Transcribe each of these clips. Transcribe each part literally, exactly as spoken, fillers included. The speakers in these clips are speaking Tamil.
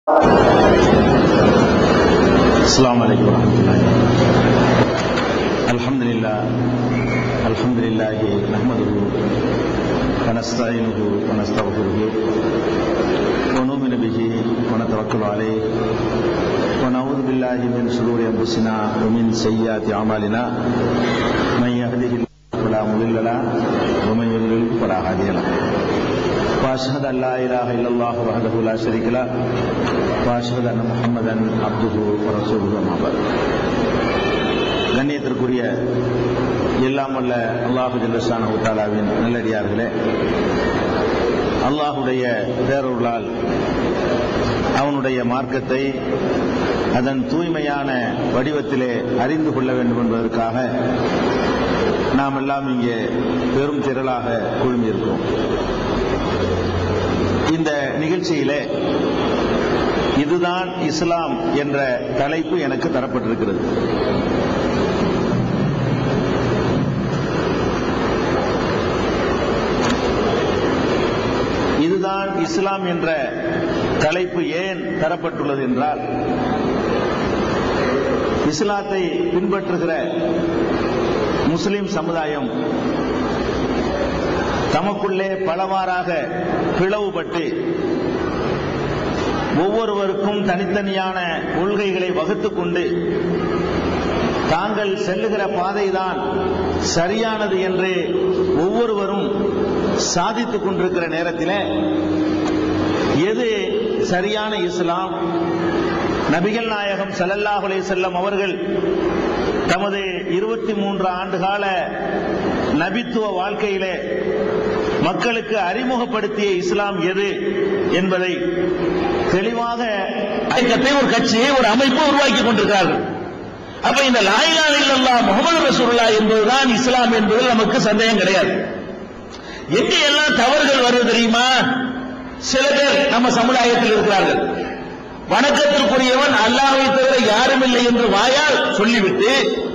அஸ்ஸலாமு அலைக்கும் வரஹ்மத்துல்லாஹி. அல்ஹம்துலில்லாஹ் அல்ஹம்துலில்லாஹி நஹ்மதுஹு வ நஸ்தஈனுஹு வ நஸ்தக்ஃபிருஹு வ நு'மினு பிஹி வ நதவக்கலு அலைஹி வ நஊது பில்லாஹி மின் ஷுரூரி அன்ஃபுஸினா வ மின் ஸய்யிஆத்தி அமாலினா மன் யஹ்திஹில்லாஹு ஃபலா முضில்ல லஹு வ மன் யுضلل ஃபலா ஹாதிய லஹு. وأشهد أن لا إله إلا الله وحده لا شريك له وأشهد أن محمدا عبده ورسوله أما بعد. கண்ணியத்திற்குரிய எல்லாம் வல்ல அல்லாஹு ஜல்ல ஷானஹு தஆலாவின் நல்லடியார்களே, அல்லாஹுடைய பேரருளால் அவனுடைய மார்க்கத்தை அதன் தூய்மையான வடிவத்திலே அறிந்து கொள்ள வேண்டும் என்பதற்காக நாம் எல்லாம் இங்கே பெரும் திரளாக குழுமியிருக்கிறோம். இந்த நிகழ்ச்சியிலே இதுதான் இஸ்லாம் என்ற தலைப்பு எனக்கு தரப்பட்டிருக்கிறது. இதுதான் இஸ்லாம் என்ற தலைப்பு ஏன் தரப்பட்டுள்ளது என்றால், இஸ்லாத்தை பின்பற்றுகிற முஸ்லிம் சமுதாயம் தமக்குள்ளே பலவாறாக பிளவுபட்டு ஒவ்வொருவருக்கும் தனித்தனியான கொள்கைகளை வகுத்துக் கொண்டு தாங்கள் செல்லுகிற பாதைதான் சரியானது என்று ஒவ்வொருவரும் சாதித்துக் கொண்டிருக்கிற நேரத்தில் எது சரியான இஸ்லாம், நபிகள் நாயகம் ஸல்லல்லாஹு அலைஹி வஸல்லம் அவர்கள் தமது இருபத்தி மூன்று ஆண்டுகால நபித்துவ வாழ்க்கையிலே மக்களுக்கு அறிமுகப்படுத்திய இஸ்லாம் எது என்பதை தெளிவாக ஒரு கட்சியை, ஒரு அமைப்பு உருவாக்கி கொண்டிருக்கிறார்கள். அப்ப இந்த லா இலாஹ இல்லல்லாஹ் முஹம்மது ரசூலுல்லாஹ் என்பதுதான் இஸ்லாம் என்பதில் நமக்கு சந்தேகம் கிடையாது. எங்கே எல்லாம் தவறுகள் வருது தெரியுமா? சில பேர் நம்ம சமுதாயத்தில் இருக்கிறார்கள். வணக்கத்திற்குரியவன் அல்லாஹ்வை தவிர யாரும் இல்லை என்று வாயால் சொல்லிவிட்டு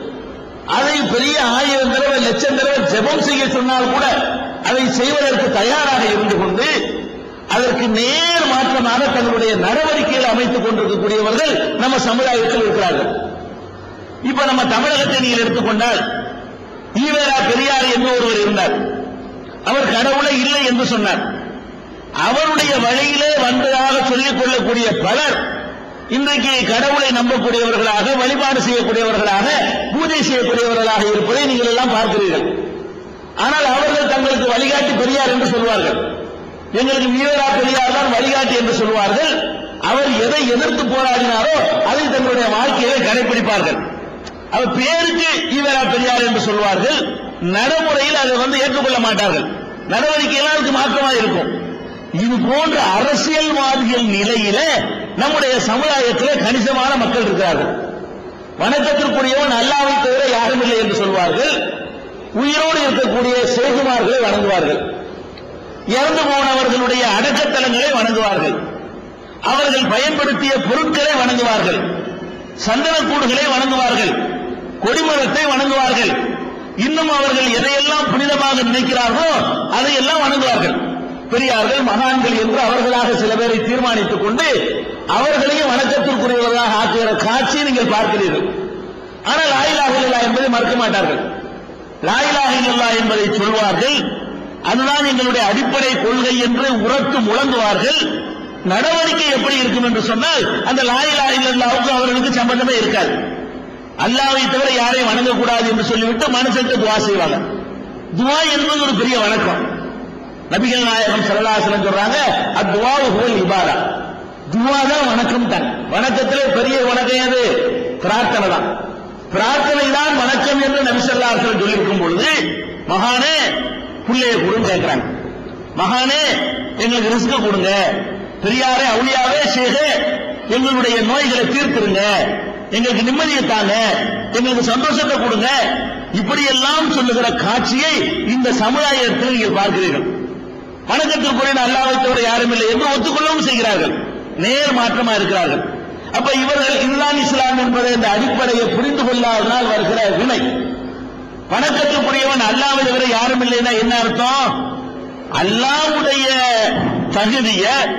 அதை பெரிய ஆயிரம் தடவை லட்சம் தடவை ஜெபம் செய்ய சொன்னால் கூட அதை செய்வதற்கு தயாராக இருந்து கொண்டு அதற்கு நேர் மாற்றமாக தங்களுடைய நடவடிக்கைகளை அமைத்துக் கொண்டிருக்கக்கூடியவர்கள் நம்ம சமுதாயத்தில் இருக்கிறார்கள். இப்ப நம்ம தமிழகத்தை நீங்கள் எடுத்துக்கொண்டால், ஈவேரா பெரியார் என்று ஒருவர் இருந்தார். அவர் கடவுளை இல்லை என்று சொன்னார். அவருடைய வழியிலே வந்ததாக சொல்லிக் கொள்ளக்கூடிய பலர் இன்றைக்கு கடவுளை நம்பக்கூடியவர்களாக, வழிபாடு செய்யக்கூடியவர்களாக, பூஜை செய்யக்கூடியவர்களாக இருப்பதை நீங்கள் எல்லாம் பார்க்கிறீர்கள். ஆனால் அவர்கள் தங்களுக்கு வழிகாட்டி பெரியார் என்று சொல்வார்கள். எங்களுக்கு ஈவேரா பெரியார் தான் வழிகாட்டி என்று சொல்வார்கள். அவர் எதை எதிர்த்து போராடினாரோ அதை தங்களுடைய வாழ்க்கையை கடைபிடிப்பார்கள். அவர் பேருக்கு ஈவேரா பெரியார் என்று சொல்வார்கள், நடைமுறையில் அதை வந்து ஏற்றுக்கொள்ள மாட்டார்கள். நடவடிக்கைகளுக்கு மாற்றமாக இருக்கும். இது போன்ற அரசியல்வாதிகள் நிலையில நம்முடைய சமுதாயத்தில் கணிசமான மக்கள் இருக்கிறார்கள். வணக்கத்திற்குரியவன் அல்லாஹ்வை தவிர யாரும் இல்லை என்று சொல்வார்கள். உயிரோடு இருக்கக்கூடிய சேகுமார்களை வணங்குவார்கள். இறந்து போனவர்களுடைய அடக்கத்தலங்களை வணங்குவார்கள். அவர்கள் பயன்படுத்திய பொருட்களை வணங்குவார்கள். சந்தனக்கூடுகளை வணங்குவார்கள். கொடிமரத்தை வணங்குவார்கள். இன்னும் அவர்கள் எதையெல்லாம் புனிதமாக நினைக்கிறார்களோ அதையெல்லாம் வணங்குவார்கள். பெரியார்கள், மகான்கள் என்று அவர்களாக சில பேரை தீர்மானித்துக் கொண்டு அவர்களையும் வணக்கத்திற்குரியவர்களாக ஆக்குகிற காட்சியை நீங்கள் பார்க்கிறீர்கள். ஆனால் லா இலாஹ இல்லல்லாஹ் என்பதை மறுக்க மாட்டார்கள். லா இலாஹ இல்லல்லாஹ் என்பதை சொல்வார்கள். அதுதான் எங்களுடைய அடிப்படை கொள்கை என்று உரத்து முழங்குவார்கள். நடவடிக்கை எப்படி இருக்கும் என்று சொன்னால், அந்த லா இலாஹ இல்லல்லாஹ்வுக்கு அவர்களுக்கு சம்பந்தமே இருக்காது. அல்லாஹ்வை தவிர யாரையும் வணங்கக்கூடாது என்று சொல்லிவிட்டு மனுஷனுக்கு துவா செய்வாங்க. துவா என்பது ஒரு பெரிய வணக்கம். நபிகள் நாயகம் ஸல்லல்லாஹு அலைஹி வஸல்லம் சொல்றாங்க, அத்வாஉ ஹுவல் இபாதா. துவா தான் வணக்கம் தான். வணக்கத்திலே பெரிய வணக்கம் எது? பிரார்த்தனை தான். பிரார்த்தனை தான் வணக்கம் என்று நபி ஸல்லல்லாஹு அலைஹி வஸல்லம் சொல்லியிருக்கும் பொழுது, மகானே புள்ளைய கொடுங்க கேட்கிறாங்க. மகானே எங்களுக்கு ரிஸ்க் கொடுங்க, பெரியாரே அவுலியாவே ஷேகே எங்களுடைய நோய்களை தீர்த்துருங்க, எங்களுக்கு நிம்மதியை தாங்க, எங்களுக்கு சந்தோஷத்தை கொடுங்க, இப்படி எல்லாம் சொல்லுகிற காட்சியை இந்த சமுதாயத்தில் நீங்கள் பார்க்கிறீர்கள். வணக்கத்திற்குரிய அல்லாஹ்வை தவிர யாரும் இல்லை என்று ஒத்துக்கொள்ளவும் செய்கிறார்கள். நேர் மாற்றமா இருக்கிறார்கள். அப்ப இவர்கள் இதுதான் இஸ்லாம் என்பதை இந்த அடிப்படையை புரிந்து கொள்ளாதனால் வருகிற வினை. வணக்கத்திற்குரியவன் அல்லாஹ்வை தவிர யாரும் இல்லைன்னா என்ன அர்த்தம்? அல்லாஹ்வுடைய தகுதிய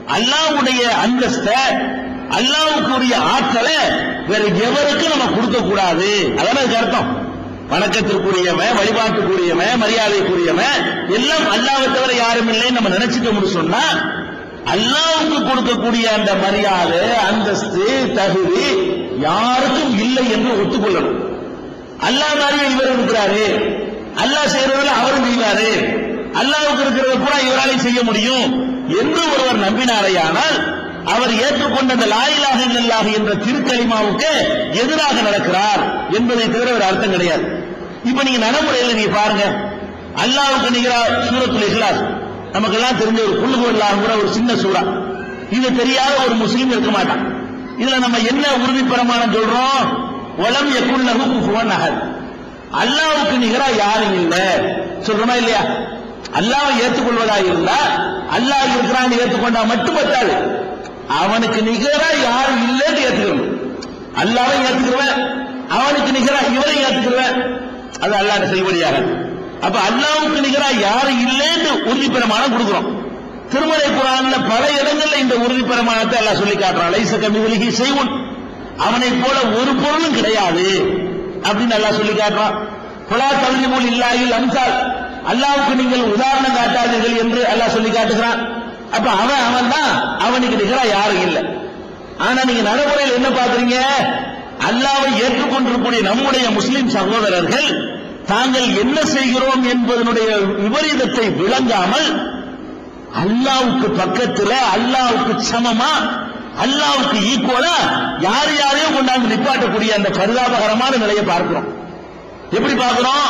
அல்லாஹ்வுடைய அந்தஸ்தை, அல்லாஹ்வுக்குரிய ஆற்றலை வேற எவருக்கும் நம்ம கொடுக்க கூடாது. அதான அதுக்கு அர்த்தம். வணக்கத்திற்குரியவன், வழிபாட்டுக்குரியவன், மரியாதைக்குரியவன் எல்லாம் அல்லாஹ்வை தவிர யாரும் இல்லைன்னு நம்ம நினைச்சுக்க சொன்னா, அல்லாஹ்வுக்கு கொடுக்கக்கூடிய அந்த மரியாதை, அந்தஸ்து, தகுதி யாருக்கும் இல்லை என்று ஒத்துக்கொள்ளணும். அல்லாஹ் மாதிரியே இவர் இருக்கிறாரு, அல்லாஹ் செய்யறதுல அவரும் செய்வாரு, அல்லாஹ்வுக்கு இருக்கிறத கூட இவராலையும் செய்ய முடியும் என்று ஒருவர் நம்பினாரையானால் அவர் ஏற்றுக்கொண்ட அந்த லா இலாஹ இல்லல்லாஹ் என்ற திருக்கலிமாவுக்கு எதிராக நடக்கிறார் என்பதை தவிர ஒரு அர்த்தம் கிடையாது. இப்ப நீங்க நடைமுறையில் நீங்க பாருங்க, அல்லாஹ்வுக்கு நிகரா சூரத்துல் இக்லாஸ் நமக்கெல்லாம் தெரிஞ்ச ஒரு குல் ஹுவல்லாஹ்ங்கிற ஒரு சின்ன சூரா. இது தெரியாத ஒரு முஸ்லீம் இருக்க மாட்டான். இதுல நம்ம என்ன உறுதி பிரமாணம் சொல்றோம்? வலம் யகுல் லஹு குஃபுவன் அஹத். அல்லாஹ்வுக்கு நிகரா யாரும் இல்ல சொல்றோமா இல்லையா? அல்லாஹ்வை ஏற்றுக்கொள்வதாக இருந்தா, அல்லாஹ் இருக்கிறான்னு ஏற்றுக்கொண்டா மட்டும் பத்தாது, அவனுக்கு நிகரா யாரும் இல்லைன்னு ஏற்றுக்கணும். அல்லாஹ்வை ஏற்றுக்கிறவன், அவனுக்கு நிகரா இவரை ஏற்றுக்கிறவன், அது அல்லாஹ் செய்வடியாக. அப்ப அல்லாஹ்வுக்கு நிகரா யாரும் இல்லைன்னு உறுதி பிரமாணம் கொடுக்கிறோம். திருமலை குர்ஆன்ல பல இடங்கள்ல இந்த உறுதி பிரமாணத்தை அல்லாஹ் சொல்லி காட்டுறான். லைஸ கமிஸ்லிஹி ஷைஉன், அவனை போல ஒரு பொருளும் கிடையாது அப்படின்னு அல்லாஹ் சொல்லி காட்டுறான். ஃபலா தல்லிமு லில்லாஹில் அம்சால், அல்லாஹ்வுக்கு நீங்கள் உதாரணம் காட்டாதீர்கள் என்று அல்லாஹ் சொல்லி காட்டுகிறான். அப்ப அவன் அவன் தான், அவனுக்கு நிகரா யாரும் இல்லை. ஆனா நீங்க நடைமுறையில் என்ன பாக்குறீங்க? அல்லாஹ்வை ஏற்றுக்கொண்டிருக்கக்கூடிய நம்முடைய முஸ்லிம் சகோதரர்கள் தாங்கள் என்ன செய்கிறோம் என்பதனுடைய விபரீதத்தை விளங்காமல் அல்லாஹ்வுக்கு பக்கத்துல, அல்லாஹ்வுக்கு சமமா, அல்லாஹ்வுக்கு ஈக்குவலா யார் யாரையும் கொண்டாந்து நிப்பாட்டக்கூடிய அந்த பரிதாபகரமான நிலையை பார்க்கிறோம். எப்படி பார்க்கிறோம்?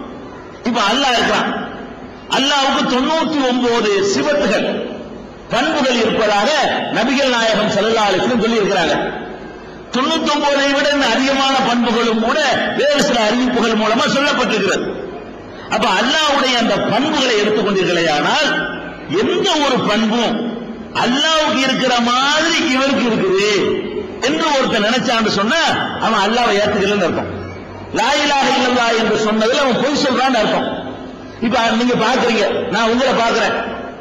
இப்ப அல்லாஹ் இருக்கான், அல்லாஹ்வுக்கு தொண்ணூத்தி ஒன்பது சிவத்துகள், பண்புகள் இருப்பதாக நபிகள் நாயகம் ஸல்லல்லாஹு அலைஹி வஸல்லம் சொல்லி இருக்கிறாங்க. தொண்ணூத்தி ஒன்பதை விட அதிகமான பண்புகளும் கூட வேறு சில அறிவிப்புகள் மூலமா சொல்லப்பட்டிருக்கிறது. அப்ப அல்லாஹ்வுடைய அந்த பண்புகளை எடுத்துக்கொண்டீர்களேயானால், எந்த ஒரு பண்பும் அல்லாஹ்வுக்கு இருக்கிற மாதிரி இவருக்கு இருக்குது என்று ஒருத்தர் நினைச்சான்னு சொன்னா அவன் அல்லாஹ்வை ஏத்துக்கலன்னு அர்த்தம். லா இலாஹ இல்லல்லாஹ் என்று சொன்னதுல அவன் பொய் சொல்றான்னு அர்த்தம். இப்ப நீங்க பாக்குறீங்க, நான் உங்களை பாக்குறேன்,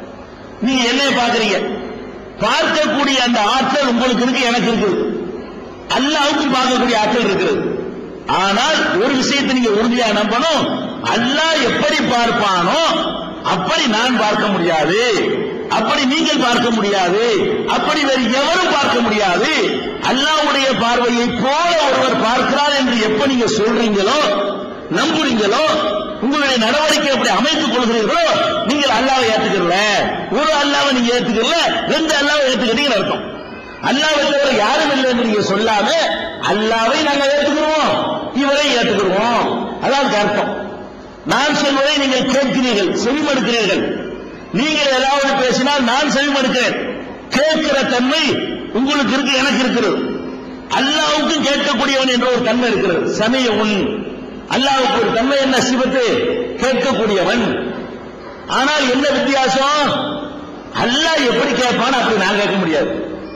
நீங்க என்னைய பாக்குறீங்க, பார்க்கக்கூடிய அந்த ஆற்றல் உங்களுக்கு இருக்கு, எனக்கு இருக்குது, அல்லாஹ்வுக்கு பார்க்கக்கூடிய ஆற்றல் இருக்கிறது. ஆனால் ஒரு விஷயத்தை நீங்க உறுதியா நம்பணும், அல்லாஹ் எப்படி பார்ப்பானோ அப்படி நான் பார்க்க முடியாது, அப்படி நீங்கள் பார்க்க முடியாது, அப்படி வேறு எவரும் பார்க்க முடியாது. அல்லாஹ்வுடைய பார்வையை போல ஒருவர் பார்க்கிறார் என்று எப்ப நீங்க சொல்றீங்களோ, நம்புறீங்களோ, உங்களுடைய நடவடிக்கை எப்படி அமைத்துக் கொள்கிறீர்களோ, நீங்கள் அல்லாஹ்வை ஏத்துக்கல. ஒரு அல்லாஹ்வை நீங்க ஏத்துக்கல, ரெண்டு அல்லாஹ்வை ஏத்துக்கிறீங்கன்னு அர்த்தம். அல்லாஹ்வை தவிர யாரும் இல்லை என்று நீங்க சொல்லாம அல்லாஹ்வை நாங்க ஏத்துக்கிறோம், இவரை ஏத்துக்கிறோம், அதான் அர்த்தம். நான் சொல்வதை நீங்கள் கேட்கிறீர்கள், செவிமடுக்கிறீர்கள். நீங்கள் ஏதாவது பேசினால் நான் செவிமடுக்கிறேன். கேட்கிற தன்மை உங்களுக்கு இருக்கு, எனக்கு இருக்கிறது. அல்லாஹ்வுக்கும் கேட்கக்கூடியவன் என்ற ஒரு தன்மை இருக்கிறது. சமீஉன், அல்லாஹ்வுக்கு ஒரு தன்மை என்ன? சிவத்து, கேட்கக்கூடியவன். ஆனால் என்ன வித்தியாசம்? அல்லாஹ் எப்படி கேட்பான் அப்படி நான் கேட்க முடியாது.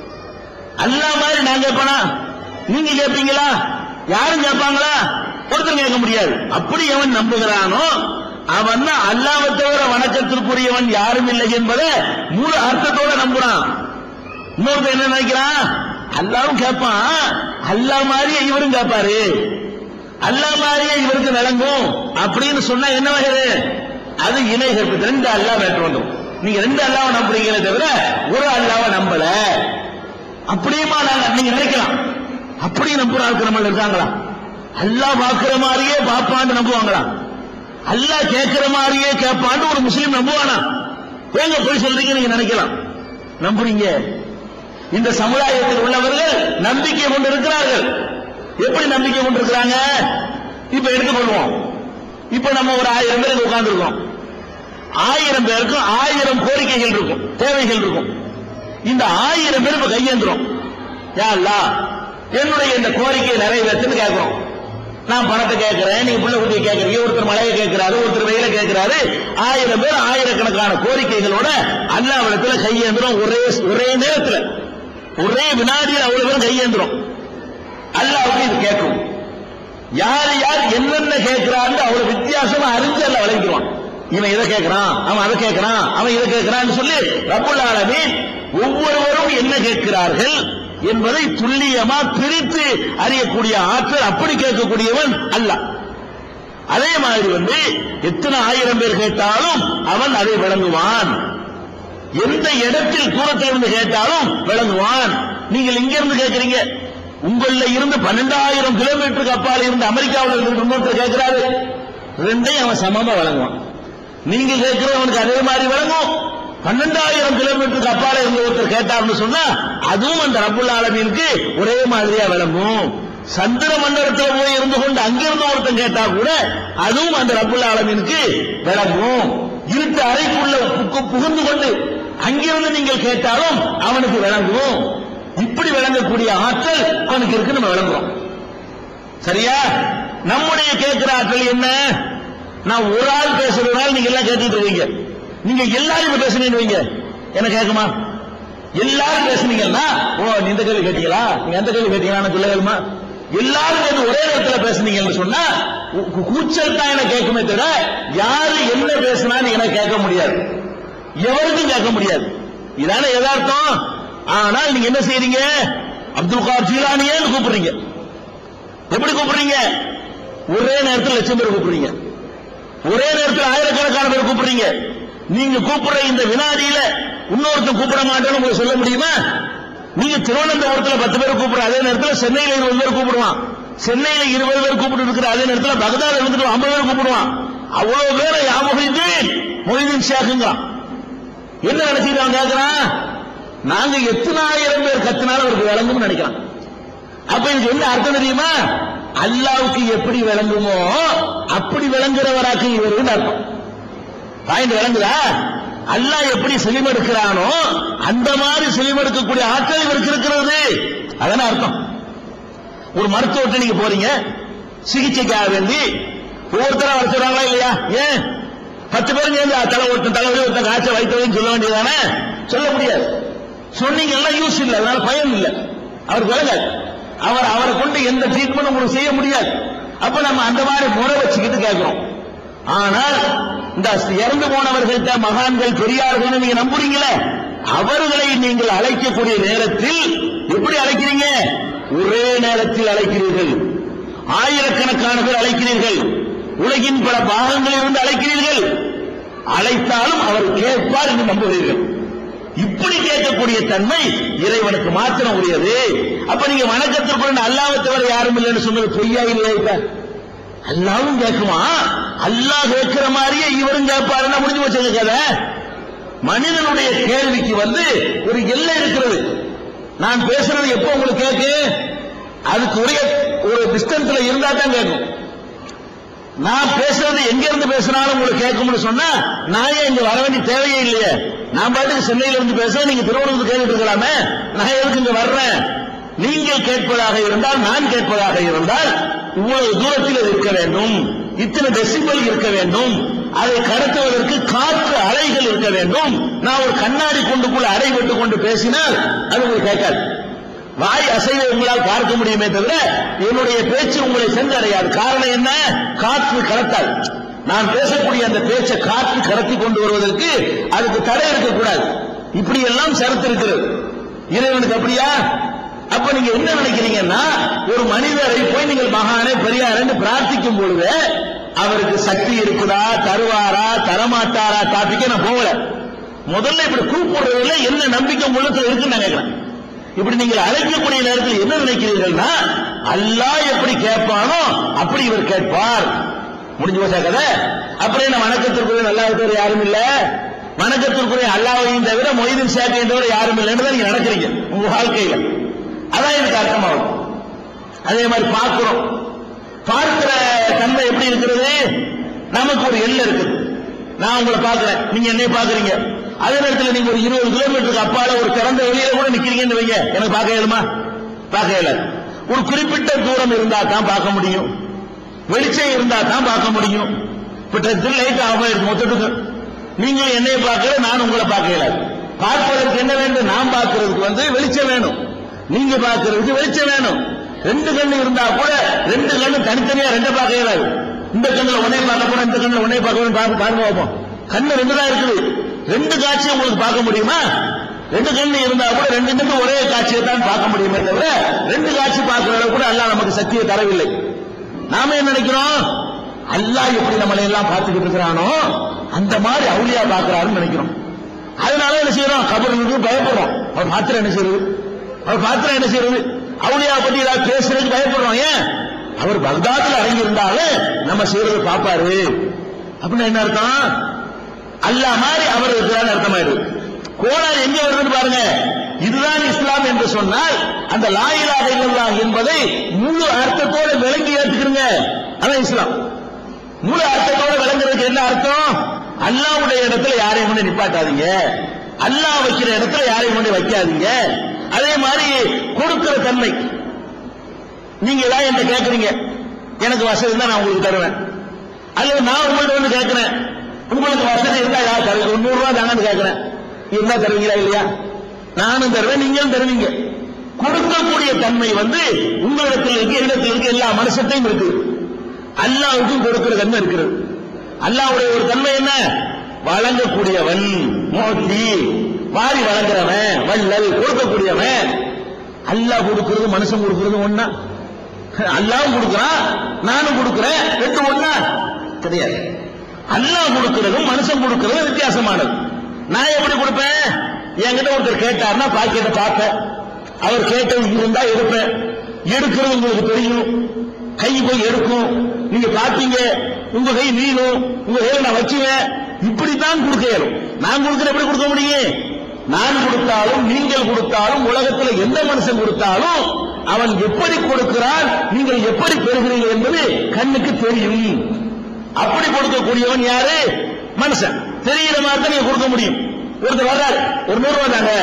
அல்லாஹ் மாதிரி நான் கேட்பானா? நீங்க கேட்பீங்களா? யாரும் கேட்பாங்களா? ஒருத்தர் கேட்க முடியாது. அப்படி எவன் நம்புகிறானோ அவன் தான் அல்லாஹ்வை தவிர வணக்கத்திற்குரியவன் யாரும் இல்லை என்பதை முழு அர்த்தத்தோட நம்புறான். இன்னொருத்தர் என்ன நினைக்கிறான்? அல்லாஹ்வும் கேட்பான், அல்லாஹ் மாதிரியே இவரும் கேட்பாரு, அல்லாஹ் மாதிரியே இவருக்கு விளங்கும் அப்படின்னு சொன்னா என்ன வகைது? அது இணை கற்பித்தல். ரெண்டு அல்லாஹ் வேற்று வந்துடும். நீங்க ரெண்டு அல்லாஹ்வை நம்புறீங்களே தவிர ஒரு அல்லாஹ்வை நம்பல. அப்படியுமா நாங்க நீங்க நினைக்கலாம். அப்படி நம்புற ஆட்கள் நம்ம இருக்காங்களா? அல்லாஹ் பார்க்கிற மாதிரியே பாப்பான்னு நம்புவாங்களா? அல்லாஹ் கேட்கிற மாதிரியே கேட்பான்னு ஒரு முஸ்லீம் நம்புவானா? ஏங்க போய் சொல்றீங்க? நீங்க நினைக்கலாம். நம்புறீங்க. இந்த சமுதாயத்தில் உள்ளவர்கள் நம்பிக்கை கொண்டு இருக்கிறார்கள். எப்படி நம்பிக்கை கொண்டு இருக்கிறாங்க? இப்ப எடுத்துக்கொள்வோம். இப்ப நம்ம ஒரு ஆயிரம் பேருக்கு உட்கார்ந்து இருக்கோம். ஆயிரம் பேருக்கும் ஆயிரம் கோரிக்கைகள் இருக்கும், தேவைகள் இருக்கும். இந்த ஆயிரம் பேர் இப்ப கையேந்துரும். யா அல்லாஹ் என்னுடைய இந்த கோரிக்கையை நிறைவேற்றுன்னு கேட்கிறோம். நான் பணத்தை கேட்கிறேன், நீங்க புள்ள குட்டியை கேட்கறீங்க, ஒருத்தர் மழையை கேட்கிறாரு, ஒருத்தர் வெயில கேட்கிறாரு. ஆயிரம் பேர் ஆயிரக்கணக்கான கோரிக்கைகளோட அல்லாஹ்விடத்துல கையேந்துரும். ஒரே ஒரே நேரத்தில், ஒரே வினாடியில் அவ்வளவு பேரும் கையேந்துரும். அல்லாஹ்வுக்கு இது கேட்கும். யார் யார் என்னென்ன கேட்கிறான்னு அவ்வளவு வித்தியாசமா அறிஞ்சு அல்ல வழங்கிடுவான். இவன் இதை கேட்கிறான், அவன் அதை கேட்கிறான், அவன் இதை கேட்கிறான்னு சொல்லி ரப்புல் ஆலமீன் ஒவ்வொருவரும் என்ன கேட்கிறார்கள் என்பதை துல்லியமா பிரித்து அறியக்கூடிய ஆற்றல் அப்படி கேட்கக்கூடியவன் அல்லாஹ். அதே மாதிரி வந்து எத்தனை ஆயிரம் பேர் கேட்டாலும் அவன் அதை விளங்குவான். எந்த இடத்தில் தூரத்திலிருந்து கேட்டாலும் விளங்குவான். நீங்கள் இங்க இருந்து கேட்கிறீங்க, உங்கள இருந்து பன்னெண்டாயிரம் கிலோமீட்டருக்கு அப்பால் இருந்து அமெரிக்காவில் இருந்து இன்னொருத்தர் கேட்கிறாரு, ரெண்டையும் அவன் சமமா விளங்குவான். நீங்க கேட்கிறது அவனுக்கு அதே மாதிரி விளங்கும். பன்னெண்டாயிரம் கிலோமீட்டருக்கு அப்பால இருந்து ஒருத்தர் கேட்டார்னு சொன்னா அதுவும் அந்த ரப்புல் ஆலமீனுக்கு ஒரே மாதிரியா விளங்கும். சந்திர மண்டலத்தில் போய் இருந்து கொண்டு அங்கிருந்து ஒருத்தன் கேட்டா கூட அதுவும் அந்த ரப்புல் ஆலமீனுக்கு விளங்கும். இருட்டு அறைக்குள்ள புகுந்து கொண்டு அங்கிருந்து நீங்கள் கேட்டாலும் அவனுக்கு விளங்கும். இப்படி விளங்கக்கூடிய ஆற்றல் அவனுக்கு இருக்கு, நம்ம விளங்குறோம். சரியா? நம்முடைய கேட்கிற ஆற்றல் என்ன? நான் ஒரு ஆள் பேசுறதுனால நீங்க எல்லாம் கேட்டுட்டு இருக்கீங்க. நீங்க எல்லாரும் பேசுனீங்க வைங்க, என்ன கேட்குமா? எல்லாரும் பேசுனீங்கன்னா, ஓ இந்த கேள்வி கேட்டீங்களா, நீங்க எந்த கேள்வி கேட்டீங்களா பிள்ளைகளுமா, எல்லாரும் சேர்ந்து ஒரே நேரத்தில் பேசுனீங்கன்னு சொன்னா கூச்சல் தான் எனக்கு கேட்குமே தவிர யாரு என்ன பேசினான்னு எனக்கு கேட்க முடியாது, எவருக்கும் கேட்க முடியாது. இதான யதார்த்தம். ஆனால் நீங்க என்ன செய்றீங்க? அப்துல் காதர் ஜீலானியே கூப்பிடுறீங்க. எப்படி கூப்பிடுறீங்க? ஒரே நேரத்தில் லட்சம் பேர் கூப்பிடுறீங்க, ஒரே நேரத்தில் ஆயிரக்கணக்கான பேர் கூப்பிடுறீங்க. நீங்க கூப்பிடுற இந்த வினாடியில இன்னொருத்தர் கூப்பிட மாட்டேன்னு உங்களுக்கு சொல்ல முடியுமா? நீங்க திருவனந்தபுரத்தில் பத்து பேர் கூப்பிடுற அதே நேரத்தில் சென்னையில இருபது பேர் கூப்பிடுவான், சென்னையில இருபது பேர் கூப்பிட்டு இருக்கிற அதே நேரத்தில் பகதாத் இருந்துட்டு ஐம்பது பேர் கூப்பிடுவான். அவ்வளவு பேரை யா மொஹிதீன் மொஹிதீன் ஷேக்குங்கிறான். என்ன நினைச்சுக்கிறான் கேட்கிறான்? நாங்க எத்தனை ஆயிரம் பேர் கத்தினாலும் அவருக்கு விளங்கும் நினைக்கிறான். அப்ப இதுக்கு என்ன அர்த்தம் தெரியுமா? அல்லாவுக்கு எப்படி விளங்குமோ அப்படி விளங்குறவராக்கு இவருக்கு அர்த்தம். பாயிண்ட் விளங்குதா? அல்லாஹ் எப்படி செலிமெடுக்கிறானோ அந்த மாதிரி செலிமெடுக்கக்கூடிய ஆற்றல் இவருக்கு இருக்கிறது. அதான அர்த்தம். ஒரு மருத்துவத்தை நீங்க போறீங்க, சிகிச்சைக்காக வேண்டி ஒவ்வொருத்தரா வர சொல்றாங்களா இல்லையா? ஏன் பத்து பேரும் சேர்ந்து தலை ஒருத்தன் தலைவலி ஒருத்தன் காய்ச்சல் வைத்தவன்னு சொல்ல வேண்டியதானே? சொல்ல முடியாது. சொன்னீங்கன்னா யூஸ் இல்லை, அதனால பயன் இல்லை, அவருக்கு விளங்காது. அவர் அவரை கொண்டு எந்த ட்ரீட்மெண்ட் உங்களுக்கு செய்ய முடியாது. அப்ப நம்ம அந்த மாதிரி முறை வச்சுக்கிட்டு கேட்கிறோம். ஆனால் இந்த இறந்து போனவர்கள்ட்ட மகான்கள் பெரியார்கள் நீங்க நம்புறீங்களே, அவர்களை நீங்கள் அழைக்கக்கூடிய நேரத்தில் எப்படி அழைக்கிறீங்க? ஒரே நேரத்தில் அழைக்கிறீர்கள், ஆயிரக்கணக்கான பேர் அழைக்கிறீர்கள், உலகின் பல பாகங்களில் இருந்து அழைக்கிறீர்கள். அழைத்தாலும் அவர் கேட்பார் என்று நம்புகிறீர்கள். இப்படி கேட்கக்கூடிய தன்மை இறைவனுக்கு மாத்திரம் உரியது. அப்ப நீங்க வணக்கத்திற்கு அல்லாஹ்வை தவிர யாரும் இல்லைன்னு சொன்னது பொய்யா இல்லையா? இப்ப அல்லாஹ்வும் கேட்குமா? அல்லாஹ் கேட்கிற மாதிரியே இவரும் கேட்பாருன்னா முடிஞ்சு வச்சது கதை. மனிதனுடைய கேள்விக்கு வந்து ஒரு எல்லை இருக்கிறது. நான் பேசுறது எப்போ உங்களுக்கு கேட்கு? அதுக்கு உரிய ஒரு டிஸ்டன்ஸ்ல இருந்தா தான் கேட்கும். நான் பேசுறது எங்க இருந்து பேசினாலும் உங்களுக்கு கேட்கும்னு சொன்னா நான் ஏன் இங்க வர வேண்டிய தேவையே இல்லையே. நான் பாட்டுக்கு சென்னையில இருந்து பேச, நீங்க திருவனந்தபுரத்து கேட்டுட்டு இருக்கலாமே, நான் எதுக்கு இங்க வர்றேன்? நீங்கள் கேட்பதாக இருந்தால், நான் கேட்பதாக இருந்தால் இவ்வளவு தூரத்தில் இருக்க வேண்டும், இத்தனை டெசிபல் இருக்க வேண்டும், அதை கடத்துவதற்கு காற்று அலைகள் இருக்க வேண்டும். நான் ஒரு கண்ணாடி கொண்டுக்குள்ள அறை விட்டு கொண்டு பேசினால் அது உங்களுக்கு கேட்காது. வாய் அசைவை உங்களால் பார்க்க முடியுமே தவிர என்னுடைய பேச்சு உங்களை சென்றடையாது. காரணம் என்ன? காற்று கடத்தாது. நான் பேசக்கூடிய அந்த பேச்சை காற்று கடத்தி கொண்டு வருவதற்கு அதுக்கு தடை இருக்கக்கூடாது. இப்படி எல்லாம் சரத்து இருக்கிறது. இறைவனுக்கு அப்படியா? அப்ப நீங்க என்ன நினைக்கிறீங்கன்னா, ஒரு மனிதரை போய் நீங்கள் மகானே பெரியார் பிரார்த்திக்கும் பொழுது அவருக்கு சக்தி இருக்குதா, தருவாரா, தரமாட்டாரா டாபிக்கே நான் போகல. முதல்ல இப்படி கூப்பிடுறதுல என்ன நம்பிக்கை உள்ளத்துல இருக்குன்னு நான் கேட்கிறேன். இப்படி நீங்கள் அழைக்கக்கூடிய நேரத்தில் என்ன நினைக்கிறீர்கள்னா, அல்லாஹ் எப்படி கேட்பானோ அப்படி இவர் கேட்பார். முடிஞ்சு போச்சா கதை? அப்படியே நான் வணக்கத்திற்குரிய அல்லாஹ் தவிர யாரும் இல்ல, வணக்கத்திற்குரிய அல்லாஹ்வையும் தவிர மொய்தீன் ஷேக்கையும் தவிர யாரும் இல்லைன்னு நீங்க நினைக்கிறீங்க உங்க வாழ்க்கையில. அதான் எனக்கு அர்த்தமாகும். அதே மாதிரி பார்க்கிறோம். பார்க்கிற தன்மை எப்படி இருக்கிறது? நமக்கு ஒரு எல்லை இருக்குது. நான் உங்களை பார்க்கிறேன், நீங்க என்னை பார்க்கறீங்க. அதே நேரத்தில் நீங்க ஒரு இருபது கிலோமீட்டருக்கு அப்பால ஒரு திறந்த வெளியில கூட நிக்கிறீங்கன்னு வைங்க, எனக்கு பார்க்க இயலுமா? பார்க்க இயலாது. ஒரு குறிப்பிட்ட தூரம் இருந்தா தான் பார்க்க முடியும், வெளிச்சம் இருந்தா தான் பார்க்க முடியும். இப்ப லைட் ஆஃப் ஆயிருக்கு மொத்தத்துக்கு. நீங்க என்னை பார்க்கல, நான் உங்களை பார்க்க இயலாது. பார்ப்பதற்கு என்ன வேண்டும்? நான் பார்க்கறதுக்கு வந்து வெளிச்சம் வேணும், நீங்க பார்க்கறதுக்கு வெளிச்சம் வேணும். ரெண்டு கண்ணு இருந்தா கூட ரெண்டு கண்ணு தனித்தனியா ரெண்ட பார்க்க இயலாது. இந்த கண்ணுல உன்னை பார்க்க போனா இந்த கண்ணுல உன்னை பார்க்க பாருங்க பார்ப்போம். கண்ணு ரெண்டு தான் இருக்குது. ரெண்டு காட்சியும் உங்களுக்கு பார்க்க முடியுமா? ரெண்டு கண்ணு இருந்தா கூட ரெண்டு கண்ணு ஒரே காட்சியை தான் பார்க்க முடியுமே தவிர ரெண்டு காட்சி பார்க்கிற அளவு கூட அல்லாஹ் நமக்கு சக்தியை தரவில்லை. நாம என்ன நினைக்கிறோம், அல்லாஹ் எப்படி நம்மளை எல்லாம் பார்த்துக்கிட்டு இருக்கிறானோ அந்த மாதிரி அவுலியா பார்க்கிறாருன்னு நினைக்கிறோம். அதனால என்ன செய்யறோம், கபருக்கு பயப்படுறோம். அவர் பாத்திரம் என்ன செய்யறது, அவர் பாத்திரம் என்ன செய்யறது, அவுலியா பத்தி ஏதாவது பேசுறதுக்கு பயப்படுறோம். ஏன், அவர் பக்தாதுல அடங்கி இருந்தாலும் நம்ம செய்யறது பாப்பாரு அப்படின்னு என்ன அர்த்தம், அல்லாஹ் மாதிரி அவர் இருக்கிறான்னு அர்த்தமாயிரு. கோளாறு எங்க வருதுன்னு பாருங்க. இதுதான் இஸ்லாம் என்று சொன்னால் அந்த லா இலாஹ இல்லல்லாஹ் என்பதை முழு அர்த்தத்தோட விளங்கி ஏற்றுக்கிறீங்க. அதான் இஸ்லாம். முழு அர்த்தத்தோட விளங்குறதுக்கு என்ன அர்த்தம், அல்லாஹ்வுடைய இடத்துல யாரையும் கொண்டு நிப்பாட்டாதீங்க, அல்லாஹ் வைக்கிற இடத்துல யாரையும் கொண்டு வைக்காதீங்க. அதே மாதிரி கொடுக்கிற தன்மை, நீங்க ஏதாவது என்ன கேட்கறீங்க, எனக்கு வசதி இருந்தா நான் உங்களுக்கு தருவேன், அல்லது நான் உங்கள்ட்ட வந்து கேட்கிறேன், உங்களுக்கு வசதி இருந்தா யாரும் தருவீங்க, ஒரு நூறு ரூபாய் தாங்கன்னு கேட்கிறேன், இருந்தா தருவீங்களா இல்லையா, நானும் தருவேன் நீங்களும் தருவீங்க. கொடுக்கக்கூடிய தன்மை வந்து உங்களிடத்தில் இருக்கு, இடத்தில் இருக்கு, எல்லா மனுஷத்தையும் இருக்கு. அல்லாஹ்வுக்கும் கொடுக்கிற தன்மை இருக்கிறது. அல்லாஹ்வுடைய ஒரு தன்மை என்ன, வழங்கக்கூடியவன், மோத்தி வாரி வழங்குறவன், வள்ளல், கொடுக்கக்கூடியவன். அல்லாஹ் கொடுக்கிறது மனுஷன் கொடுக்கிறது ஒண்ணா, அல்லாஹ் கொடுக்கிறான் நானும் கொடுக்கிறேன், ரெண்டு ஒண்ணா கிடையாது. அல்லாஹ் கொடுக்கிறதும் மனுஷன் கொடுக்கிறதும் வித்தியாசமானது. நான் எப்படி கொடுப்பேன், என்கிட்ட ஒருத்தர் கேட்டார்னா பாக்கெட்டை பார்ப்பேன், அவர் கேட்டது இருந்தா எடுப்பேன், எடுக்கிறது உங்களுக்கு தெரியும், கை போய் எடுக்கும், நீங்க பாத்தீங்க, உங்க கை நீளும், உங்க கையில நான் வச்சுவேன், இப்படித்தான் கொடுக்க இயலும். நான் கொடுக்கிற எப்படி கொடுக்க முடியும், நான் கொடுத்தாலும் நீங்கள் கொடுத்தாலும் உலகத்தில் எந்த மனுஷன் கொடுத்தாலும் அவன் எப்படி கொடுக்கிறான், நீங்கள் எப்படி பெறுகிறீர்கள் என்பது கண்ணுக்கு தெரியும். அப்படி கொடுக்கக்கூடியவன் யாரு, மனுஷன். தெரிகிற மாதிரி தான் நீங்க கொடுக்க முடியும். ஒருத்தர் வர்றாரு, ஒரு நூறு ரூபாய் தாங்க,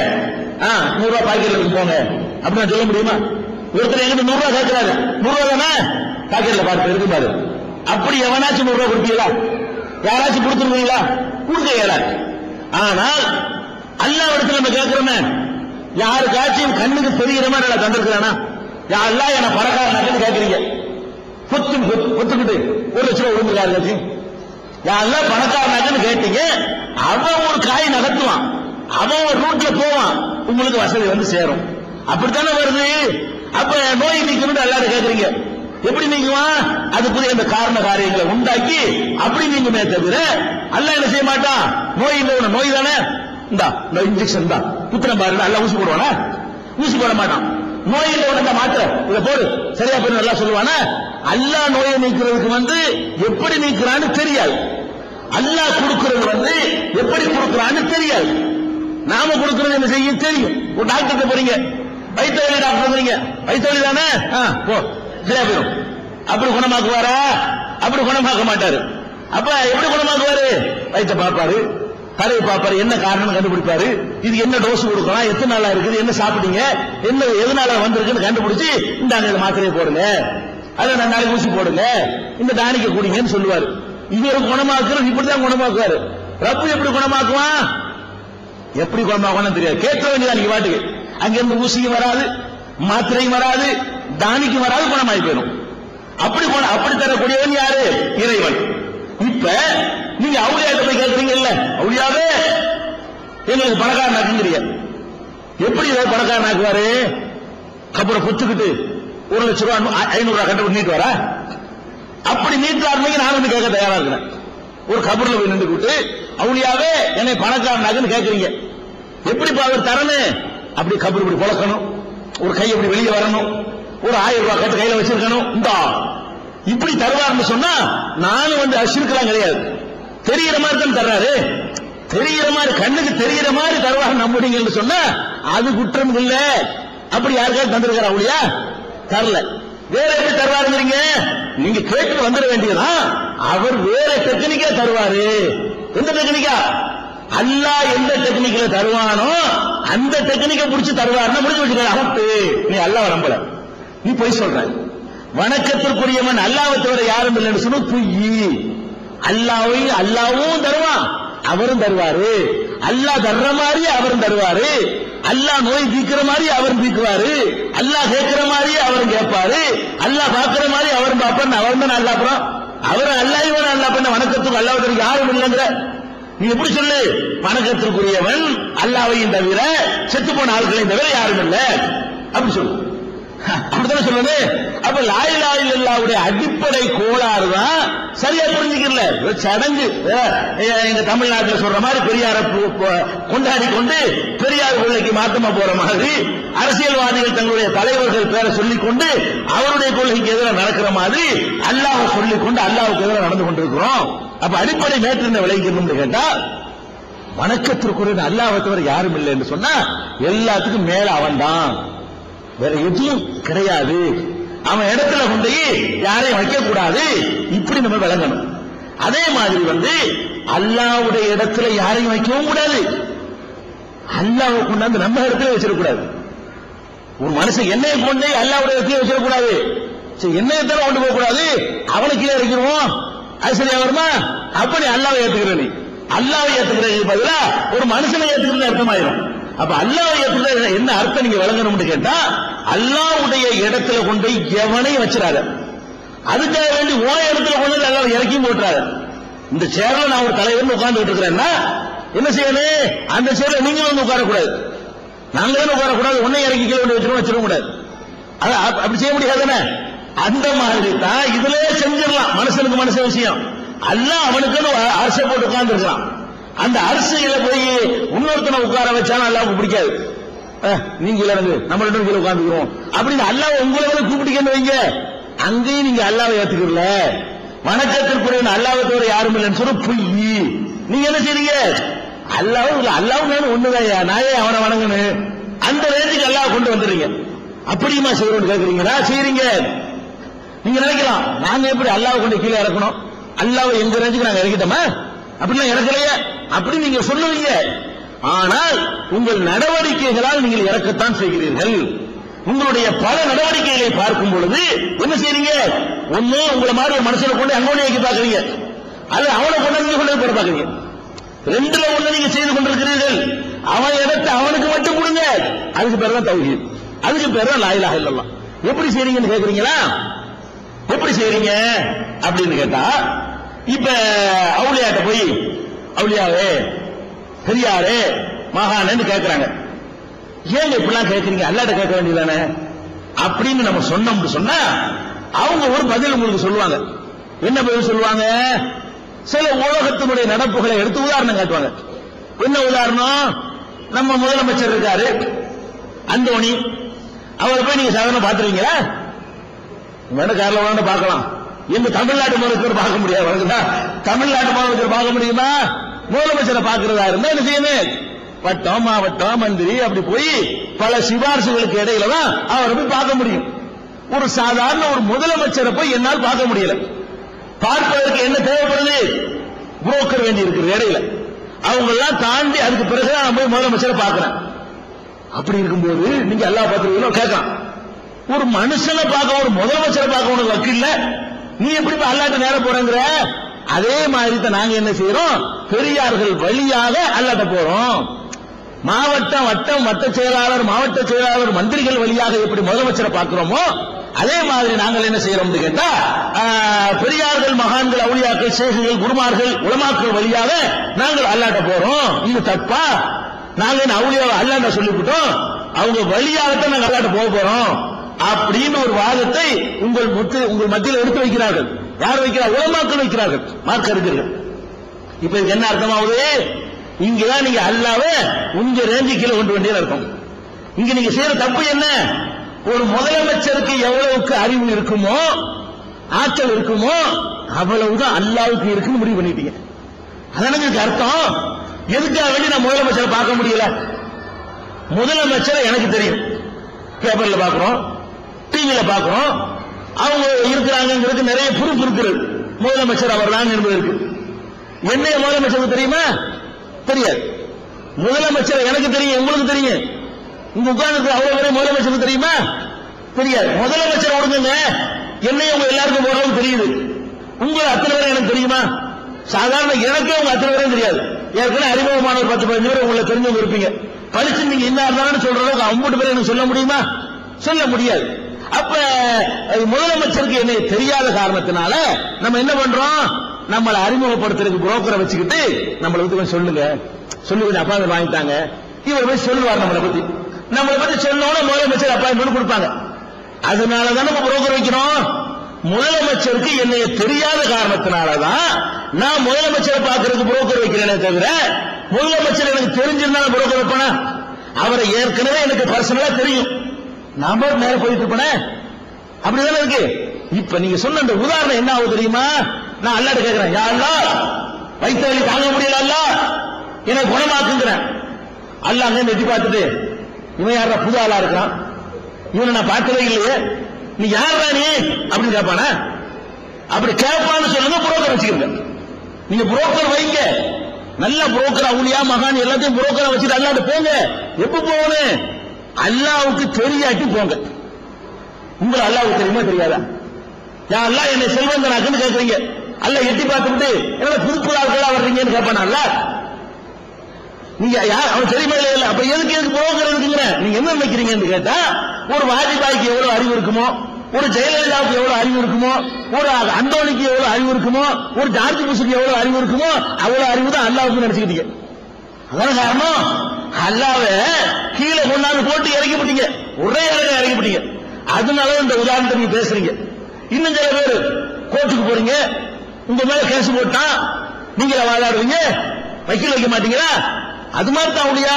நூறு ரூபாய் பாக்கெட்ல போங்க அப்படின்னு சொல்ல முடியுமா? ஒருத்தர் எங்கிட்ட நூறு ரூபாய் கேட்கிறாரு, நூறு ரூபாய் தானே பாக்கெட்ல பார்த்து இருக்கு பாரு, அப்படி எவனாச்சும் நூறு ரூபாய் கொடுப்பீங்களா, யாராச்சும் கொடுத்துருவீங்களா, கொடுக்க இயலாது. ஆனால் அல்லாஹ் இடத்துல நம்ம கேட்கிறோமே, யாருக்காச்சும் கண்ணுக்கு தெரிகிற மாதிரி நல்லா தந்திருக்கிறானா, யாரெல்லாம் என்ன பணக்காரனாக்குன்னு கேட்கறீங்க, பொத்து பொத்துக்கிட்டு ஒரு லட்சம் ரூபாய் விழுந்துருக்காரு, யாரெல்லாம் பணக்காரனாக்குன்னு கேட்டீங்க, அவன் ஒரு காய் நகர்த்துவான், அவன் ஒரு ரூட்ல போவான், உங்களுக்கு வசதி வந்து சேரும். அப்படித்தானே வருது. அப்ப நோய் நீக்கணும் எல்லாரும் கேட்கறீங்க, எப்படி நீக்குவான், அதுக்குரிய அந்த காரண காரியங்களை உண்டாக்கி அப்படி நீங்குமே தவிர அல்லாஹ் என்ன செய்ய மாட்டான். நோய் இல்லை, நோய் தானே இந்தா இன்ஜெக்ஷன் தான் குத்துறம் பாருங்க, அல்ல ஊசி போடுவானா, ஊசி போட மாட்டான். நோய் இல்லை உடனே மாத்திரை இதை போடு சரியா போய் நல்லா சொல்லுவானா. அல்லாஹ் நோயை நீக்கிறதுக்கு வந்து எப்படி நீக்கிறான்னு தெரியாது, அல்லாஹ் கொடுக்கிறது வந்து எப்படி கொடுக்கிறான்னு தெரியாது. நாம கொடுக்கிறது என்ன செய்ய தெரியும். ஒரு டாக்டர் போறீங்க, வயிற்று வலி டாக்டர் போறீங்க, வயிற்று வலி தானே போ சரியா போயிடும், அப்படி குணமாக்குவாரா, அப்படி குணமாக்க மாட்டாரு. அப்ப எப்படி குணமாக்குவாரு, வயிற்ற பார்ப்பாரு, தலையை பார்ப்பாரு, என்ன காரணம் கண்டுபிடிப்பாரு, இது என்ன டோஸ் கொடுக்கலாம், எத்தனை நாளா இருக்குது, என்ன சாப்பிட்டீங்க, என்ன எதனால வந்திருக்குன்னு கண்டுபிடிச்சு இந்த மாத்திரையை போடுங்க, அதை நான் நாளைக்கு ஊசி போடுங்க, இந்த டானிக்க குடிங்கன்னு சொல்லுவாரு. இவரு குணமாக்குறது இப்படிதான் குணமாக்குவாரு. ரப்பு எப்படி குணமாக்குவான், எப்படி குணமாக்குவான்னு தெரியாது, கேட்க வேண்டியதான் நீங்க பாட்டுக்கு. அங்கிருந்து ஊசியும் வராது, மாத்திரையும் வராது, தானிக்கும் வராது, குணமாகி போயிடும். அப்படி அப்படி தரக்கூடியவன் யாரு, இறைவன். இப்ப நீங்க அவுளியாட்ட போய் கேட்கறீங்க, இல்ல அவுளியாவே எங்களுக்கு பணக்காரனாக்குங்கிறீங்க, எப்படி பணக்காரனாக்குவாரு, கபரை புத்துக்கிட்டு ஒரு லட்சம் ரூபாய் ஐநூறு ரூபாய் கண்டு நீட்டு வரா, அப்படி நீட்டாருமே நான் வந்து கேட்க தயாரா இருக்கிறேன். ஒரு கபர்ல போய் நின்றுக்கிட்டு அவுளியாவே என்னை பணக்காரனாக்குன்னு கேட்கறீங்க, எப்படி அவர் தரணும், அப்படி கபர் இப்படி புழக்கணும், ஒரு கை இப்படி வெளியே வரணும், ஒரு ஆயிரம் ரூபாய் கட்டு கையில வச்சிருக்கணும், இந்த இப்படி தருவார்னு சொன்னா நானும் வந்து அசிருக்கலாம் கிடையாது. தெரிகிற மாதிரி தான் தர்றாரு, தெரிகிற மாதிரி கண்ணுக்கு தெரிகிற மாதிரி தருவார் நம்புறீங்கன்னு சொன்னா அது குற்றம் இல்ல. அப்படி யாருக்காவது தந்திருக்காரு அவுளியா, தரல. வேற எப்படி தருவாருங்கிறீங்க, நீங்க கேட்டு வந்துட வேண்டியதான். அவர் வேற டெக்னிக்கா தருவாரு. எந்த டெக்னிக்கா, அல்லாஹ் எந்த டெக்னிக்ல தருவானோ அந்த டெக்னிக்கை பிடிச்சு தருவாருன்னா முடிஞ்சு வச்சுக்க. அகத்து நீ அல்லாஹ் நம்பல, நீ பொய் சொல்ற. வணக்கத்திற்குரியவன் அல்லாஹ்வை தவிர யாரும் இல்லைன்னு சொன்ன பொய். அல்லாஹ்வை அல்லாஹ்வும் தருவான், அவரும் தருவாரு. அல்லாஹ் தர்ற மாதிரி அவரும் தருவாரு. அல்லாஹ் நோய் தீக்கிற மாதிரி அவரும் தீக்குவாரு. அல்லாஹ் கேட்கிற மாதிரி அவரும் கேட்பாரு. அல்லாஹ் பார்க்கிற மாதிரி அவரும் பார்ப்பாரு. அவரும் தான் அல்லாஹ். அப்புறம் அவர் அல்லாஹ் இவன் அல்லாஹ் பண்ண வணக்கத்துக்கு அல்லாஹ் யாரும் இல்லைங்கிற நீ எப்படி சொல்லு? வணக்கத்திற்குரியவன் அல்லாஹ்வையும் தவிர செத்து போன ஆட்களையும் தவிர யாரும் இல்லை அப்படி சொல்லு. அப்படித்தானே சொல்லு. அப்ப லா இலாஹ இல்லல்லாஹ்வுடைய அடிப்படை கோளாறு தான் சரியா புரிஞ்சுக்கல. சடங்கு எங்க தமிழ்நாட்டில் சொல்ற மாதிரி பெரியார கொண்டாடி கொண்டு பெரியார் கொள்கைக்கு மாத்தமா போற மாதிரி அரசியல்வாதிகள் தங்களுடைய தலைவர்கள் பேரை சொல்லிக் கொண்டு அவருடைய கொள்கைக்கு எதிராக நடக்கிற மாதிரி அல்லாஹ் சொல்லிக் கொண்டு அல்லாஹ்வுக்கு எதிராக நடந்து கொண்டிருக்கிறோம். அப்ப அடிப்படை மேற்று என்ன விளைவிக்கணும்னு கேட்டா, வணக்கத்திற்குரிய அல்லாஹ்வை தவிர யாரும் இல்லை என்று சொன்னா எல்லாத்துக்கும் மேல அவன் தான், வேற எதுவும் கிடையாது. அவன் இடத்துல கொண்டு யாரையும் வைக்க கூடாது. இப்படி நம்ம விளங்கணும். அதே மாதிரி வந்து அல்லாஹ்வுடைய இடத்துல யாரையும் வைக்கவும் கூடாது. அல்லாஹ்வை கொண்டாந்து நம்ம இடத்துல வச்சிடக்கூடாது. ஒரு மனுஷன் என்னைய கொண்டு அல்லாஹ்வுடைய இடத்துல வச்சிடக்கூடாது. சரி, என்னையத்தான் கொண்டு போக கூடாது, அவனுக்கு கீழே இருக்கிறோம். அது சரியா வருமா? அப்படி அல்லாஹ்வை ஏத்துக்கிற நீ அல்லாஹ்வை ஏத்துக்கிறதுக்கு பதிலா ஒரு மனுஷனை ஏத்துக்கிறது அர்த்தமாயிரும். அப்ப அல்லாஹ்வை ஏத்துக்கிறது என்ன அர்த்தம் நீங்க விளங்கணும்னு கேட்டா, அல்லாஹ்வுடைய இடத்துல கொண்டு எவனையும் வச்சிடாத. அதுக்காக வேண்டி ஓ இடத்துல கொண்டு அல்லாஹ் இறக்கியும் போட்டுறாரு. இந்த சேர்ல நான் ஒரு தலைவர் உட்கார்ந்துட்டு இருக்கிறேன்னா என்ன செய்யணும்? அந்த சேர்ல நீங்க வந்து உட்காரக்கூடாது, நாங்க தானே உட்காரக்கூடாது. ஒன்னை இறக்கி கீழே கொண்டு வச்சிருவோம் வச்சிட கூடாது. அப்படி செய்ய முடியாதுன்னு அந்த மாதிரி தான் இதுல செஞ்சிடலாம். மனுஷனுக்கு மனுஷன் விஷயம். அல்லாஹ் அவனுக்குன்னு அரசை போட்டு உட்கார்ந்து இருக்கலாம். அந்த அரசியல போய் இன்னொருத்தனை உட்கார வச்சாலும் அல்லாஹ்வுக்கு பிடிக்காது. நீங்க இருந்து நம்ம ரெண்டு கீழே உட்கார்ந்துக்கிறோம் அப்படின்னு அல்லாஹ் உங்களை கூப்பிட்டு வைங்க. அங்கேயும் நீங்க அல்லாஹ்வை ஏத்துக்கல. வணக்கத்திற்குரிய அல்லாஹ்வை தவிர யாரும் இல்லைன்னு சொல்ல பொய். நீங்க என்ன செய்றீங்க? அல்லாஹ் அல்லாஹ் ஒண்ணுதான், நாயே அவனை வணங்கணும். அந்த ரேஞ்சுக்கு அல்லாஹ் கொண்டு வந்துடுறீங்க. அப்படியுமா செய்யறோம்னு கேட்கறீங்களா? செய்றீங்க. நீங்க நினைக்கலாம் நாங்க எப்படி அல்லாஹ் கொண்டு கீழே இறக்கணும், அல்லாஹ் எங்க ரேஞ்சுக்கு நாங்க இறக்கிட்டோமா? அப்படிலாம் இறக்கலையே அப்படி நீங்க சொல்லுவீங்க. ஆனால் உங்கள் நடவடிக்கைகளால் நீங்கள் இறக்கத்தான் செய்கிறீர்கள். உங்களுடைய பல நடவடிக்கைகளை பார்க்கும் பொழுது என்ன செய்றீங்க? ஒண்ணு உங்களை மாதிரி ஒரு மனுஷனை கொண்டு அங்கோடி வைக்க பாக்குறீங்க, அது அவனை கொண்டு கொண்டு போட பாக்குறீங்க. ரெண்டுல ஒண்ணு நீங்க செய்து கொண்டிருக்கிறீர்கள். அவன் இடத்தை அவனுக்கு மட்டும் கொடுங்க, அதுக்கு பேர் தான் தௌஹீத், அதுக்கு பேர் தான் லா இலாஹ இல்லல்லாஹ். எப்படி செய்றீங்கன்னு கேக்குறீங்களா? எப்படி செய்றீங்க அப்படின்னு கேட்டா, இப்ப அவுலியாட்ட போய் அவுலியாவே பெரியாரே மகானன்னு கேட்கிறாங்க. ஏங்க இப்படிலாம் கேட்கறீங்க? அல்லாஹ்ட்ட கேட்க வேண்டியதானே அப்படின்னு நம்ம சொன்னோம்னு சொன்னா அவங்க ஒரு பதில் உங்களுக்கு சொல்லுவாங்க. என்ன பதில் சொல்லுவாங்க? சில உலகத்தினுடைய நடப்புகளை எடுத்து உதாரணம் காட்டுவாங்க. என்ன உதாரணம்? நம்ம முதலமைச்சர் இருக்காரு அந்தோணி, அவரை போய் நீங்க சாதாரண பாத்துருவீங்களா? வேணா கேரளா வேணா பார்க்கலாம். எங்க தமிழ்நாட்டு முதலமைச்சர் பார்க்க முடியாது. தமிழ்நாட்டு முதலமைச்சர் பார்க்க முடியுமா? முதலமைச்சரை பார்க்கிறதா இருந்தா என்ன செய்யணும்? வட்டம் மாவட்டம் மந்திரி அப்படி போய் பல சிபாரிசுகளுக்கு இடையில தான் அவரை போய் பார்க்க முடியும். ஒரு சாதாரண ஒரு முதலமைச்சரை போய் என்னால் பார்க்க முடியல. பார்ப்பதற்கு என்ன தேவைப்படுது? புரோக்கர் வேண்டி இருக்கிற இடையில அவங்க எல்லாம் தாண்டி அதுக்கு பிறகு நான் போய் முதலமைச்சரை பார்க்கிறேன். அப்படி இருக்கும்போது நீங்க எல்லாம் பார்த்துருவீங்களோ கேட்கலாம். ஒரு மனுஷனை பார்க்க ஒரு முதலமைச்சரை பார்க்க உனக்கு வக்கீல்ல, நீ எப்படி அல்லாஹ்ட்ட நேர போறங்கிற? அதே மாதிரி தான் நாங்க என்ன செய்யறோம்? பெரியார்கள் வழியாக அல்லாஹ்ட்ட போறோம். மாவட்டம் வட்டம் வட்ட செயலாளர் மாவட்ட செயலாளர் மந்திரிகள் வழியாக எப்படி முதலமைச்சரை பார்க்கிறோமோ அதே மாதிரி நாங்கள் என்ன செய்யறோம் கேட்டா, பெரியார்கள் மகான்கள் அவுலியாக்கள் சேகுகள் குருமார்கள் உலமாக்கள் வழியாக நாங்கள் அல்லாஹ்ட்ட போறோம். இது தப்பா? நாங்க என்ன அவுலியாவை அல்லாஹ்ட்ட சொல்லிவிட்டோம், அவங்க வழியாகத்தான் நாங்கள் அல்லாஹ்ட்ட போக போறோம் அப்படின்னு ஒரு வாதத்தை உங்கள் உங்கள் மத்தியில் எடுத்து வைக்கிறார்கள். யார் வைக்கிறார்? உலமாக்கள் வைக்கிறார்கள், மார்க்க அறிஞர்கள். இப்ப என்ன அர்த்தமாவது? இங்கதான் நீங்க அல்லாஹ்வை உங்க ரேஞ்சுக்கு கொண்டு வேண்டிய அர்த்தம். இங்க நீங்க செய்யற தப்பு என்ன? ஒரு முதலமைச்சருக்கு எவ்வளவுக்கு அறிவு இருக்குமோ ஆற்றல் இருக்குமோ அவ்வளவுதான் அல்லாஹ்வுக்கு இருக்குன்னு முடிவு பண்ணிட்டீங்க. அதானங்க அர்த்தம். எதுக்காக வேண்டி நான் முதலமைச்சரை பார்க்க முடியல? முதலமைச்சரை எனக்கு தெரியும், பேப்பர்ல பாக்குறோம், டிவியில பாக்குறோம், அவங்க இருக்கிறாங்கிறது நிறைய ப்ரூஃப் இருக்குது. முதலமைச்சர் அவர் தான் என்பது இருக்கு. என்னைய முதலமைச்சருக்கு தெரியுமா? தெரியாது. முதலமைச்சர் எனக்கு தெரியும், உங்களுக்கு தெரியும். இங்க உட்கார்ந்து அவ்வளவு பேரை முதலமைச்சருக்கு தெரியுமா? தெரியாது. முதலமைச்சர் ஒடுங்குங்க, என்னைய உங்க எல்லாருக்கும் போறவங்க தெரியுது. உங்களை அத்தனை பேரை எனக்கு தெரியுமா? சாதாரண எனக்கே உங்க அத்தனை பேரும் தெரியாது. ஏற்கனவே அறிமுகமான ஒரு பத்து பதினஞ்சு பேர் உங்களை தெரிஞ்சவங்க இருப்பீங்க. படிச்சு நீங்க என்ன இருந்தாலும் சொல்ற அளவுக்கு ஐம்பது பேர் எனக்கு சொல்ல முடியுமா? சொல்ல முடியாது. அப்ப முதலமைச்சருக்கு என்ன தெரியாத காரணத்தினால நம்ம என்ன பண்றோம்? நம்மளை அறிமுகப்படுத்துறதுக்கு புரோக்கரை வச்சுக்கிட்டு நம்மளை பத்தி கொஞ்சம் சொல்லுங்க, சொல்லி கொஞ்சம் அப்பாயின்மெண்ட் வாங்கிட்டாங்க. இவர் போய் சொல்லுவார் நம்மளை பத்தி. நம்மளை பத்தி சொன்னோட முதலமைச்சர் அப்பாயின்மெண்ட் கொடுப்பாங்க. அதனாலதான் நம்ம புரோக்கர் வைக்கிறோம். முதலமைச்சருக்கு என்னைய தெரியாத காரணத்தினாலதான் நான் முதலமைச்சரை பார்க்கறதுக்கு புரோக்கர் வைக்கிறேனே தவிர, முதலமைச்சர் எனக்கு தெரிஞ்சிருந்தாலும் புரோக்கர் வைப்பேனா? அவரை ஏற்கனவே எனக்கு பர்சனலா தெரியும், நாம நேர போயிட்டு இருப்பேனே. அப்படிதானே இருக்கு. இப்ப நீங்க சொன்ன அந்த உதாரணம் என்ன ஆகுது தெரியுமா? நான் அல்லாஹ்ட்ட கேட்கிறேன், யா அல்லாஹ் வைத்த வலி தாங்க முடியல, அல்லாஹ் எனக்கு குணமாக்குங்கிறேன். அல்லாஹ் அங்க எட்டி பார்த்துட்டு, இவன் யாரா புது ஆளா இருக்கான், இவனை நான் பார்த்ததே இல்லையே, நீ யாரா நீ அப்படின்னு கேட்பானா? அப்படி கேட்பான்னு சொல்லுங்க, புரோக்கர் வச்சுக்கிறீங்க. நீங்க புரோக்கர் வைங்க, நல்ல புரோக்கர், அவுலியா மகான் எல்லாத்தையும் புரோக்கரை வச்சுட்டு அல்லாஹ்ட்ட போங்க. எப்ப போகணும்? அல்லாஹ்வுக்கு தெரியாட்டி போங்க. உங்களை அல்லாஹ்வுக்கு தெரியுமா தெரியாதா? யா அல்லாஹ் என்னை செல்வந்தனாக்குன்னு கேட்கறீங்க. அல்லாஹ் எட்டி பார்த்துட்டு என்ன புது புது ஆட்களா வர்றீங்கன்னு கேட்பானா? அல்லாஹ் நீங்க யார் அவன் தெரியுமா இல்ல? அப்ப எதுக்கு எதுக்கு புரோக்கர் இருக்குங்கிற நீங்க என்ன நினைக்கிறீங்கன்னு கேட்டா, ஒரு வாஜ்பாய்க்கு எவ்வளவு அறிவு இருக்குமோ, ஒரு ஜெயலலிதாவுக்கு எவ்வளவு அறிவு இருக்குமோ, ஒரு அந்தோனிக்கு எவ்வளவு அறிவு இருக்குமோ, ஒரு ஜார்ஜ் புஷுக்கு எவ்வளவு அறிவு இருக்குமோ, அவ்வளவு அறிவு தான் அல்லாஹ்வுக்கு நினைச்சுக்கிட்டீங்க. அதான காரணம். அல்லாஹ்வை கீழே கொண்டாந்து போட்டு இறக்கிவிட்டீங்க, ஒரே இறங்க இறக்கிவிட்டீங்க. அதனால இந்த உதாரணத்தை நீங்க பேசுறீங்க. இன்னும் சில பேர் கோர்ட்டுக்கு போறீங்க, உங்க மேல கேஸ் போட்டா நீங்க வாதாடுவீங்க, வக்கீல் வைக்க மாட்டீங்களா? அது மாதிரி தான் அவுலியா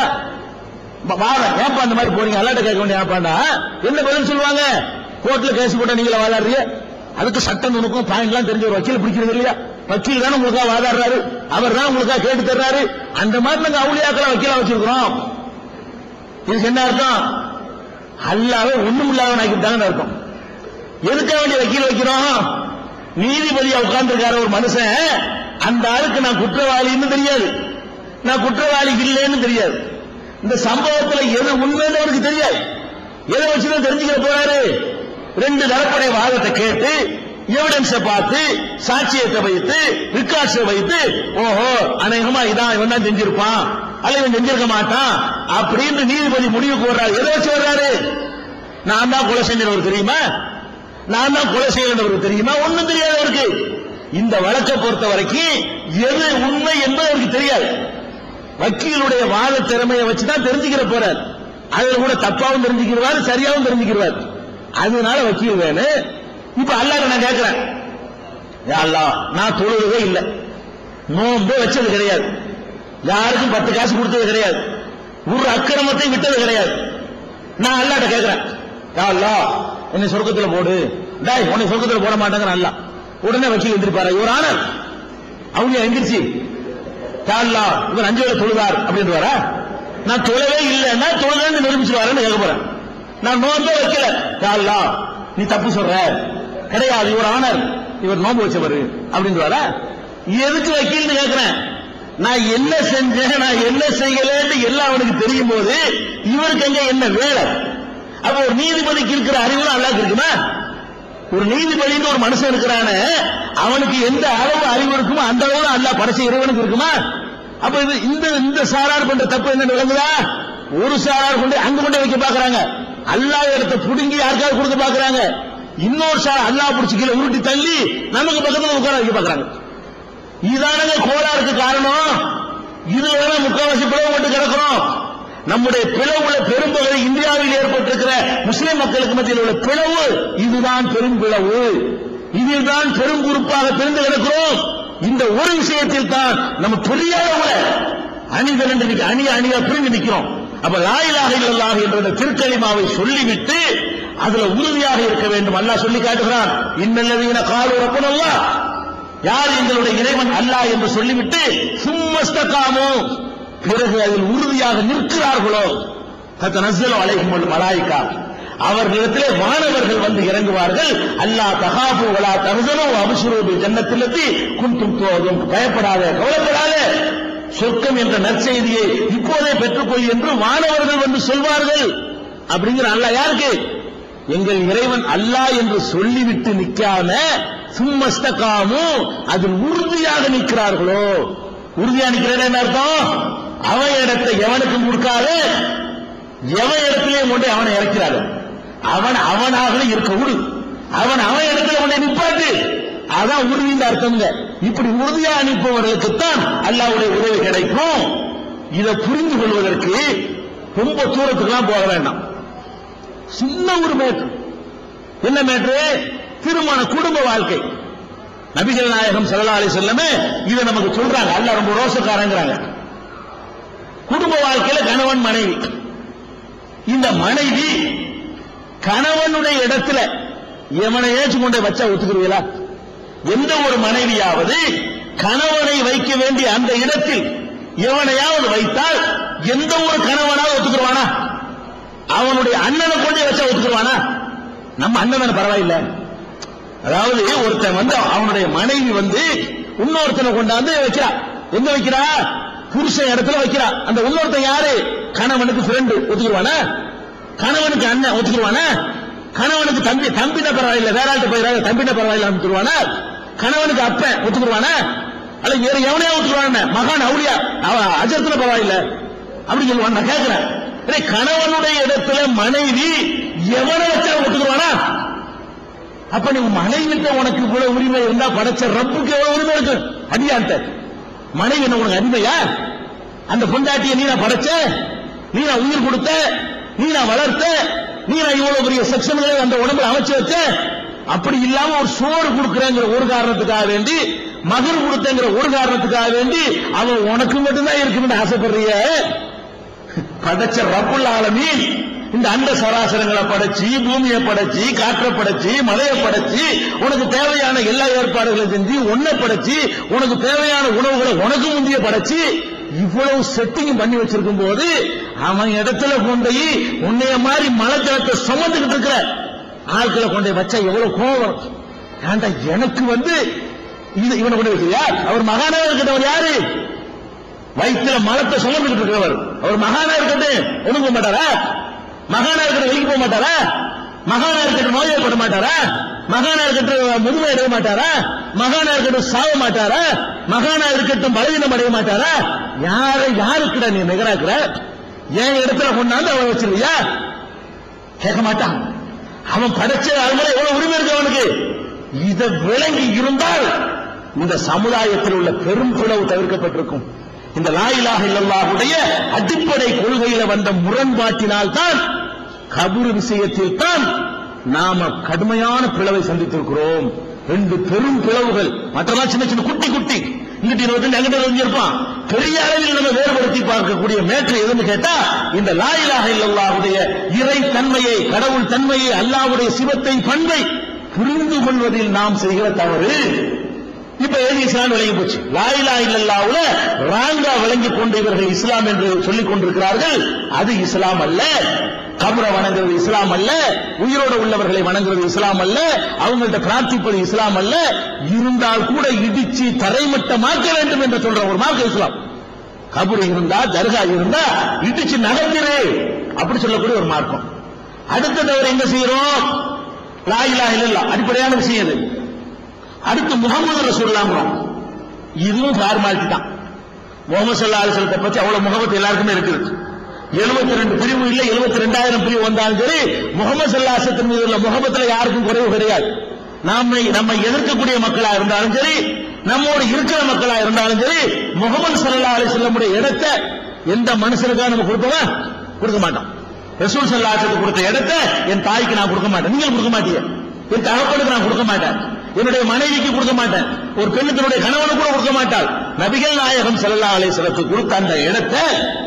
வாழ. ஏப்பா அந்த மாதிரி போறீங்க? அல்லாஹ்ட்ட கேட்க வேண்டிய ஏப்பாண்டா என்ன பதில் சொல்லுவாங்க? கோர்ட்ல கேஸ் போட்டா நீங்கள வாதாடுறீங்க, அதுக்கு சட்டம் நுணுக்கும் பாயிண்ட் எல்லாம் தெரிஞ்ச ஒரு வக்கீல் பிடிக்கிறது இல்லையா? வக்கீல் தானே உங்களுக்கா வாதாடுறாரு, அவர் தான் உங்களுக்கா கேட்டு தர்றாரு. அந்த மாதிரி நாங்க அவுலியாக்களை வக்கீலா வச்சிருக்கிறோம். இதுக்கு என்ன அர்த்தம்? அல்லாஹ்வை ஒண்ணும் இல்லாதவன் ஆக்கிட்டாங்கன்னு அர்த்தம். எதுக்க வேண்டிய வக்கீல் வைக்கிறோம்? நீதிபதியா உட்கார்ந்துருக்கார ஒரு மனுஷன், அந்த ஆளுக்கு நான் குற்றவாளின்னு தெரியாது, நான் குற்றவாளி இல்லைன்னு தெரியாது. இந்த சம்பவத்தில் எது உண்மைன்னு அவருக்கு தெரியாது. எதை வச்சுதான் தெரிஞ்சுக்க போறாரு? ரெண்டு தரப்படை வாதத்தை கேட்டு, எவிடன்ஸை பார்த்து, சாட்சியத்தை வைத்து, ரிகார்ட்ஸை வைத்து, ஓஹோ அநேகமா இதான் இவன் தான் செஞ்சிருப்பான், அல்ல இவன் செஞ்சிருக்க மாட்டான் அப்படின்னு நீதிபதி முடிவுக்கு வர்றாரு. எதை வச்சு வர்றாரு? நான் தான் கொலை செஞ்சவர் தெரியுமா, நான் தான் கொலை செய்யறவர் தெரியுமா? ஒண்ணும் தெரியாது அவருக்கு. இந்த வழக்கை பொறுத்த வரைக்கும் எது உண்மை என்பது அவருக்கு தெரியாது. வக்கீலுடைய வாத திறமையை வச்சுதான் தெரிஞ்சுக்கிற போறார். அதுல கூட தப்பாவும் தெரிஞ்சுக்கிறாரு, சரியாவும் தெரிஞ்சுக்கிறார். அதனால வக்கீல் வேணும். இப்ப அல்லாஹ்ட்ட நான் கேட்கிறேன், யா அல்லாஹ் நான் தொழுகவே இல்லை, நோன்பு வச்சது கிடையாது, யாருக்கும் பத்து காசு கொடுத்தது கிடையாது, ஒரு அக்கிரமத்தை விட்டது கிடையாது. நான் அல்லாஹ்ட்ட கேட்கிறேன், யா அல்லாஹ் என்னை சொர்க்கத்துல போடு. டேய் உன்னை சொர்க்கத்துல போட மாட்டாங்க அல்லாஹ். உடனே வக்கீல் எந்திரிப்பாரா? இவர் ஆனர் அவங்க எந்திரிச்சு, யா அல்லாஹ் இவர் அஞ்சு வேளை தொழுதார் அப்படின்னு வரா? நான் தொழவே இல்லைன்னா தொழுதேன்னு நிரூபிச்சுவாருன்னு கேட்க போறேன். நான் நோன்பே வைக்கல, யா அல்லாஹ் நீ தப்பு சொல்ற, கிடையாது இவர் ஆனர், இவர் நோன்பு வச்சவர் அப்படின்னு வரா? எதுக்கு வக்கீல்னு கேட்கிறேன். நான் என்ன செஞ்சேன், நான் என்ன செய்யலன்னு எல்லாம் அவனுக்கு தெரியும் போது இவருக்கு எங்க என்ன வேலை? அப்ப ஒரு நீதிபதிக்கு இருக்கிற அறிவு அல்லாஹ்க்கு இருக்குமா? ஒரு நீதிபதினு ஒரு மனுஷன் இருக்கிறானே, அவனுக்கு எந்த அளவு அறிவு இருக்குமோ அந்த அளவு அல்லாஹ் படைச்ச இறைவனுக்கு இருக்குமா? அப்ப இது இந்த இந்த சாரார் பண்ற தப்பு என்ன விளங்குதா? ஒரு சாரார் கொண்டு அங்க கொண்டு வைக்க பாக்குறாங்க, அல்லாஹ் இடத்தை புடுங்கி யாருக்காவது கொடுக்க பாக்குறாங்க. இன்னொரு சார் அல்லாஹ் பிடிச்சி கீழே உருட்டி தள்ளி நமக்கு பக்கத்துல உட்கார வைக்க பாக்குறாங்க. இதானங்க கோளாறுக்கு காரணம். இதுல முக்காவாசி பிளவு மட்டும் கிடக்கிறோம். நம்முடைய பிளவுல பெரும்பகுதி இந்தியாவில் ஏற்பட்டிருக்கிற முஸ்லிம் மக்களுக்கு மத்தியில் உள்ள பிளவு இதுதான் பெரும் பிளவு. இதில் தான் பெரும் குறிப்பாக பிரிந்து கிடக்கிறோம். இந்த ஒரு விஷயத்தில் தான் நம்ம பெரிய அளவுல அணிதிரண்டு அணிய அணியா பிரிந்து நிற்கிறோம். அப்ப லா இலாஹ இல்லல்லாஹ் என்ற திருக்கலிமாவை சொல்லிவிட்டு அதுல உறுதியாக இருக்க வேண்டும். அல்லாஹ் சொல்லி காட்டுகிறான், இன்னல்லதீன காலு ரப்பனல்லாஹ், யார் எங்களுடைய இறைவன் அல்லாஹ் என்று சொல்லிவிட்டு சும்மஸ்தகாமு, பிறகு அதில் உறுதியாக நிற்கிறார்களோ, தத்தனஸ்ஸலு அலைஹிமுல் மலாயிகா, அவர்களிடத்திலே வானவர்கள் வந்து இறங்குவார்கள். அல்லாஹ் தகாபு வலா தஹ்சனு வஅப்ஷிரு பில் ஜன்னத்தில்லதி குன்தும் துஅதுன், பயப்படாத கவலைப்படாத, சொர்க்கம் என்ற நற்செய்தியை இப்போதே பெற்றுக்கொள் என்று வானவர்கள் வந்து சொல்வார்கள். அப்படிங்கிற அல்லாஹ் யாருக்கு? எங்கள் இறைவன் அல்லாஹ் என்று சொல்லிவிட்டு நிற்காம சும்மஸ்தகாமு, அதில் உறுதியாக நிற்கிறார்களோ. உறுதியா நிற்கிறேன் என்ன அர்த்தம்? அவன் இடத்தை எவனுக்கும் கொடுக்காத, எவன் இடத்திலே கொண்டு அவனை இறக்கிறாரு, அவன் அவனாக இருக்க விடு, அவன் அவன் இடத்துல கொண்டு நிப்பாட்டு. அதான் உறுதியின் அர்த்தம். இப்படி உறுதியா அனுப்பவர்களுக்குத்தான் அல்லாஹ்வுடைய உதவி கிடைக்கும். இதை புரிந்து கொள்வதற்கு ரொம்ப தூரத்துக்குலாம் போக வேண்டாம். சின்ன ஒரு மேற்று. என்ன மேற்று? திருமண குடும்ப வாழ்க்கை. நபிகள் நாயகம் ஸல்லல்லாஹு அலைஹி வஸல்லம் இதை நமக்கு சொல்றாங்க. அல்லாஹ் ரொம்ப ரோசக்காரங்கறாங்க. குடும்ப வாழ்க்கையில கணவன் மனைவி, இந்த மனைவி கணவனுடைய இடத்துல எவனை ஏற்று கொண்டே வச்சா ஒத்துக்கிறீங்களா? எந்த ஒரு மனைவியாவது கணவனை வைக்க வேண்டிய அந்த இடத்தில் எவனையாவது வைத்தால் எந்த ஒரு கணவனாவது ஒத்துக்குவானா? அவனுடைய அண்ணனை கொண்டே வச்சா ஒத்துக்குவானா? நம்ம அண்ணன் பரவாயில்லை. அதாவது ஒருத்தன் வந்து அவனுடைய மனைவி வந்து இன்னொருத்தனை கொண்டாந்து வைக்கிறா. எங்க வைக்கிறா? புருஷன் இடத்துல வைக்கிறா. அந்த இன்னொருத்தன் யாரு? கணவனுக்கு ஃப்ரெண்டு. ஒத்துக்குவானா? கணவனுக்கு அண்ணன் ஒத்துக்குவானா? கணவனுக்கு தம்பி தம்பினா பரவாயில்ல, வேற ஆள்கிட்ட போயிடாத, தம்பினா பரவாயில்ல ஒத்துக்குவானா? கணவனுக்கு அப்பன் ஒத்துக்குவானா? அல்ல வேற எவனையா ஒத்துக்குவான? மகான் அவுளியா அவன் அஜர்த்துல பரவாயில்ல அப்படி சொல்லுவான். நான் கேட்கிறேன், கணவனுடைய இடத்துல மனைவி எவனை வச்சா ஒத்துக்குவானா? அப்ப நீ மனைவிட்ட உனக்கு இவ்வளவு உரிமை இருந்தா படைச்ச ரப்புக்கு எவ்வளவு உரிமை இருக்கு? அடியான்ட்ட மனைவி என்ன உனக்கு அடிமையா? அந்த பொண்டாட்டியை நீ நான் படைச்ச, நீ நான் உயிர் கொடுத்த, நீ நான் வளர்த்த, நீ நான் இவ்வளவு பெரிய செக்ஷன்களை அந்த உடம்புல அமைச்சு வச்ச. அப்படி இல்லாம ஒரு சோறு கொடுக்கிறேங்கிற ஒரு காரணத்துக்காக வேண்டி, மகர் கொடுத்தங்கிற ஒரு காரணத்துக்காக வேண்டி அவன் உனக்கு மட்டும்தான் இருக்குன்னு ஆசைப்படுறிய? படைச்ச ரப்புல் ஆலமீன் இந்த அண்ட சராசரங்களை படைச்சு, பூமியை படைச்சு, காற்றை படைச்சு, மலையை படைச்சு, உனக்கு தேவையான எல்லா ஏற்பாடுகளையும் செஞ்சு, உன்னை படைச்சு, உனக்கு தேவையான உணவுகளை உனக்கு முந்தைய படைச்சு, இவ்வளவு செட்டிங் பண்ணி வச்சிருக்கும் போது அவன் இடத்துல கொண்டு உன்னைய மாதிரி மலைத்தளத்தை சுமந்துகிட்டு இருக்கிற ஆட்களை கொண்டு வச்சா எவ்வளவு கோபம். ஏண்டா எனக்கு வந்து இது இவனை கொண்டு வைக்கிறியா? அவர் மகானா இருக்கட்டும். யாரு வயிற்றுல மலத்தை சுமந்துகிட்டு இருக்கிறவர் அவர் மகானா இருக்கட்டும். ஒண்ணு போக மாட்டாரா? மகானா இருக்கிற வெளிக்கு போக மாட்டாரா? மகானா இருக்கிற நோயப்பட மாட்டாரா? மகானா இருக்கட்டும் முதுமை அடைய மாட்டாரா? மகானா இருக்கட்டும் சாவ மாட்டாரா? மகானா இருக்கட்டும் பலவீனம் அடைய மாட்டாரா? யார யாருக்குடா நீ நிகராக்குற? என் இடத்துல கொண்டாந்து அவன் வச்சிருவியா? கேட்க மாட்டான். அவன் படைச்ச அவங்கள எவ்வளவு உரிமை இருக்கு அவனுக்கு. இதை விளங்கி இருந்தால் இந்த சமுதாயத்தில் உள்ள பெரும் பிளவு தவிர்க்கப்பட்டிருக்கும். இந்த லா இலாஹ இல்லல்லாஹுடைய அடிப்படை கொள்கையில வந்த முரண்பாட்டினால் தான் கபூர் விஷயத்தில் தான் நாம கடுமையான பிளவை சந்தித்திருக்கிறோம். ரெண்டு பெரும் பிளவுகள். மற்றெல்லாம் சின்ன சின்ன குட்டி குட்டி இங்கிட்ட இருபத்தி அங்கிட்ட இருப்பான். பெரிய அளவில் நம்ம வேறுபடுத்தி பார்க்கக்கூடிய மேற்று எதுன்னு கேட்டா இந்த லா இலாஹ இல்லல்லாஹுடைய இறை தன்மையை, கடவுள் தன்மையை, அல்லாஹ்வுடைய சிவத்தை, பண்பை புரிந்து கொள்வதில் நாம் செய்கிற தவறு. இப்ப ஏது இஸ்லாம் விளங்கி போச்சு. லா இலாஹ இல்லல்லாஹுல ராங்கா விளங்கி கொண்டு இவர்கள் இஸ்லாம் என்று சொல்லிக் கொண்டிருக்கிறார்கள். அது இஸ்லாம் அல்ல. கபரை வணங்குறது இஸ்லாம் அல்ல. உயிரோடு உள்ளவர்களை வணங்குறது இஸ்லாம் அல்ல. அவங்கள்ட்ட பிரார்த்திப்பது இஸ்லாம் அல்ல. இருந்தால் கூட இடிச்சு தரைமட்டமாக்க வேண்டும் என்று சொல்ற ஒரு மார்க்கம் இஸ்லாம். கபர் இருந்தா, தர்கா இருந்தா இடிச்சு நகர்த்திரு அப்படி சொல்லக்கூடிய ஒரு மார்க்கம். அடுத்தது அவர் எங்க செய்யறோம்? லா இலாஹ இல்லல்லாஹ் அடிப்படையான விஷயம் இது. அடுத்து முகமது ரசூலுல்லாஹ். இதுவும் ஃபார்மாலிட்டி தான். முகமது ஸல்லல்லாஹு அலைஹி வஸல்லம் பத்தி அவ்வளவு முகமது எல்லாருக்குமே இருக்குது. எழுபத்தி ரெண்டு பிரிவு இல்ல, எழுபத்தி ரெண்டாயிரம் பிரிவு வந்தாலும் சரி, முகமது ஸல்லல்லாஹு அலைஹி வஸல்லம் மீது உள்ள முகமத்துல யாருக்கும் குறைவு கிடையாது. நாம நம்ம எதிர்க்கக்கூடிய மக்களா இருந்தாலும் சரி, நம்மோடு இருக்கிற மக்களா இருந்தாலும் சரி, முகமது ஸல்லல்லாஹு அலைஹி வஸல்லம் இடத்தை எந்த மனுஷனுக்காக நம்ம கொடுப்போமா? கொடுக்க மாட்டோம். ரசூல் ஸல்லல்லாஹு அலைஹி வஸல்லம் கொடுத்த இடத்தை என் தாய்க்கு நான் கொடுக்க மாட்டேன். நீங்கள் கொடுக்க மாட்டீங்க. என் தகப்பனுக்கு நான் கொடுக்க மாட்டேன். என்னுடைய மனைவிக்கு கொடுக்க மாட்டேன். ஒரு பெண்ணு தன்னுடைய கணவனுக்கு கூட கொடுக்க மாட்டாள். நபிகள் நாயகம் ஸல்லல்லாஹு அலைஹி வஸல்லம் கொடுத்த அந்த இடத்தை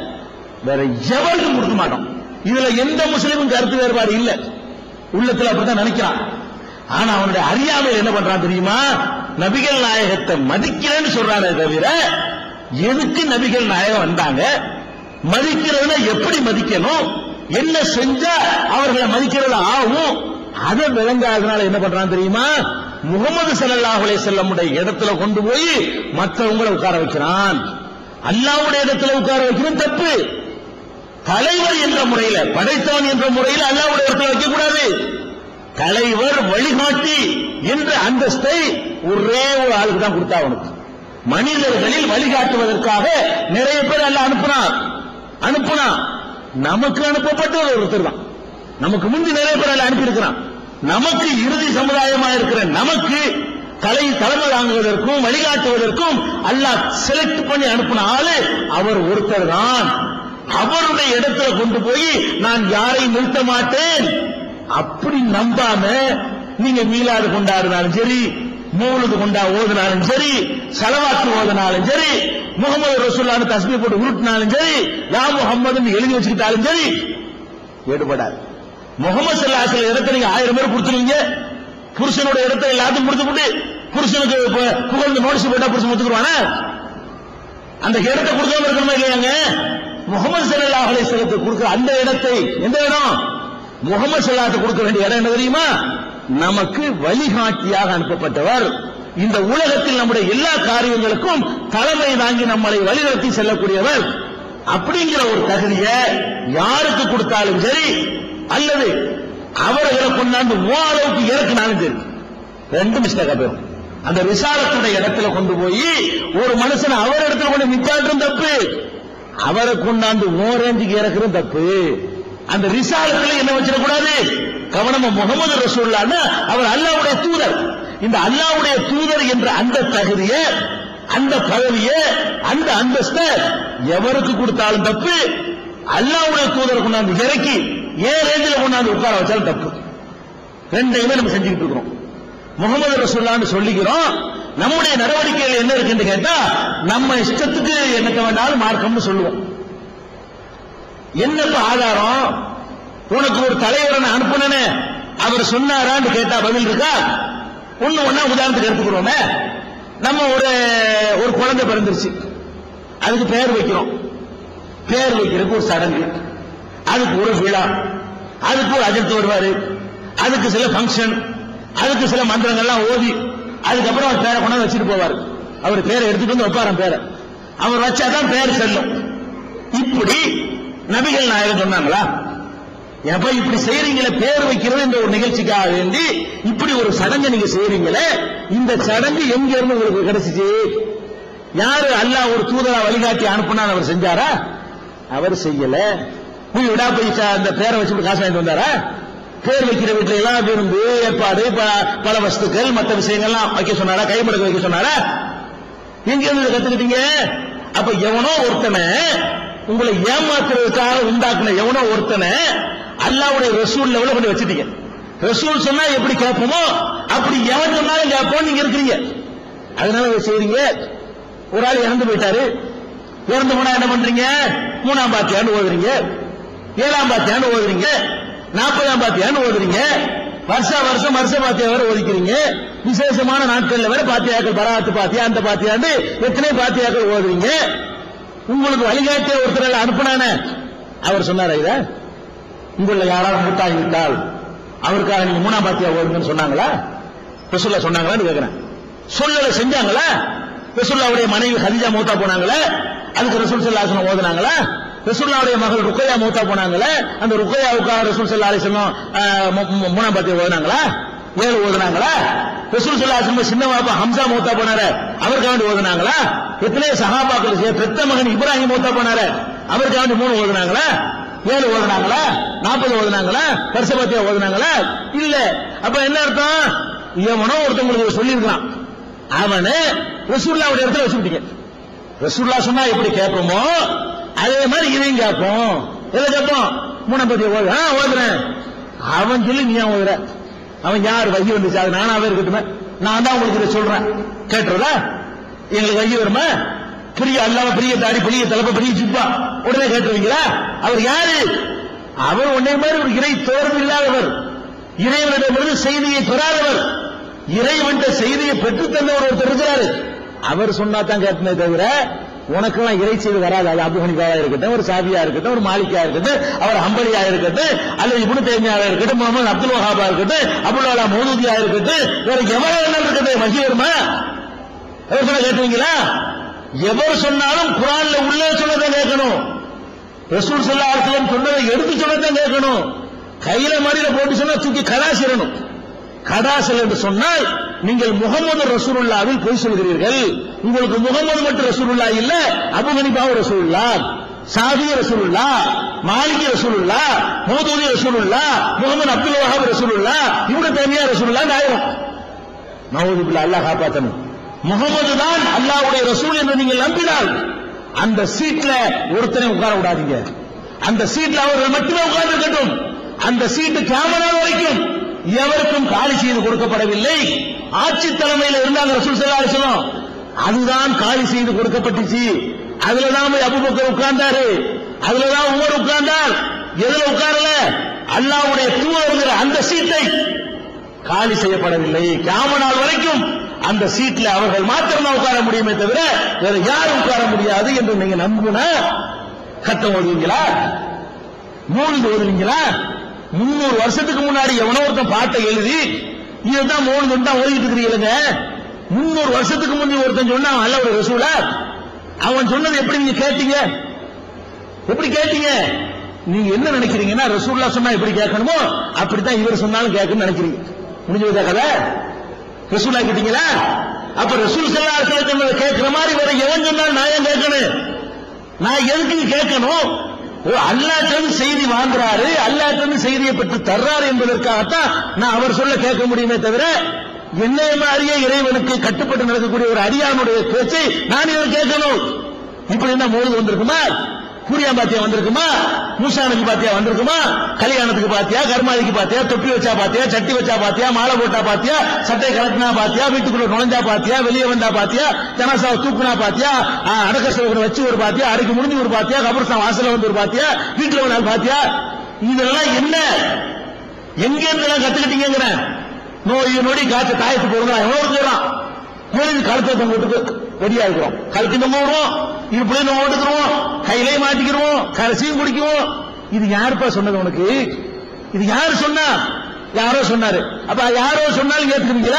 வேற எவருக்கும் கொடுக்க மாட்டோம். இதுல எந்த முஸ்லிமும் கருத்து வேறுபாடு இல்ல. உள்ளத்துல அப்படித்தான் நினைக்கிறான். ஆனா அவனுடைய அறியாமையில் என்ன பண்றான் தெரியுமா? நபிகள் நாயகத்தை மதிக்கிறேன்னு சொல்றானே தவிர எதுக்கு நபிகள் நாயகம் வந்தாங்க, மதிக்கிறதுனா எப்படி மதிக்கணும், என்ன செஞ்சா அவர்களை மதிக்கிறது ஆகும், அதை விளங்காதனால என்ன பண்றான் தெரியுமா? முகமது ஸல்லல்லாஹு அலைஹி வஸல்லம் இடத்துல கொண்டு போய் மற்றவங்களை உட்கார வைக்கிறான். அல்லாஹ்வுடைய இடத்துல உட்கார வைக்கிறது தப்பு. தலைவர் என்ற முறையில, படைத்தவன் என்ற முறையில் அல்லாஹ்வுடைய இடத்துல வைக்க கூடாது. தலைவர் வழிகாட்டி என்ற அந்தஸ்தை ஒரே ஒரு ஆளுக்கு தான் கொடுத்தா. அவனுக்கு மனிதர்களில் வழிகாட்டுவதற்காக நிறைய பேர் அல்லாஹ் அனுப்புனான் அனுப்புனா நமக்கு அனுப்பப்பட்டது ஒருத்தர் தான். நமக்கு முந்தி நிறைய பேர் அல்லாஹ் அனுப்பி இருக்கிறான். நமக்கு இறுதி சமுதாயமா இருக்கிற நமக்கு தலை தலைமை தாங்குவதற்கும் வழிகாட்டுவதற்கும் அல்லாஹ் செலக்ட் பண்ணி அனுப்பின ஆளு அவர் ஒருத்தர் தான். அவருடைய இடத்துல கொண்டு போய் நான் யாரையும் நிறுத்த மாட்டேன் அப்படி நம்பாம நீங்க மீலாது கொண்டாடினாலும் சரி, மௌலுது கொண்டா ஓதுனாலும் சரி, ஸலவாத்து ஓதுனாலும் சரி, முகமது ரசூலுல்லாஹ்னு தஸ்பீஹ் போட்டு உருட்டினாலும் சரி, யா முஹம்மதுன்னு எழுதி வச்சுக்கிட்டாலும் சரி எடுபடாது. முகமது ஸல்லல்லாஹு அலைஹி வஸல்லம் இடத்துல நீங்க ஆயிரம் பேர் கொடுத்துருவீங்க, புருஷனோட இடத்துல எல்லாத்தையும் கொடுத்து போட்டு புருஷனுக்கு புகழ்ந்து நோட்டீஸ் போட்டா புருஷன் ஒத்துக்குவானா? அந்த இடத்தை கொடுக்காம இருக்கணுமா இல்லையாங்க? முகமது ஸல்லல்லாஹு அலைஹி வஸல்லத்துக்கு கொடுக்கிற அந்த இடத்தை, எந்த இடம்? முகமது ஸல்லல்லாஹு கொடுக்க வேண்டிய இடம் என்ன தெரியுமா? நமக்கு வழிகாட்டியாக அனுப்பப்பட்டவர், இந்த உலகத்தில் நம்முடைய எல்லா காரியங்களுக்கும் தலைமை தாங்கி நம்மளை வழிநடத்தி செல்லக்கூடியவர். அப்படிங்கிற ஒரு தகுதியை யாருக்கு கொடுத்தாலும் சரி, அல்லது அவர்களை கொண்டாந்து ஓ அளவுக்கு இறக்குனாலும் சரி, ரெண்டு மிஸ்டேக்கா போயிடும். அந்த ரிசாலத்துடைய இடத்துல கொண்டு போய் ஒரு மனுஷன் அவர் இடத்துல கொண்டு நிப்பாட்டும் தப்பு, அவரை கொண்டாந்து ஓ ரேஞ்சுக்கு இறக்குறதும் தப்பு. அந்த ரிசாலத்துல என்ன வச்சிடக்கூடாது? கவனமா முகமது ரசூலுல்லாஹ்னா அவர் அல்லாஹ்வுடைய தூதர். இந்த அல்லாஹ்வுடைய தூதர் என்ற அந்த தகுதியை, அந்த பதவியை, அந்த அந்தஸ்தை எவருக்கு கொடுத்தாலும் தப்பு. அல்லாஹ்வுடைய தூதரை கொண்டாந்து இறக்கி ஏன் ரேஞ்சில் கொண்டாந்து உட்கார வச்சாலும் தப்பு. ரெண்டையுமே நம்ம செஞ்சுக்கிட்டு இருக்கிறோம். முகமது ரசூலுல்லாஹ்னு சொல்லிக்கிறோம். நம்முடைய நடவடிக்கைகள் என்ன இருக்குன்னு கேட்டா, நம்ம இஷ்டத்துக்கு என்னக்க வேண்டாலும் மார்க்கம்னு சொல்லுவோம். என்னப்ப ஆதாரம்? உனக்கு ஒரு தலைவரை அனுப்புனே அவர் சொன்னாரான்னு கேட்டா பதில் இருக்கா? ஒண்ணு ஒண்ணா உதாரணத்துக்கு எடுத்துக்கிறோமே. நம்ம ஒரு ஒரு குழந்தை பிறந்துருச்சு, அதுக்கு பெயர் வைக்கிறோம். பெயர் வைக்கிறதுக்கு ஒரு சடங்கு, அதுக்கு ஒரு விழா, அதுக்கு ஒரு அஜர்த்து வருவாரு, அதுக்கு சில பங்கன், அதுக்கு சில மந்திரங்கள்லாம் ஓதி அதுக்கப்புறம் அவர் பேரை கொண்டாந்து வச்சுட்டு போவார். அவர் பேரை எடுத்துட்டு வந்து வைப்பாராம். பேரை அவர் வச்சாதான் பேர் செல்லும். இப்படி நபிகள் நாயகம் சொன்னாங்களா? எப்ப இப்படி செய்யறீங்களே, பேர் வைக்கிறது இந்த ஒரு நிகழ்ச்சிக்காக வேண்டி இப்படி ஒரு சடங்கு நீங்க செய்யறீங்களே, இந்த சடங்கு எங்க இருந்து உங்களுக்கு கிடைச்சிச்சு? யாரு அல்லாஹ் ஒரு தூதரா வழிகாட்டி அனுப்புனா அவர் செஞ்சாரா? அவர் செய்யல. போய் விடா போய் அந்த பேரை வச்சு காசு வாங்கிட்டு வந்தாரா? பேர் வைக்கிற வீட்டுல எல்லாம் விருந்து ஏற்பாடு, பல வஸ்துக்கள், மற்ற விஷயங்கள்லாம் வைக்க சொன்னாரா? கைமடக்கு வைக்க சொன்னாரா? எங்க இருந்து கத்துக்கிட்டீங்க? அப்ப எவனோ ஒருத்தனை உங்களை ஏமாத்துறதுக்காக உண்டாக்குன எவனோ ஒருத்தனை அல்லாஹ்வுடைய ரசூல் லெவல்ல கொண்டு வச்சிட்டீங்க. ரசூல் சொன்னா எப்படி கேட்போமோ அப்படி எவன் சொன்னாலும் கேட்போம் நீங்க இருக்கிறீங்க. அதனால செய்றீங்க. ஒரு ஆள் இறந்து போயிட்டாரு, இறந்து போனா என்ன பண்றீங்க? மூணாம் பாத்தியான்னு ஓதுறீங்க, ஏழாம் பாத்தியான்னு ஓதுறீங்க, நாற்பதாம் பாத்தியான்னு ஓதுறீங்க, வருஷா வருஷம் வருஷ பாத்தியா வேற ஒதுக்கிறீங்க. விசேஷமான நாட்கள்ல வேற பாத்தியாக்கள், பராத்து பாத்தியா, அந்த பாத்தியாண்டு எத்தனை பாத்தியாக்கள் ஓதுறீங்க. உங்களுக்கு வழிகாட்டிய ஒருத்தர் அனுப்பினானே அவர் சொன்னாரா? இத உங்கள யாராவது மூத்தாகிவிட்டால் அவருக்காக நீங்க மூணாம் பாத்தியா ஓதுங்கன்னு சொன்னாங்களா? ரசூலுல்லாஹ் சொன்னாங்களான்னு கேக்குறேன். சொல்லல, செஞ்சாங்களா? ரசூலுல்லாஹ்வுடைய மனைவி ஹதீஜா மூத்தா போனாங்களே, அதுக்கு ரசூல் ஸல்லல்லாஹு அலைஹி வஸல்லம் ஓதுனாங்களா? ரசூலுல்லாஹ்வுடைய மகள் ருக்கையா மூத்தா போனாங்களே, அந்த ருக்கையாவுக்காக ரசூல் ஸல்லல்லாஹு அலைஹி வஸல்லம் மூணாம் பாத்தியா ஓதுனாங்களா? ஏழு ஓதுனாங்களா? ரசூல் ஸல்லல்லாஹு அலைஹி வஸல்லம் சின்ன பாப்பா ஹம்சா மூத்தா போனாரு, அவருக்காக வேண்டி ஓதுனாங்களா? எத்தனை சஹாபாக்கள், பெத்த மகன் இப்ராஹிம் மூத்தா போனாரு, அவருக்காக வேண்டி மூணு ஓதுனாங்களா? ஏழு ஓதுனாங்களா? நாற்பது ஓதுனாங்களா? வருஷ பாத்தியா ஓதுனாங்களா? இல்ல. அப்ப என்ன அர்த்தம்? எவனோ ஒருத்தவங்களுக்கு சொல்லி இருக்கான், அவனை ரசூலுல்லாஹ்வுடைய இடத்துல வச்சுட்டீங்க. ரசூலுல்லாஹ் சொன்னா எப்படி கேட்போமோ அதே மாதிரி இதையும் கேட்போம். எதை கேட்போம்? மூணாம் பாத்தியா ஓது. ஆ ஓதுறேன். அவன் சொல்லி நீ ஓதுற. அவன் யார் வகி வந்துச்சு? அது நானாவே இருக்கட்டுமே, நான் தான் உங்களுக்கு இதை சொல்றேன். கேட்டுறதா? எங்களுக்கு வகி வருமா? பெரிய அல்லாம பெரிய தாடி, பெரிய தலைப்ப, பெரிய சிப்பா, உடனே கேட்டுருவீங்களா? அவர் யாரு? அவர் உடனே மாதிரி ஒரு இறை தோர்வு இல்லாதவர், இறைவனிடமிருந்து செய்தியை பெறாதவர், இறைவன் செய்தியை பெற்று தந்தவர் ஒருத்தர் இருக்கிறாரு. அவர் சொன்னா தான் கேட்பே தவிர உனக்கெல்லாம் இறை செய்தி வராது. அது அபூ ஹனீஃபாவா இருக்கட்டும், ஒரு சாபியா இருக்கட்டும், ஒரு மாலிக்கா இருக்கட்டும், அவர் ஹம்பலியா இருக்கட்டும், அல்லது இப்னு தய்மியாவா இருக்கட்டும், முகமது அப்துல் வஹாபா இருக்கட்டும், அபுல் அலா மௌதூதியா இருக்கட்டும், வேற எவ்வளவு என்ன இருக்கட்டும், வகி வருமா? எவர் சொன்னா கேட்டுவீங்களா? எவர் சொன்னாலும் குர்ஆன்ல உள்ளே சொன்னதை கேட்கணும், ரசூல் ஸல்லல்லாஹு அலைஹி வஸல்லம் சொன்னதை எடுத்து சொன்னதை கேட்கணும். கையில மடியில போட்டு சொன்னா தூக்கி கடாசிரணும். கடாசல் என்று சொன்னால் நீங்கள் முகமது ரசூலுல்லாஹ்வில் பொய் சொல்கிறீர்கள். உங்களுக்கு முகமது மட்டும் ரசூலுல்லாஹ் இல்ல, அபூ ஹனீஃபா ரசூலுல்லாஹ், சாஃபி ரசூலுல்லாஹ், மாலிகி ரசூலுல்லாஹ், மௌதூதி ரசூலுல்லாஹ், முகமது அப்துல் வஹாப் ரசூலுல்லாஹ், இப்னு தய்மியா ரசூலுல்லாஹ் ஆயிரும். நவுதுபில்லா, அல்லாஹ் காப்பாத்தணும். முகமது தான் அல்லாஹ்வுடைய ரசூல் என்று நீங்கள் நம்பினால் அந்த சீட்ல ஒருத்தனை உட்கார விடாதீங்க. அந்த சீட்ல அவர்கள் மட்டுமே உட்கார்ந்திருக்கட்டும். அந்த சீட்டு கியாமத் வரைக்கும் எவருக்கும் காலி செய்து கொடுக்கப்படவில்லை. ஆட்சி தலைமையில் இருந்தாங்க ரசூல் ஸல்லல்லாஹு அலைஹி வஸல்லம், அதுதான் காலி செய்து கொடுக்கப்பட்டுச்சு. அதுலதான் அபூபக்கர் உட்கார்ந்தாரு, அதுலதான் உமர் உட்கார்ந்தார். எதுல உட்காரல? அல்லாஹ்வுடைய தூதர் அந்த சீட்டை காலி செய்யப்படவில்லை. கியாமத் நாள் வரைக்கும் அந்த சீட்ல அவர்கள் மாத்திரம் உட்கார முடியுமே தவிர வேற யாரும் உட்கார முடியாது என்று நீங்க நம்புனா கட்டம் ஓடுவீங்களா? மூணு ஓடுவீங்களா? முன்னூறு வருஷத்துக்கு முன்னாடி எவனோ ஒருத்தன் பாட்டை எழுதி இதுதான் மூணு தான் ஓடிட்டு இருக்கிறீங்க. முன்னூறு வருஷத்துக்கு முன்னே ஒருத்தன் சொன்னா அல்ல ஒரு ரசூலா, அவன் சொன்னது எப்படி நீங்க கேட்டீங்க? எப்படி கேட்டீங்க? நீங்க என்ன நினைக்கிறீங்கன்னா ரசூல்லா சொன்னா எப்படி கேட்கணுமோ அப்படித்தான் இவர் சொன்னாலும் கேட்கணும்னு நினைக்கிறீங்க. முடிஞ்சு வைத்த கதை ரசூலா கேட்டீங்களா? அப்ப ரசூல் ஸல்லல்லாஹு அலைஹி வஸல்லம் கேட்கிற மாதிரி வேற எவன் சொன்னாலும் நான் ஏன் கேட்கணும்? நான் எதுக்கு கேட்கணும்? அல்லாஹ்விடம் செய்தி வாங்குறாரு, அல்லாஹ்விடம் செய்தியை பெற்று தர்றாரு என்பதற்காகத்தான் நான் அவர் சொல்ல கேட்க முடியுமே தவிர என்னைய மாதிரியே இறைவனுக்கு கட்டுப்பட்டு நடக்கக்கூடிய ஒரு அடியானுடைய பேச்சை நான் இவர் கேட்கணும். இப்படி என்ன மோது வந்திருக்குமா? பூரியா பாத்தியா வந்திருக்குமா? மூசா நபி பாத்தியா வந்திருக்குமா? கல்யாணத்துக்கு பாத்தியா, கர்மாதிக்கு பாத்தியா, தொப்பி வச்சா பாத்தியா, சட்டி வச்சா பாத்தியா, மாலை போட்டா பாத்தியா, சட்டை கலக்கினா பாத்தியா, வீட்டுக்குள்ள நுழைஞ்சா பாத்தியா, வெளியே வந்தா பாத்தியா, ஜனாசாவை தூக்குனா பாத்தியா, அடக்க சேவகனை வச்சு ஒரு பாத்தியா, அடக்கி முடிஞ்சு ஒரு பாத்தியா, கபர்ஸ்தான் வாசல வந்து ஒரு பாத்தியா, வீட்டுல ஒரு நாள் பாத்தியா? இதெல்லாம் என்ன? எங்க இருந்தெல்லாம் கத்துக்கிட்டீங்கிற? நோய் நொடி காய்ச்ச தாயத்து போடுறா எவ்வளவு போறான் கழுத்தை தொங்கிட்டு ரெடியா இருக்கிறோம். கழுத்து நம்ம விடுவோம், இப்படி நம்ம ஓட்டுக்கிறோம், கையிலே மாட்டிக்கிறோம், கடைசியும் குடிக்குவோம். இது யாருப்பா சொன்னது உனக்கு? இது யாரு சொன்னா? யாரோ சொன்னாரு. அப்ப யாரோ சொன்னாலும் ஏத்துக்குவீங்களா?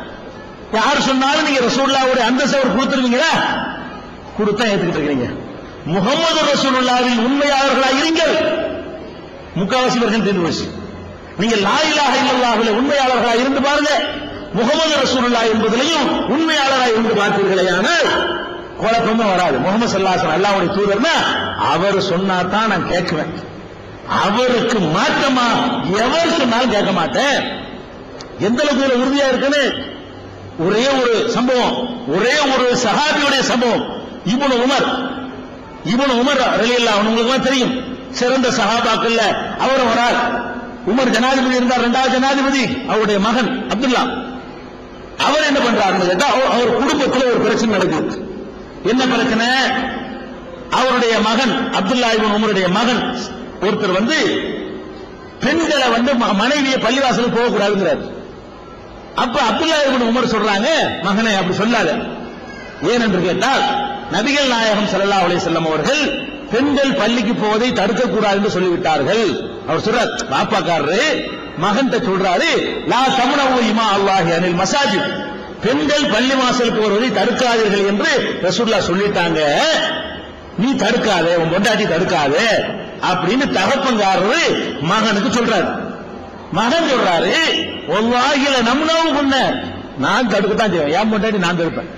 யாரு சொன்னாலும் நீங்க ரசூலுல்லாஹ்வுடைய அந்தஸ்தை அவர் கொடுத்துருவீங்களா? கொடுத்தா ஏத்துக்கிட்டு இருக்கீங்க. முகமது ரசூலுல்லாஹ்வின் உண்மையாளர்களா இருங்கள். முக்காவாசி பேர்கள் தெரிந்து போச்சு. நீங்க லா இலாஹ இல்லல்லாஹ்வுல உண்மையாளர்களா இருந்து பாருங்க. முகமது ரசூலுல்லாஹ் என்பதிலையும் உண்மையாளராக இருந்து பார்த்தீர்களேயானால் குழப்பமும் வராது. முகமது ஸல்லல்லாஹு அலைஹி வஸல்லம் அல்லாஹ்வுடைய தூதர்னா அவர் சொன்னா தான் நான் கேட்குவேன். அவருக்கு மாற்றமா எவர் சொன்னாலும் கேட்க மாட்டேன். எந்த அளவுக்கு உறுதியா இருக்குன்னு ஒரே ஒரு சம்பவம், ஒரே ஒரு சஹாபியுடைய சம்பவம். இப்னு உமர், இப்னு உமர் ரலியல்லாஹு அன்ஹு உங்களுக்கு தெரியும், சிறந்த சஹாபாக்கள்ல அவர் வரார். உமர் ஜனாதிபதி இருந்தார், இரண்டாவது ஜனாதிபதி. அவருடைய மகன் அப்துல்லா, அவர் என்ன பண்றாருன்னு கேட்டா அவர் குடும்பத்தில் ஒரு பிரச்சனை நடக்குது. என்ன பிரச்சனை? அவருடைய மகன் அப்துல்லா இப்னு உமருடைய மகன் ஒருத்தர் வந்து பெண்களை வந்து மனைவியை பள்ளிவாசலுக்கு போகக்கூடாதுங்கிறார். அப்ப அப்துல்லா இப்னு உமர் சொல்றாங்க, மகனை அப்படி சொல்லாத. ஏன் என்று கேட்டால் நபிகள் நாயகம் ஸல்லல்லாஹு அலைஹி வஸல்லம் அவர்கள் பெண்கள் பள்ளிக்கு போவதை தடுக்கக்கூடாது என்று சொல்லிவிட்டார்கள். அவர் சொல்றார், பாப்பாக்காரரு மகன்கிட்ட சொல்றாரு, லா தம்னவு இமா அல்லாஹி அனில் மசாஜித், பெண்கள் பள்ளி வாசலுக்கு வருவதை தடுக்காதீர்கள் என்று ரசூலுல்லாஹ் சொல்லிட்டாங்க. நீ தடுக்காதே, உன் பொண்டாட்டி தடுக்காதே அப்படின்னு தகப்பங்காரரு மகனுக்கு சொல்றாரு. மகன் சொல்றாரு, வல்லாஹி நம்னவு குன்ன, நான் தடுக்கத்தான் செய்வேன், என் பொண்டாட்டி நான் தடுப்பேன்,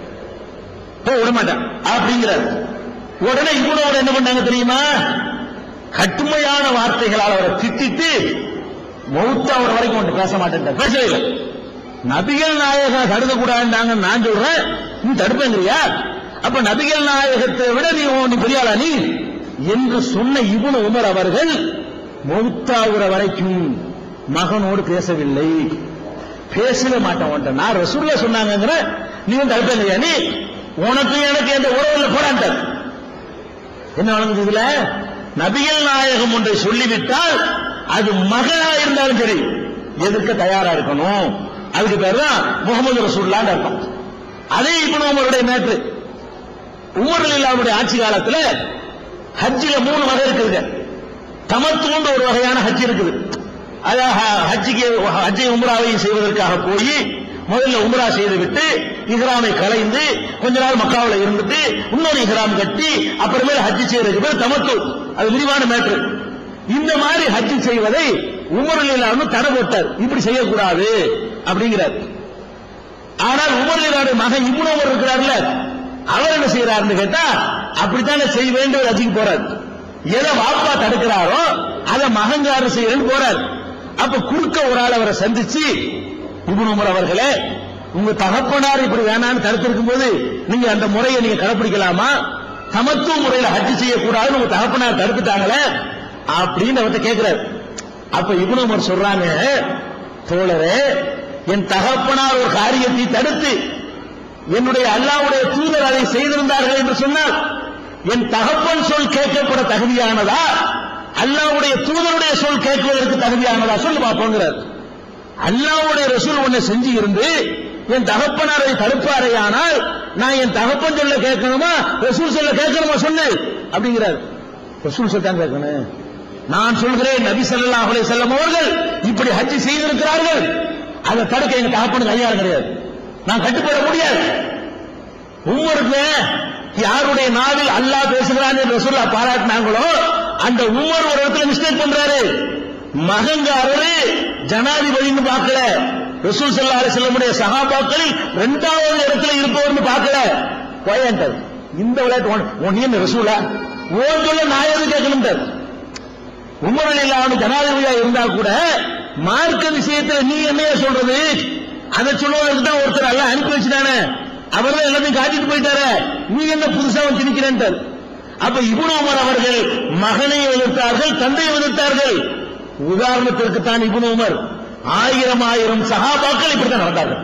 விட மாட்டேன் அப்படிங்கிறார். உடனே இவனோட என்ன பண்ணாங்க தெரியுமா? கட்டுமையான வார்த்தைகளால் அவரை திட்டிட்டு மௌத்தா அவர் வரைக்கும் ஒன்று பேச மாட்டேன், பேசவே இல்லை. நபிகள் நாயகம் தடுக்க கூடாதுன்னு நான் சொல்றேன், நீ தடுப்பேங்கிறியா? அப்ப நபிகள் நாயகத்தை விட நீ நீ பெரியாளா நீ என்று சொன்ன இப்னு உமர் அவர்கள் மௌத்தாகிற வரைக்கும் மகனோடு பேசவில்லை. பேசவே மாட்டேன், நான் ரசூலுல்லாஹ் சொன்னாங்கிற நீ வந்து தடுப்பேங்கிறியா? நீ உனக்கு எனக்கு எந்த உறவுல போடாண்டார். என்ன வழங்குது இதுல? நபிகள் நாயகம் ஒன்றை சொல்லிவிட்டால் அது மகனா இருந்தாலும் சரி எதிர்க்க தயாரா இருக்கணும். அதுக்கு பேர் தான் முகமது ரசூலுல்லாஹ் அர்த்தம். அதே இப்னு உமருடைய மேட்ரு. உமர் ரலியல்லாஹு ஆட்சி காலத்தில் ஹஜ்ஜில மூணு வகை இருக்குது. தமத்துவம் ஒரு வகையான ஹஜ் இருக்குது. அதாவது ஹஜ்ஜிக்கு ஹஜ்ஜை உம்ராவை செய்வதற்காக போய் முதல்ல உம்ரா செய்து விட்டு இஹ்ராமை கலைந்து கொஞ்ச நாள் மக்காவில் இருந்துட்டு இன்னொரு இஹ்ராம் கட்டி அப்புறமேல ஹஜ் செய்யறதுக்கு பேர் தமத்து. அது விரிவான மேட்ரு. இந்த மாதிரி ஹஜ் செய்வதை உமர் ரலியல்லாஹு அன்ஹு தடை போட்டார், இப்படி செய்யக்கூடாது அப்படிங்கிறார். ஆனால் உமர் ரலியல்லாஹு மகன் இப்னு உமர் இருக்கிறார்ல, அவர் என்ன செய்யறாருன்னு கேட்டா அப்படித்தானே செய்ய வேண்டிய ஹஜ்ஜுக்கு போறார். எதை வாப்பா தடுக்கிறாரோ அதை மகன்காரர் செய்யறேன்னு போறார். அப்ப குறுக்க ஒரு ஆள் அவரை சந்திச்சு, இப்னு உமர் அவர்களே, உங்க தகப்பனார் இப்படி வேணான்னு தடுத்திருக்கும் போது நீங்க அந்த முறையை நீங்க கடைபிடிக்கலாமா? சமத்துவ முறையில் ஹஜ் செய்யக்கூடாதுன்னு உங்க தகப்பனார் தடுத்துட்டாங்களே அப்படின்னு அவர்கிட்ட கேட்கிறார். அப்ப இப்னு உமர் சொல்றாங்க, தோழரே, என் தகப்பனார் ஒரு காரியத்தை தடுத்து என்னுடைய அல்லாஹ்வுடைய தூதர் அதை செய்திருந்தார்கள் என்று சொன்னால் என் தகப்பன் சொல் கேட்கப்பட தகுதியானதா, அல்லாஹ்வுடைய தூதருடைய சொல் கேட்பதற்கு தகுதியானதா சொல்லு பாப்போங்கிறார். அல்லாஹ்வுடைய ரசூல் ஒன்னை செஞ்சு இருந்து என் தகப்பனாரை தடுப்பாரையானால் நான் என் தகப்பன் சொல்ல கேட்கணுமா ரசூல் சொல்ல கேட்கணுமா சொல்லு அப்படிங்கிறார். ரசூல் சொல்லிட்டாங்க கேட்கணும். நான் சொல்கிறேன், நபி ஸல்லல்லாஹு அலைஹி வஸல்லம் அவர்கள் இப்படி ஹஜ் செய்திருக்கிறார்கள், அதை தடுக்க எங்க தகப்பனுக்கு அதிகாரம் கிடையாது, நான் கட்டுப்பட முடியாது. உமருக்கு யாருடைய நாவில் அல்லாஹ் பேசுகிறான் என்று ரசூலுல்லா பாராட்டினாங்களோ அந்த உமர் ஒரு இடத்துல மிஸ்டேக் பண்றாரு. மகங்காரரு ஜனாதிபதினு பார்க்கல, ரசூல் ஸல்லல்லாஹு அலைஹி வஸல்லம் சஹாபாக்களில் இரண்டாவது இடத்துல இருப்பவர்னு பார்க்கல. போயன்டர் இந்த விளையாட்டு ஒன்னு ரசூலா ஓன் சொல்ல நான் எது கேட்கணும். உமர் ரலியல்லாஹு அன்ஹு ஜனாதிபதியா இருந்தா கூட மார்க்க விஷயத்துல நீ என்னைய சொல்றது, அதை சொல்லுவதற்கு தான் ஒருத்தர் எல்லாம் அனுப்பி வச்சுட்டானே, அவர் தான் எல்லாத்தையும் காட்டிட்டு போயிட்டாரு, நீ என்ன புதுசா வந்து திணிக்கிறேன். அப்ப இப்னு உமர் அவர்கள் மகனை எதிர்த்தார்கள், தந்தையை எதிர்த்தார்கள். உதாரணத்திற்கு தான் இப்னு உமர் ஆயிரம் ஆயிரம் சஹாபாக்கள் இப்படித்தான் நடந்தார்கள்.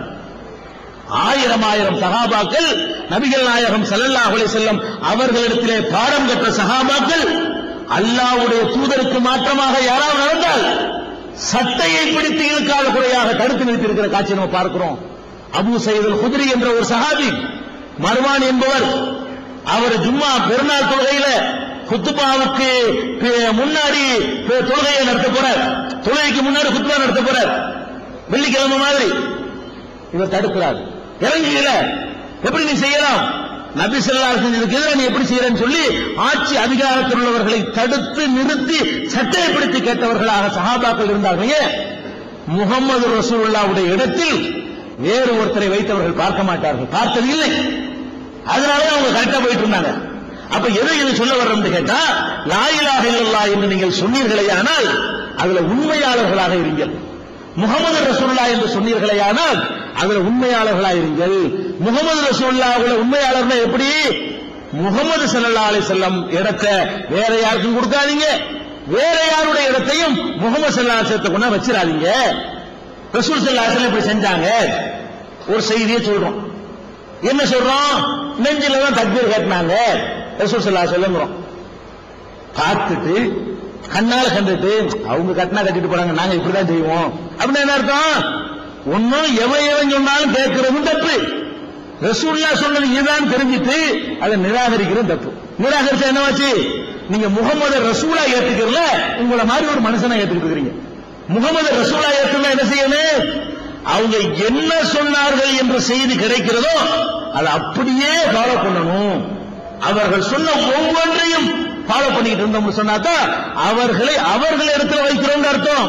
ஆயிரம் ஆயிரம் சஹாபாக்கள் நபிகள் நாயகம் ஸல்லல்லாஹு அலைஹி வஸல்லம் அவர்களிடத்திலே பாடம் கற்ற சஹாபாக்கள். அல்லாஹ்வுடைய தூதருக்கு மாற்றமாக யாராவது நடந்தால் சட்டையை பிடித்து இழுக்காத குறையாக தடுத்து நிறுத்தியிருக்கிற காட்சி நம்ம பார்க்கிறோம். அபூ சயீத் அல் குத்ரி என்ற ஒரு சஹாபி, மர்வான் என்பவர், அவர் ஜும்மா பெருநாள் தொழுகையில குத்துபாவுக்கு முன்னாடி தொழுகையை நடத்த போறார், தொழுகைக்கு முன்னாடி குத்துபா நடத்த போறார், வெள்ளிக்கிழமை மாதிரி. இவர் தடுக்கிறார், இறங்குகிற எப்படி நீ செய்யலாம், நபி ஸல்லல்லாஹு அலைஹி வஸல்லம் எதிராக நீ எப்படி செய்யறன்னு சொல்லி ஆட்சி அதிகாரத்தில் உள்ளவர்களை தடுத்து நிறுத்தி சட்டையை பிடித்து கேட்டவர்களாக சஹாபாக்கள் இருந்தார்கள். முகமது ரசூலுல்லாஹ்வுடைய இடத்தில் வேறு ஒருத்தரை வைத்தவர்கள் பார்க்க மாட்டார்கள், பார்த்தது இல்லை. அதனாலே அவங்க கரெக்டா போயிட்டு இருந்தாங்க. அப்ப எதை எது சொல்ல வர்றோம் கேட்டா, லா இலாஹ இல்லல்லாஹ் என்று நீங்கள் சொன்னீர்களே ஆனால் அதுல உண்மையாளர்களாக இருங்கள். முகமது ரசூலுல்லாஹ் என்று சொன்னீர்களே ஆனால் அதுல உண்மையாளர்களாக இருங்கள். முகமது ரசூலுல்லாஹ்வுடைய உண்மையாளர்கள் எப்படி? முகமது ஸல்லல்லாஹு அலைஹி வஸல்லம் இடத்தை வேற யாருக்கும் கொடுக்காதீங்க, வேற யாருடைய இடத்தையும் முகமது ஸல்லல்லாஹு அலைஹி வஸல்லம் கொண்டு வச்சிராதீங்க. ரசூல் ஸல்லல்லாஹு அலைஹி வஸல்லம் இப்படி செஞ்சாங்க. ஒரு செய்தியை சொல்றோம், என்ன சொல்றோம்? நெஞ்சில தான் தக்பீர் கட்டினாங்க ரசூல் ஸல்லல்லாஹு அலைஹி வஸல்லம். பார்த்துட்டு கண்ணால கண்டுட்டு அவங்க கட்டினா கட்டிட்டு போறாங்க, நாங்க இப்படிதான் செய்வோம் அப்படின்னு என்ன அர்த்தம்? ஒன்னும் எவன் எவன் சொன்னாலும் கேட்கிறதும் தப்பு, ரசூலுல்லாஹ் சொன்னது இதுதான் தெரிஞ்சிட்டு அதை நிராகரிக்கிறது தப்பு. நிராகரிச்சா என்னவாச்சு? நீங்க முகமது ரசூலா ஏத்துக்கிறல, உங்களை மாதிரி ஒரு மனுஷனா ஏத்துக்கிட்டு இருக்கீங்க. முகமது ரசூலா ஏத்துனா என்ன செய்யணும்? அவங்க என்ன சொன்னார்கள் என்ற செய்தி கிடைக்கிறதோ அதை அப்படியே ஃபாலோ பண்ணணும். அவர்கள் சொன்ன ஒவ்வொன்றையும் ஃபாலோ பண்ணிட்டு இருந்தோம்னு சொன்னாதான் அவர்களை அவர்கள் இடத்துல வைக்கிறோம் அர்த்தம்.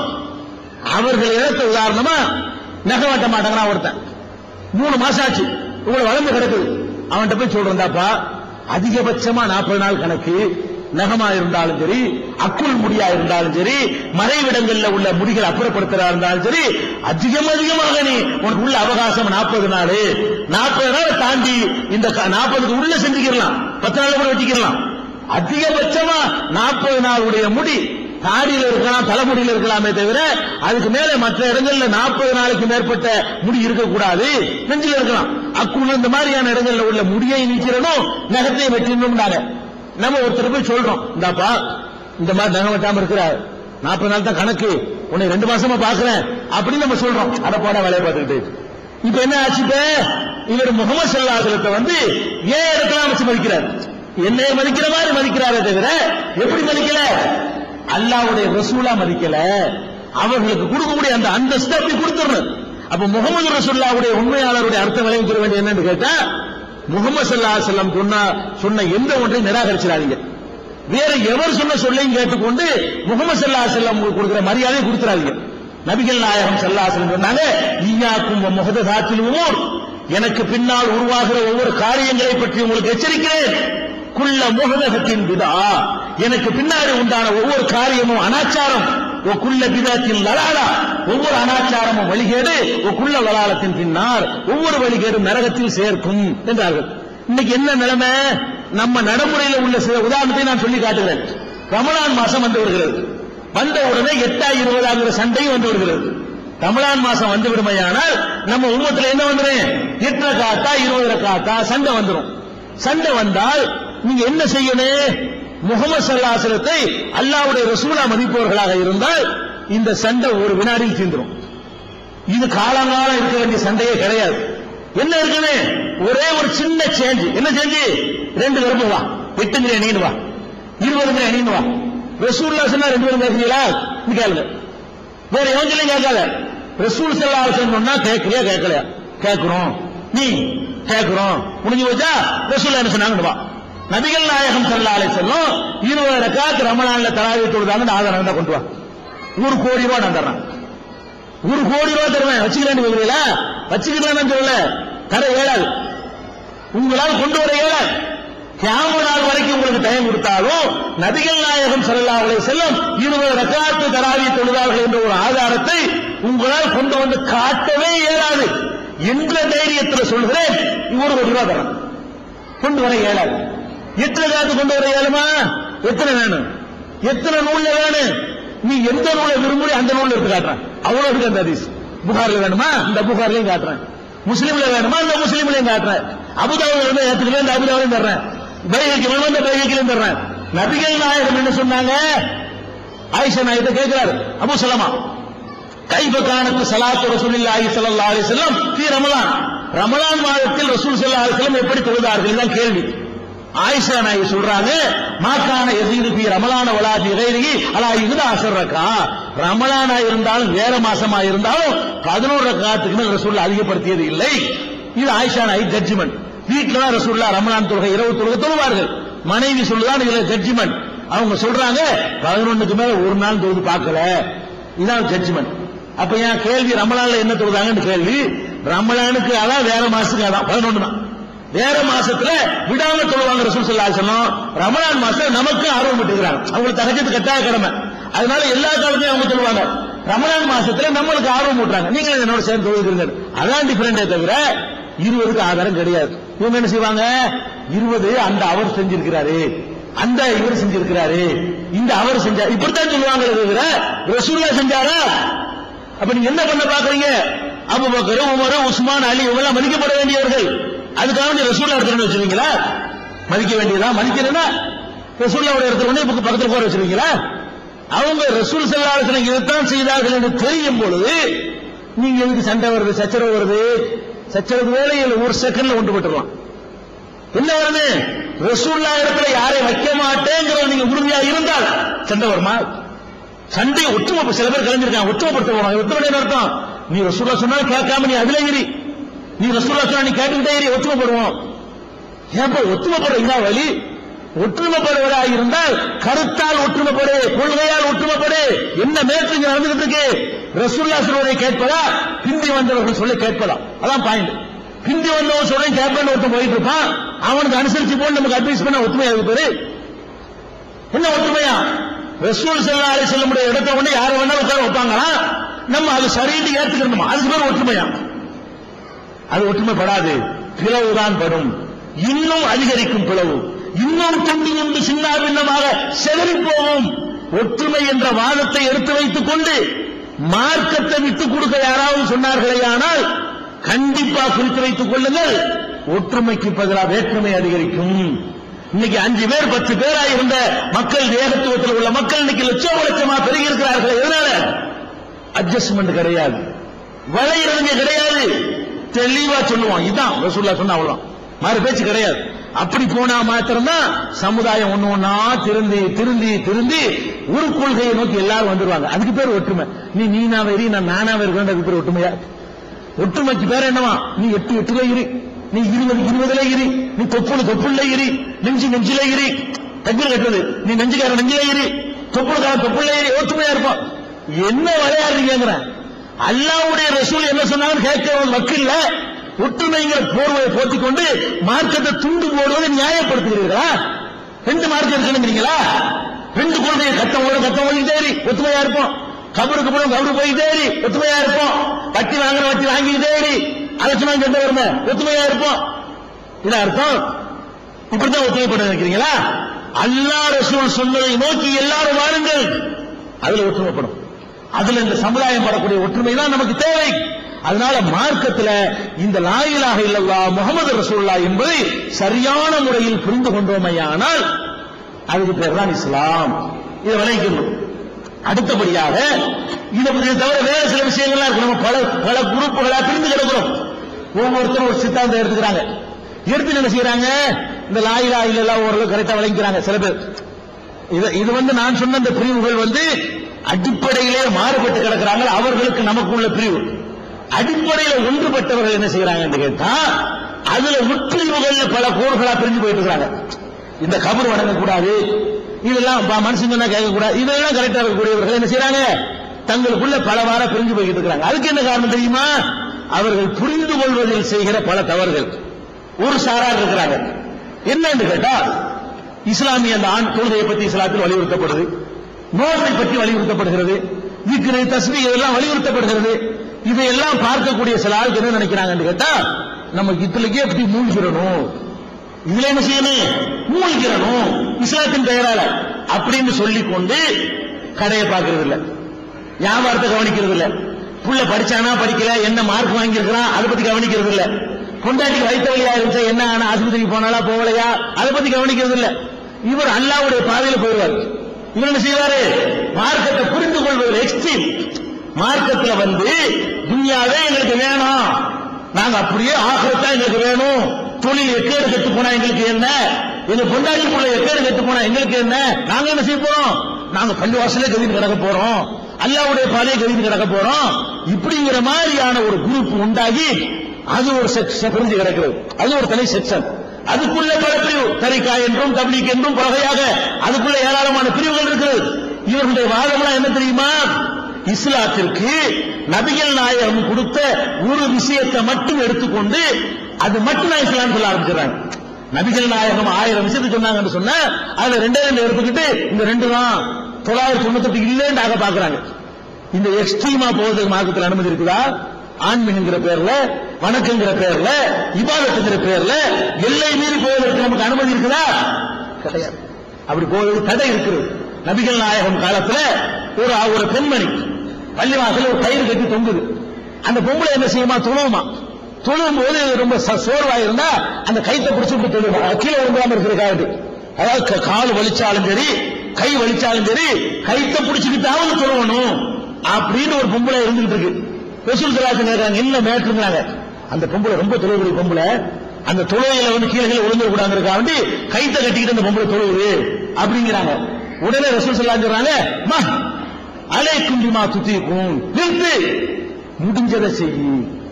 அவர்கள் இடத்த உதாரணமா நகை வெட்ட மாட்டாங்கன்னா ஒருத்தன் மூணு மாசம் ஆச்சு உங்களை வளர்ந்து கிடக்குது, அவன்கிட்ட போய் சொல்றாப்பா அதிகபட்சமா நாற்பது நாள் கணக்கு, நகமா இருந்தாலும் சரி, அக்குள் முடியா இருந்தாலும் சரி, மறைவிடங்கள்ல உள்ள முடிகள் அப்புறப்படுத்துறா இருந்தாலும் சரி, அதிகம் அதிகமாக நீ உனக்கு உள்ள அவகாசம் நாற்பது நாள், நாற்பது நாள் தாண்டி இந்த நாற்பதுக்கு உள்ள செஞ்சுக்கலாம், பத்து நாள் கூட வச்சுக்கலாம். அதிகபட்சமா நாற்பது நாளுடைய முடி தாடியில் இருக்கலாம், தலைமுடியில் இருக்கலாமே தவிர அதுக்கு மேல மற்ற இடங்கள்ல நாற்பது நாளைக்கு மேற்பட்ட முடி இருக்கக்கூடாது, நெஞ்சில் இருக்கலாம். அக்குள்ள இந்த மாதிரியான இடங்கள்ல உள்ள முடியை நீக்கிறனும் நகத்தை வெட்டிடணும். நம்ம ஒருத்தர் போய் சொல்றோம், இந்தாப்பா இந்த மாதிரி நகம் வெட்டாம இருக்கிறார், நாற்பது நாள் தான் கணக்கு, உன்னை ரெண்டு மாசமா பாக்குறேன் அப்படின்னு நம்ம சொல்றோம். அட போட வேலையை பார்த்துக்கிட்டு இப்ப என்ன ஆச்சு? இவர் முகமது ஸல்லல்லாஹு அலைஹி வஸல்லம் வந்து ஏன் இடத்துல அமைச்சு மதிக்கிறார், என்னைய மதிக்கிற மாதிரி மதிக்கிறாரே தவிர எப்படி மதிக்கல? அல்லாஹ்வுடைய ரசூலா மதிக்கல, அவர்களுக்கு கொடுக்கக்கூடிய அந்த அந்தஸ்து அப்படி கொடுத்துறணும். அப்ப முகமது ரசூலுல்லாஹ்வுடைய உண்மையாளருடைய அர்த்தம் விளைவிக்க வேண்டிய என்னன்னு கேட்டா, முகமது ஸல்லல்லாஹு அலைஹி வஸல்லம் சொன்ன சொன்ன எந்த ஒன்றையும் நிராகரிச்சிடாதீங்க. வேற எவர் சொன்ன சொல்லையும் கேட்டுக்கொண்டு முகமது ஸல்லல்லாஹு அலைஹி வஸல்லம் கொடுக்கிற மரியாதையை கொடுத்துறாதீங்க. நபிகள் நாயகம் ஸல்லல்லாஹு அலைஹி வஸல்லம் சொன்னாங்க, ஈயாக்கும் வ முஹதஸாத்தில் உமூர், எனக்கு பின்னால் உருவாகிற ஒவ்வொரு காரியங்களை பற்றி உங்களுக்கு எச்சரிக்கிறேன். குல்ல முஹதஸத்தின் பிதா, எனக்கு பின்னாடி உண்டான ஒவ்வொரு காரியமும் அனாச்சாரம், ஒக்குள்ள பிதத்தின் லலாலா, ஒவ்வொரு அனாச்சாரமும் வழிகேடு, ஒக்குள்ள லலாலத்தின் பின்னால் ஒவ்வொரு வழிகேடும் நரகத்தில் சேர்க்கும் என்றார்கள். இன்னைக்கு என்ன நிலைமை? நம்ம நடைமுறையில் உள்ள சில உதாரணத்தை நான் சொல்லி காட்டுகிறேன். ரமலான் மாசம் வந்து வருகிறது. வந்த உடனே எட்டா இருபதாங்கிற சண்டையும் வந்து வருகிறது. ரமலான் மாசம் வந்து விடுமையானால் நம்ம உம்மத்துல என்ன வந்துடும்? எட்டு காத்தா இருபது காத்தா சண்டை வந்துடும். சண்டை வந்தால் நீங்க என்ன செய்யணும்? முகமது ஸல்லல்லாஹு அலைஹி வஸல்லத்தை அல்லாஹ்வுடைய ரசூலா மதிப்பவர்களாக இருந்தால் இந்த சண்டை ஒரு வினாடியில் தீர்ந்துடும். இது காலங்காலம் இருக்க வேண்டிய சண்டையே கிடையாது. என்ன இருக்குன்னு ஒரே ஒரு சின்ன சேஞ்ச். என்ன சேஞ்ச்? ரெண்டு விரும்பு வா, எட்டுங்கிற நீனு வா, இருபதுங்கிற நீனு வா. ரசூலுல்லாஹ் சொன்னா ரெண்டு பேரும் கேட்கிறீங்களா? கேளுங்க. வேற எவஞ்சிலையும் கேட்காத. ரசூல் ஸல்லல்லாஹு அலைஹி வஸல்லம் சொன்னா கேட்கலையா? கேட்கலையா? கேட்கிறோம். நீ கேட்கிறோம். முடிஞ்சு போச்சா? ரசூலுல்லாஹ் என்ன சொன்னாங்க? வா. நபிகள் நாயகம் ஸல்லல்லாஹு அலைஹி வஸல்லம் இருபது ரக்காத் ரமலான்ல தராவீஹ் தொழுதாங்க. ஆதாரம் தான் கொண்டு வா. ஒரு கோடி ரூபாய் நான் தர்றேன். ஒரு கோடி ரூபாய் தருவேன். வச்சுக்கிறேன்னு சொல்றீங்களா? வச்சுக்கிறேன்னு சொல்லல, தர இயலாது. உங்களால் கொண்டு வர இயலாது. கியாம நாள் வரைக்கும் உங்களுக்கு டைம் கொடுத்தாலும் நபிகள் நாயகம் ஸல்லல்லாஹு அலைஹி வஸல்லம் இருபது ரக்காத் தராவீஹ் தொழுதார்கள் என்ற ஒரு ஆதாரத்தை உங்களால் கொண்டு வந்து காட்டவே இயலாது என்ற தைரியத்தில் சொல்கிறேன். ஒரு கோடி ரூபாய் தரேன். கொண்டு வர இயலாது. எத்தனை காத்து கொண்டு வர இயலுமா? எத்தனை வேணும்? எத்தனை நூல்ல வேணும்? நீ எந்த நூலை விரும்பி அந்த நூல்ல எடுத்து காட்டுறேன். அவ்வளவு இருக்கு அந்த ஹதீஸ். புகார்ல வேணுமா? இந்த புகார்லயும் காட்டுறேன். முஸ்லீம்ல வேணுமா? இந்த முஸ்லீம்லயும் காட்டுறேன். அபூதாவுல வேணும் ஏத்துக்கிறேன், இந்த அபூதாவுலயும் தர்றேன். பைஹக்கி வேணும், இந்த பைஹக்கிலையும் தர்றேன். நபிகள் நாயகம் என்ன சொன்னாங்க? ஆயிஷா நாயகத்தை கேட்கிறார் அபூ சலமா, கைஃப கானத் ஸலாத்து ரசூலுல்லாஹி ஸல்லல்லாஹு அலைஹி வஸல்லம் ஃபீ ரமலான், ரமலான் மாதத்தில் ரசூல் ஸல்லல்லாஹு அலைஹி வஸல்லம் எப்படி தொழுதார்கள் தான் கேள்வி. ஆயிஷா நாயகி சொல்றாங்க, மாக்கான யஸீது ஃபீ ரமலான வலா ஃபீ கைரிஹி அலா இஹ்தா அஸர் ரக்கா, ரமலானா இருந்தாலும் வேற மாசமா இருந்தாலும் பதினொன்று ரக்காத்துக்கு மேல் ரசூலுல்லாஹ் அதிகப்படுத்தியது இல்லை. இது ஆயிஷா நாயகி ஜட்ஜ்மென்ட். வீட்டுல தான் ரசூலுல்லாஹ் ரமலான் தொழுகை இரவு தொழுகை தொழுவார்கள். மனைவி சொல்லுதான் இதுல ஜட்ஜ்மென்ட். அவங்க சொல்றாங்க பதினொன்னுக்கு மேல ஒரு நாள் தொழுது பார்க்கல. இதான் ஜட்ஜ்மென்ட். அப்ப என் கேள்வி, ரமலான்ல என்ன தொழுதாங்கன்னு கேள்வி. ரமலானுக்கு அதான், வேற மாசத்துக்கு அதான், பதினொன்று தான். வேற மாசத்துல விடாம தொழுவாங்க ரசூல் ஸல்லல்லாஹு அலைஹி வஸல்லம். ரமலான் மாசம் நமக்கு ஆர்வம் விட்டுக்கிறாங்க. அவங்களுக்கு தஹஜ்ஜுத் கட்டாய கடமை. அதனால எல்லா காலத்தையும் அவங்க தொழுவாங்க. ரமலான் மாசத்துல நம்மளுக்கு ஆர்வம் விட்டுறாங்க. நீங்களும் என்னோட சேர்ந்து தொழுகிறீங்க. அதான் டிஃபரெண்டே தவிர இருபதுக்கு ஆதாரம் கிடையாது. இவங்க என்ன செய்வாங்க? இருபது அந்த அவர் செஞ்சிருக்கிறாரு, அந்த இவர் செஞ்சிருக்கிறாரு, இந்த அவர் செஞ்சார், இப்படித்தான் சொல்லுவாங்க. ரசூலுல்லாஹ் செஞ்சாரா? அப்ப நீங்க என்ன பண்ண பாக்குறீங்க? அபூபக்கர், உமர், உஸ்மான், அலி இவங்க எல்லாம் மதிக்கப்பட வேண்டியவர்கள். அதுக்காக நீங்க ரசூலுல்லாஹ் எடுத்து வச்சிருக்கீங்களா? மதிக்க வேண்டியதா? மதிக்கிறேன்னா ரசூலுல்லாஹ் எடுத்து கொண்டு இப்ப பக்கத்துல போற வச்சிருக்கீங்களா? அவங்க ரசூல் ஸல்லல்லாஹு அலைஹி வஸல்லம் இதைத்தான் செய்தார்கள் என்று தெரியும் பொழுது நீங்க எதுக்கு சண்டை வருது, சச்சரவு வருது? சச்சரவு வேலையில் ஒரு செகண்ட்ல ஒன்று போட்டுடலாம். என்ன வருது? ரசூலுல்லாஹ் இடத்துல யாரை வைக்க மாட்டேங்கிற நீங்க உறுதியா இருந்தால் சண்டை வருமா? சண்டை ஒற்றுமை. சில பேர் கலைஞ்சிருக்காங்க, ஒற்றுமைப்படுத்த போவாங்க. ஒற்றுமை அர்த்தம், நீ ரசூலுல்லாஹ் சொன்னாலும் கேட்காம நீ அதுல ஏறி, நீ ரசூலுல்லாஹ் சொன்னா நீ கேட்டுக்கிட்டே ஏறி ஒற்றுமைப்படுவோம். ஏன் ஒற்றுமைப்படுறீங்களா? வழி ஒற்றுமைப்படுவதாக இருந்தால் கருத்தால் ஒற்றுமைப்படு, கொள்கையால் ஒற்றுமைப்படு. என்ன மேற்று நடந்துகிட்டு இருக்கு? ரசூலுல்லாஹ் சொல்வதை கேட்பதா, பிந்தி வந்தவர்கள் சொல்ல கேட்பதா? அதான் பாயிண்ட். பிந்தி வந்தவன் சொல்ல கேட்பேன்னு ஒருத்தன் போயிட்டு இருப்பான். அவனுக்கு அனுசரிச்சு போட்டு நமக்கு அட்வைஸ் பண்ண ஒற்றுமையா இருக்கு. என்ன ஒற்றுமையா? ரசூல் ஸல்லல்லாஹு அலைஹி வஸல்லம் இடத்த கொண்டு யாரை வேணாலும் உட்கார வைப்பாங்களா? நம்ம அது சரின்னு ஏத்துக்கணுமா? அதுக்கு பேர் ஒற்றுமையா? அது ஒற்றுமைப்படாது, பிளவுதான் படும். இன்னும் அதிகரிக்கும் பிளவு, இன்னும் துண்டு துண்டு சின்ன பின்னமாக செதறி போகும். ஒற்றுமை என்ற வாதத்தை எடுத்து வைத்துக் கொண்டு மார்க்கத்தை விட்டுக் கொடுக்க யாராவது சொன்னார்களே ஆனால் கண்டிப்பா குறித்து வைத்துக் கொள்ளுங்கள், ஒற்றுமைக்கு பதிலாக வேற்றுமை அதிகரிக்கும். இன்னைக்கு அஞ்சு பேர் பத்து பேரா இருந்த மக்கள், ஏகத்துவத்தில் உள்ள மக்கள் இன்னைக்கு லட்சம் லட்சமா பெருகி இருக்கிறார்கள். எதனால? அட்ஜஸ்ட்மெண்ட் கிடையாது, வளையிறதுங்க கிடையாது. தெளிவா சொல்லுவான், இதான் ரசூலுல்லாஹ் சொன்ன அவ்வளவுதான், மாறு பேச்சு கிடையாது. அப்படி போனா மாத்திரம்தான் சமுதாயம் ஒண்ணு ஒன்னா திருந்தி திருந்தி திருந்தி ஒரு கொள்கையை நோக்கி எல்லாரும் வந்துருவாங்க. அதுக்கு பேர் ஒற்றுமை. நீ நீனாவே இரு, நான் நானாவே இருக்கேன், அதுக்கு பேர் ஒற்றுமையா? ஒற்றுமைக்கு பேர் என்னவா? நீ எட்டு எட்டுல இரு, நீ இருபது இருபதுல இரு, நீ தொப்புளு தொப்புள்ள இரு, நெஞ்சு நெஞ்சில இரு. தக்பீர் கட்டுறது, நீ நெஞ்சுக்கார நெஞ்சில இரு, தொப்புளுக்கார தொப்புள்ள இரு. ஒற்றுமையா இருப்பான். என்ன விளையாடுறீங்க? அல்லாஹ்வுடைய ரசூல் என்ன சொன்னாலும் கேட்க வக்கில்ல. ஒற்றுமைங்கிற போர்வையை போத்திக் கொண்டு மார்க்கத்தை துண்டு போடுவதை நியாயப்படுத்துகிறீர்களா? ரெண்டு மார்க்கம் இருக்குங்கிறீங்களா? ரெண்டு கொள்கையை கத்தம் ஓட கத்தம் ஓடி சரி ஒற்றுமையா இருப்போம். கபருக்கு போனோம், கபருக்கு போய் தேடி ஒத்துமையா இருப்போம். வட்டி வாங்குற வட்டி வாங்கி தேடி அலட்சணம் சென்ற வருமே ஒத்துமையா இருப்போம். இது அர்த்தம். இப்படிதான் ஒத்துமைப்பட நினைக்கிறீங்களா? அல்லாஹ் ரசூல் சொன்னதை நோக்கி எல்லாரும் வாருங்கள், அதுல ஒற்றுமைப்படும். அதுல இந்த சமுதாயம் படக்கூடிய ஒற்றுமை தான் நமக்கு தேவை. அதனால மார்க்கத்துல இந்த லா இலாஹ இல்லல்லாஹ் முஹம்மது ரசூலுல்லாஹ் என்பதை சரியான முறையில் புரிந்து கொண்டோமையானால் அதுக்கு பேர் தான் இஸ்லாம். இதை விளைக்கணும். அடுத்தபடியாக இதை தவிர வேற சில விஷயங்கள்லாம் இருக்கு. நம்ம பல பல குரூப்புகளா பிரிந்து கிடக்கிறோம். ஒவ்வொருத்தரும் ஒரு சித்தாந்தம் எடுத்துக்கிறாங்க. எடுத்து என்ன செய்யறாங்க, இந்த லா இலாஹ இல்லல்லாஹ் ஓரளவு கரெக்டா விளங்கிக்கிறாங்க சில பேர். இது வந்து நான் சொன்ன இந்த பிரிவுகள் வந்து அடிப்படையிலே மாறுபட்டு கிடக்கிறாங்க. அவர்களுக்கு நமக்கு உள்ள பிரிவு. அடிப்படையில் ஒன்றுபட்டவர்கள் என்ன செய்யறாங்க கேட்டா, அதுல உட்பிரிவுகள் பல கோர்களா பிரிஞ்சு போயிட்டு இருக்காங்க. இந்த கபர் வணங்கக்கூடாது, இதெல்லாம் மனுஷங்க கேட்கக்கூடாது, இதெல்லாம் கரெக்டா இருக்கக்கூடியவர்கள் என்ன செய்யறாங்க, தங்களுக்குள்ள பலவார பிரிஞ்சு போய்கிட்டு இருக்காங்க. அதுக்கு என்ன காரணம் தெரியுமா? அவர்கள் புரிந்து கொள்வதில் செய்கிற பல தவறுகள். ஒரு சாரார் இருக்கிறாங்க. என்னன்னு கேட்டா, இஸ்லாமிய அந்த ஆண் தொழுகையை பற்றி இஸ்லாத்தில் வலியுறுத்தப்படுது, நோன்பை பற்றி வலியுறுத்தப்படுகிறது, விக்ரு தஸ்பீஹ் இதெல்லாம் வலியுறுத்தப்படுகிறது. இதையெல்லாம் பார்க்கக்கூடிய சில ஆளுக்கு என்ன நினைக்கிறாங்கன்னு கேட்டா, நம்ம இதுலக்கே எப்படி மூழ்கிறணும், இதுல என்ன செய்யணும், மூழ்கிறணும் இஸ்லாத்தின் பெயரால அப்படின்னு சொல்லிக் கொண்டு கடையை பார்க்கறது இல்ல, வியாபாரத்தை கவனிக்கிறது இல்ல, புள்ள படிச்சானா படிக்கல, என்ன மார்க் வாங்கி இருக்கிறான் அதை பத்தி கவனிக்கிறது இல்ல, கொண்டாட்டிக்கு வயிற்று வழியா இருந்துச்சா என்ன ஆனா ஆஸ்பத்திரிக்கு போனாலா போகலையா அதை பத்தி கவனிக்கிறது இல்ல. இவர் அல்லாஹ்வுடைய பாதையில போயிடுவார். இவர் என்ன செய்வாரு, மார்க்கத்தை புரிந்து கொள்வதில் எக்ஸ்ட்ரீம். மார்க்கத்தில் வந்து துன்யாவே எங்களுக்கு வேணும், நாங்க அப்படியே ஆகிரத்தா எங்களுக்கு வேணும், தொழில் எக்கேடு கெட்டு போனா எங்களுக்கு என்ன, எங்க கொண்டாடிக்குள்ள எக்கேடு கெட்டு போனா எங்களுக்கு என்ன, நாங்க என்ன செய்ய போறோம், நாங்க பள்ளி வாசலே கவிந்து கிடக்க போறோம், அல்லாஹ்வுடைய பாதையை கவிந்து கிடக்க போறோம். இப்படிங்கிற மாதிரியான ஒரு குரூப் உண்டாகி அது ஒரு செக்ஷன் பிரிஞ்சு கிடக்கிறது. அது ஒரு தனி செக்ஷன். அதுக்குள்ள பல பிரிவு, தரிகா என்றும் தப்லீக் என்றும் பலகையாக அதுக்குள்ள ஏராளமான பிரிவுகள் இருக்கிறது. இவர்களுடைய வாதம்லாம் என்ன தெரியுமா, இஸ்லாத்திற்கு நபிகள் நாயகம் கொடுத்த ஒரு விஷயத்தை மட்டும் எடுத்துக்கொண்டு அது மட்டும் தான் இஸ்லாம் சொல்ல ஆரம்பிச்சிடறாங்க. நபிகள் நாயகம் ஆயிரம் விஷயத்தை சொன்னாங்கன்னு சொன்னா அதுல ரெண்டே ரெண்டு எடுத்துக்கிட்டு இந்த ரெண்டு தான் தொள்ளாயிரத்தி தொண்ணூத்தி எட்டு இல்லைன்னு பாக்குறாங்க. இந்த எக்ஸ்ட்ரீமா போவதுக்கு மார்க்கத்தில் அனுமதி இருக்குதா? ஆன்மீகங்கிற பேர்ல, வணக்கங்கிற பேர்ல, இபாதத்துங்கிற பேர்ல எல்லை மீறி போவதற்கு நமக்கு அனுமதி இருக்குதா? கிடையாது. அப்படி போவதற்கு தடை இருக்கிறது. நபிகள் நாயகம் காலத்துல ஒரு ஒரு பெண்மணி பள்ளிவாசல் ஒரு கயிறு கட்டி தொங்குது. அந்த பொம்பளை என்ன செய்யுமா, தொழுவுமா. தொழுவும் போது ரொம்ப சோர்வா இருந்தா அந்த கைத்தை பிடிச்சு தொழுவா, கீழே விழுந்தாம இருக்கிறதுக்காக. அதாவது கால் வலிச்சாலும் சரி கை வலிச்சாலும் சரி கைத்தை பிடிச்சுக்கிட்டாவது தொழுவணும் அப்படின்னு ஒரு பொம்பளை இருந்துகிட்டு இருக்கு. ரசூல் ஸல்லல்லாஹு அலைஹி வஸல்லம் என்ன மேட்ருங்கிறாங்க, அந்த பொம்பளை ரொம்ப தொழுவுடைய பொம்பளை, அந்த தொழுவையில வந்து கீழே கீழே விழுந்து கூடாதுக்காக வேண்டி கைத்தை கட்டிக்கிட்டு அந்த பொம்பளை தொழுவுது அப்படிங்கிறாங்க. உடனே ரசூல் ஸல்லல்லாஹு அலைஹி வஸல்லம் சொல்றாங்க, மா அலைக்கும் பிமா துதீகும், நிறுத்து, முடிஞ்சதை செய்யி,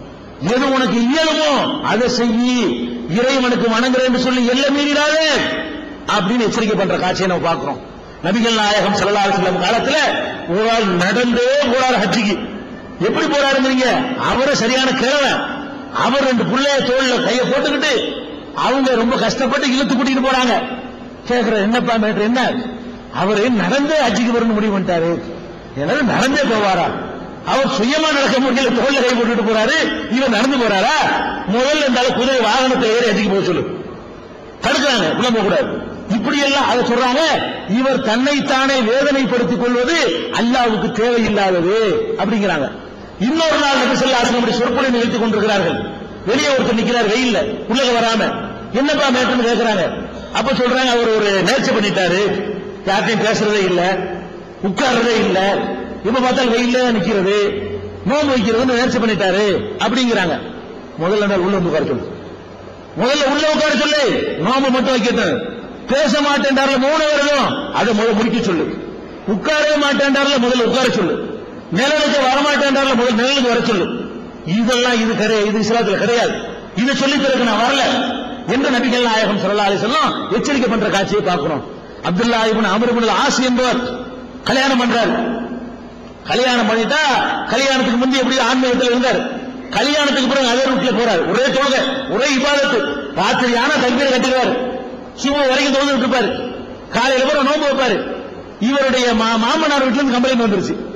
எது உனக்கு இயலுமோ அதை செய்யி, இறைவனுக்கு வணங்குறேன் என்று சொல்லி எல்லை மீறிடாதே அப்படின்னு எச்சரிக்கை பண்ற காட்சியை நம்ம பார்க்கிறோம். நபிகள் நாயகம் ஸல்லல்லாஹு அலைஹி வஸல்லம் காலத்துல ஒரு ஆள் நடந்தே போறாரு ஹஜ்ஜிக்கு. எப்படி போறாருங்க, அவரு சரியான கிழவன், அவர் ரெண்டு புள்ளைய தோல்ல கையை போட்டுக்கிட்டு அவங்க ரொம்ப கஷ்டப்பட்டு இழுத்து கூட்டிட்டு போறாங்க. கேக்குற என்னப்பா மேட்ரு என்ன, அவரு நடந்தே ஹஜ்ஜிக்கு வரணும் முடிவு பண்ணிட்டாரு. ஏன்னா நடந்தே போவாரா, அவர் சுயமா நடக்க முடியல, தோல்ல கை போட்டுட்டு போறாரு, இவர் நடந்து போறாரா? முதல்ல இந்த குதிரை வாகனத்தை ஏறி ஹஜ்ஜிக்கு போக சொல்லு, தடுக்கிறாங்க, உள்ள போக கூடாது. இப்படி எல்லாம் அதை சொல்றாங்க. இவர் தன்னைத்தானே வேதனைப்படுத்திக் கொள்வது அல்லாஹ்வுக்கு தேவையில்லாதது அப்படிங்கிறாங்க. இன்னொரு நாள் நபி ஸல்லல்லாஹு அலைஹி வஸல்லம் சொற்பொழி நிகழ்த்திக் கொண்டிருக்கிறார்கள். வெளியே ஒருத்தர் நிக்கிறார் வெயில்ல, உள்ளக வராம, என்னப்பா மேட்டர்னு கேட்கிறாங்க. அப்ப சொல்றாங்க, அவர் ஒரு நேர்ச்சி பண்ணிட்டாரு, யார்ட்டையும் பேசுறதே இல்ல, உட்கார்றதே இல்ல, இப்ப பார்த்தால் வெயில்ல நிக்கிறது, நோன்பு வைக்கிறது நேர்ச்சி பண்ணிட்டாரு அப்படிங்கிறாங்க. முதல்ல நாள் உள்ள உட்கார சொல்லு, முதல்ல உள்ள உட்கார சொல்லு, நோம்பு மட்டும் வைக்கட்டும். பேச மாட்டேன்டார்ல மூணு வருடம் அதை முதல்ல முடிக்க சொல்லு, உட்காரவே மாட்டேன்டார்ல முதல்ல உட்கார சொல்லு, நிழலுக்கு வரமாட்டேன்டார்ல முதல் நிழலுக்கு வர சொல்லு. இதெல்லாம் இது கிடையாது, இது இஸ்லாத்துல கிடையாது, இதை சொல்லி பிறகு நான் வரல என்று நபிகள் நாயகம் ஸல்லல்லாஹு அலைஹி வஸல்லம் எச்சரிக்கை பண்ற காட்சியை பார்க்கிறோம். Abdullah Ibn Amr Ibn As என்பவர் கல்யாணம் பண்றாரு. கல்யாணம் பண்ணிட்டா கல்யாணத்துக்கு முந்தைய எப்படி ஆன்மீகத்தில் இருந்தார், கல்யாணத்துக்கு பிறகு அதே ரூட்ல போறாரு. ஒரே தொழுகை, ஒரே இபாதத்து, ராத்திரி ஆனா தக்பீரை கட்டிடுவாரு, சும்மா வரைக்கும் தொழுதுட்டு இருப்பாரு, காலையில கூட நோன்பு வைப்பாரு. இவருடைய மாமனார் வீட்டுல இருந்து கம்ப்ளைண்ட் வந்துருச்சு,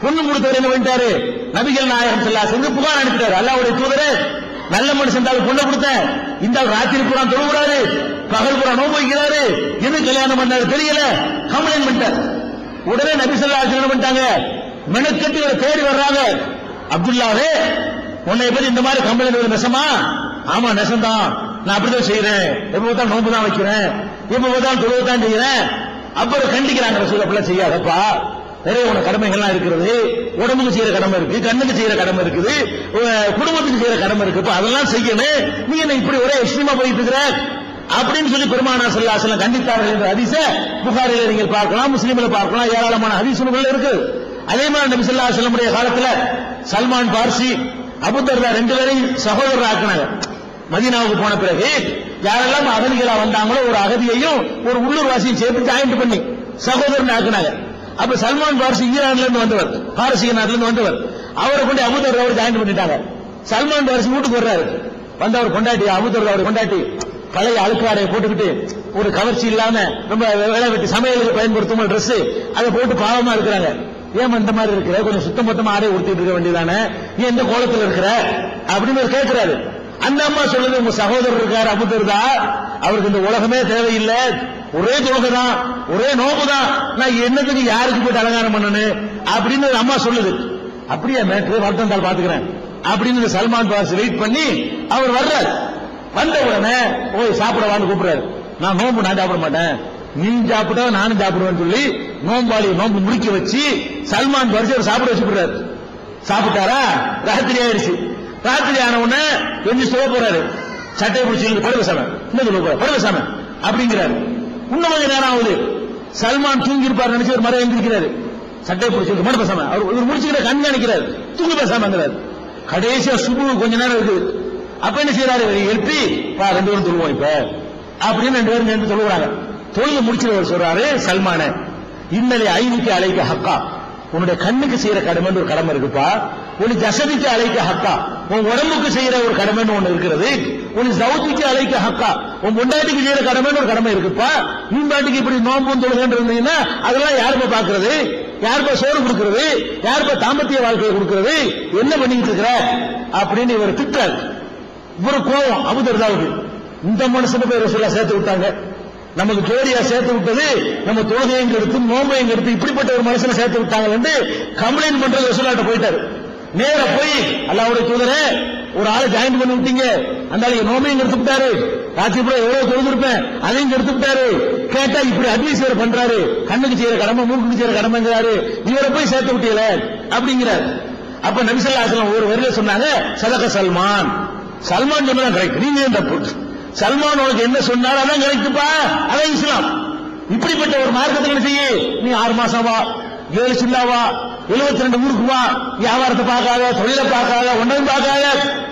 பொண்ணு கொடுத்தவர் என்ன பண்ணிட்டாரு? நபிகள் நாயகம் ஸல்லல்லாஹு அலைஹி வஸல்லம் புகார் அனுப்பிட்டாரு. அல்லாஹ்வுடைய தூதரே, நல்ல மனுஷன் தான் பொண்ணை கொடுத்தேன், இந்த ராத்திரி பூரா தொழுகிறாரு, பகல் பூரா நோன்பு வைக்கிறாரு, எது கல்யாணம் பண்ணாரு தெரியல, கம்ப்ளைண்ட் பண்ணிட்டார். உடனே நபி ஸல்லல்லாஹு அலைஹி வஸல்லம் பண்ணிட்டாங்க, மெனக்கட்டி இவரை தேடி வர்றாங்க. அப்துல்லாவே, உன்னை பத்தி இந்த மாதிரி கம்ப்ளைண்ட் நெசமா? ஆமா நெசம்தான், நான் அப்படிதான் செய்யறேன், எப்ப பார்த்தாலும் நோன்பு தான் வைக்கிறேன், எப்ப பார்த்தாலும் தொழுவத்தான் செய்யறேன். அப்புறம் கண்டிக்கிறாங்க, ரசூல் அப்படிலாம் செய்யாதப்பா, நிறைய உனக்கு கடமைகள்லாம் இருக்கிறது, உடம்புக்கு செய்யற கடமை இருக்கு, கண்ணுக்கு செய்யற கடமை இருக்குது, குடும்பத்துக்கு செய்யற கடமை இருக்கு, அதெல்லாம் செய்யணும், நீ என்ன இப்படி ஒரே எக்ஸ்ட்ரீமா போயிட்டு இருக்கிற அப்படின்னு சொல்லி பெருமானார் ஸல்லல்லாஹு அலைஹி வஸல்லம் கண்டித்தார்கள் என்ற ஹதீஸ புகாரில நீங்கள் பார்க்கலாம், முஸ்லிம்ல பார்க்கலாம், ஏராளமான ஹதீஸ்கள் இருக்கு. அதே மாதிரி நபி ஸல்லல்லாஹு அலைஹி வஸல்லம் உடைய காலத்துல சல்மான் பார்சி, அபூ தர்தா ரெண்டு பேரையும் சகோதரர் ஆக்கினாங்க. மதீனாவுக்கு போன பிறகு யாரெல்லாம் அகதிகளா வந்தாங்களோ ஒரு அகதியையும் ஒரு உள்ளூர் வாசியும் சேர்த்து ஜாயிண்ட் பண்ணி சகோதரன் ஆக்கினாங்க. அப்ப சல்மான் பார்சி ஈரான்ல இருந்து வந்தவர், பாரசீக நாட்டில இருந்து வந்தவர், அவரை கொண்டு அபூ தர்தா அவர் ஜாயிண்ட் பண்ணிட்டாங்க. சல்மான் பார்சி வீட்டுக்கு வர்றாரு, வந்தவர் கொண்டாட்டி அபூ தர்தா அவர் கொண்டாட்டி பழைய அழுக்காடையை போட்டுக்கிட்டு ஒரு கவர்ச்சி இல்லாம ரொம்ப வேலை வெட்டி சமையலுக்கு பயன்படுத்தும் ட்ரெஸ் அதை போட்டு பாவமா இருக்கிறாங்க. ஏன் இந்த மாதிரி இருக்கிற, கொஞ்சம் சுத்தம் மொத்தமா ஆடை உடுத்திட்டு இருக்க வேண்டியதானே, ஏன் இந்த கோலத்தில் இருக்கிற அப்படின்னு கேட்கிறாரு. அந்த அம்மா சொல்லுது, உங்க சகோதரர் இருக்காரு அபூ தர்தா, அவருக்கு இந்த உலகமே தேவையில்லை, ஒரே தொழுகை தான், ஒரே நோம்பு தான், நான் என்னத்துக்கு யாருக்கு போயிட்டு அலங்காரம் பண்ணணும் அப்படின்னு அம்மா சொல்லுது. அப்படியே மேட்ரு வருத்தம் தாள் பாத்துக்கிறேன் அப்படின்னு சல்மான் பாஸ் வெயிட் பண்ணி அவர் வர்றாரு. வந்த உடனே போய் சாப்பிடவான்னு கூப்பிடுறாரு. நான் நோம்பு நான் சாப்பிட மாட்டேன், நீ சாப்பிட்டா நானும் சாப்பிடுவேன்னு சொல்லி நோம்பாளி நோம்பு முடிக்க வச்சு சல்மான் பாரிசி அவர் சாப்பிட வச்சுக்கிறாரு. சாப்பிட்டாரா, ராத்திரி ஆயிடுச்சு. ராத்திரி ஆன உடனே கொஞ்சம் சொல்ல போறாரு, சட்டையை பிடிச்சி படுவசாம, இன்னும் சொல்ல போற படுவசாம அப்படிங்கிறாரு. இன்னும் கொஞ்சம் நேரம் ஆகுது, சல்மான் தூங்கி இருப்பார் நினைச்சு ஒரு மரம் எழுந்திருக்கிறாரு, சட்டையை பிடிச்சி மட பேசாம அவர் முடிச்சுக்கிற கண்காணிக்கிறாரு, தூங்கி பேசாமங்கிறாரு. கடைசியா சுபு கொஞ்ச நேரம் இருக்குது. அப்ப என்ன செய்யறாரு, எழுப்பி பா ரெண்டு பேரும் தொழுவோம் இப்ப அப்படின்னு ரெண்டு பேரும் சேர்ந்து சொல்லுவாங்க. தொழில முடிச்சவர் சொல்றாரு, சல்மான இன்னலை ஐனுக்கு அழைக்க ஹக்கா, உன்னுடைய கண்ணுக்கு செய்யற கடமைன்னு ஒரு கடமை இருக்குப்பா, உன் ஜசதிக்கு அழைக்க ஹக்கா, உன் உடம்புக்கு செய்யற ஒரு கடமைன்னு ஒண்ணு இருக்கிறது, உன் சவுதிக்கு அழைக்க ஹக்கா, உன் பொண்டாட்டிக்கு செய்யற கடமைன்னு ஒரு கடமை இருக்குப்பா. நீ பாட்டுக்கு இப்படி நோம்பும் தொழுகன்னு இருந்தீங்கன்னா அதெல்லாம் யாருப்பா பாக்குறது, யாருப்பா சோறு கொடுக்கிறது, யாருப்பா தாம்பத்திய வாழ்க்கையை கொடுக்கிறது, என்ன பண்ணிக்கிட்டு இருக்கிற அப்படின்னு இவர் திட்டாரு. இவரு கோவம் அபூ தர்தாவுக்கு, இந்த மனுஷனை போய் ரசூலுல்லாஹ் சேர்த்து விட்டாங்க, நமக்கு ஜோடியா சேர்த்து விட்டது, நம்ம தொழுகையும் எடுத்து நோம்பையும் எடுத்து இப்படிப்பட்ட ஒரு மனுஷனை சேர்த்து விட்டாங்க என்று கம்ப்ளைண்ட் பண்றது ரசூலுல்லாஹ்ட்ட போயிட்டாரு. நேர போய் அல்லாஹ்வுடைய தூதரே, ஒரு ஆளை ஜாயின் பண்ணி விட்டீங்க, அந்த ஆளு நோம்பையும் எடுத்து விட்டாரு, ராத்திரி கூட எவ்வளவு தொழுதிருப்பேன் அதையும் எடுத்து விட்டாரு, கேட்டா இப்படி அட்வைஸ் வேற பண்றாரு, கண்ணுக்கு செய்யற கடமை மூக்குக்கு செய்யற கடமைங்கிறாரு, இவரை போய் சேர்த்து விட்டீங்களே அப்படிங்கிறாரு. அப்ப நபி ஸல்லல்லாஹு அலைஹி வஸல்லம் ஒரு வரியில சொன்னாங்க, சதக சல்மான், சல்மான் சொன்னதான் கரெக்ட், நீங்க ஏன் தப்பு, சல்மான் உனக்கு என்ன சொன்னாலும் அதான் கரெக்டுப்பா, அதான் இஸ்லாம். இப்படிப்பட்ட ஒரு மார்க்கத்தில் என்ன செய்ய, நீ ஆறு மாசம் வா, ஏழு சில்லாவா, எழுபத்தி ரெண்டு ஊருக்கு வா, வியாபாரத்தை பார்க்காத, தொழிலை பார்க்காத, ஒன்றையும் பார்க்காத,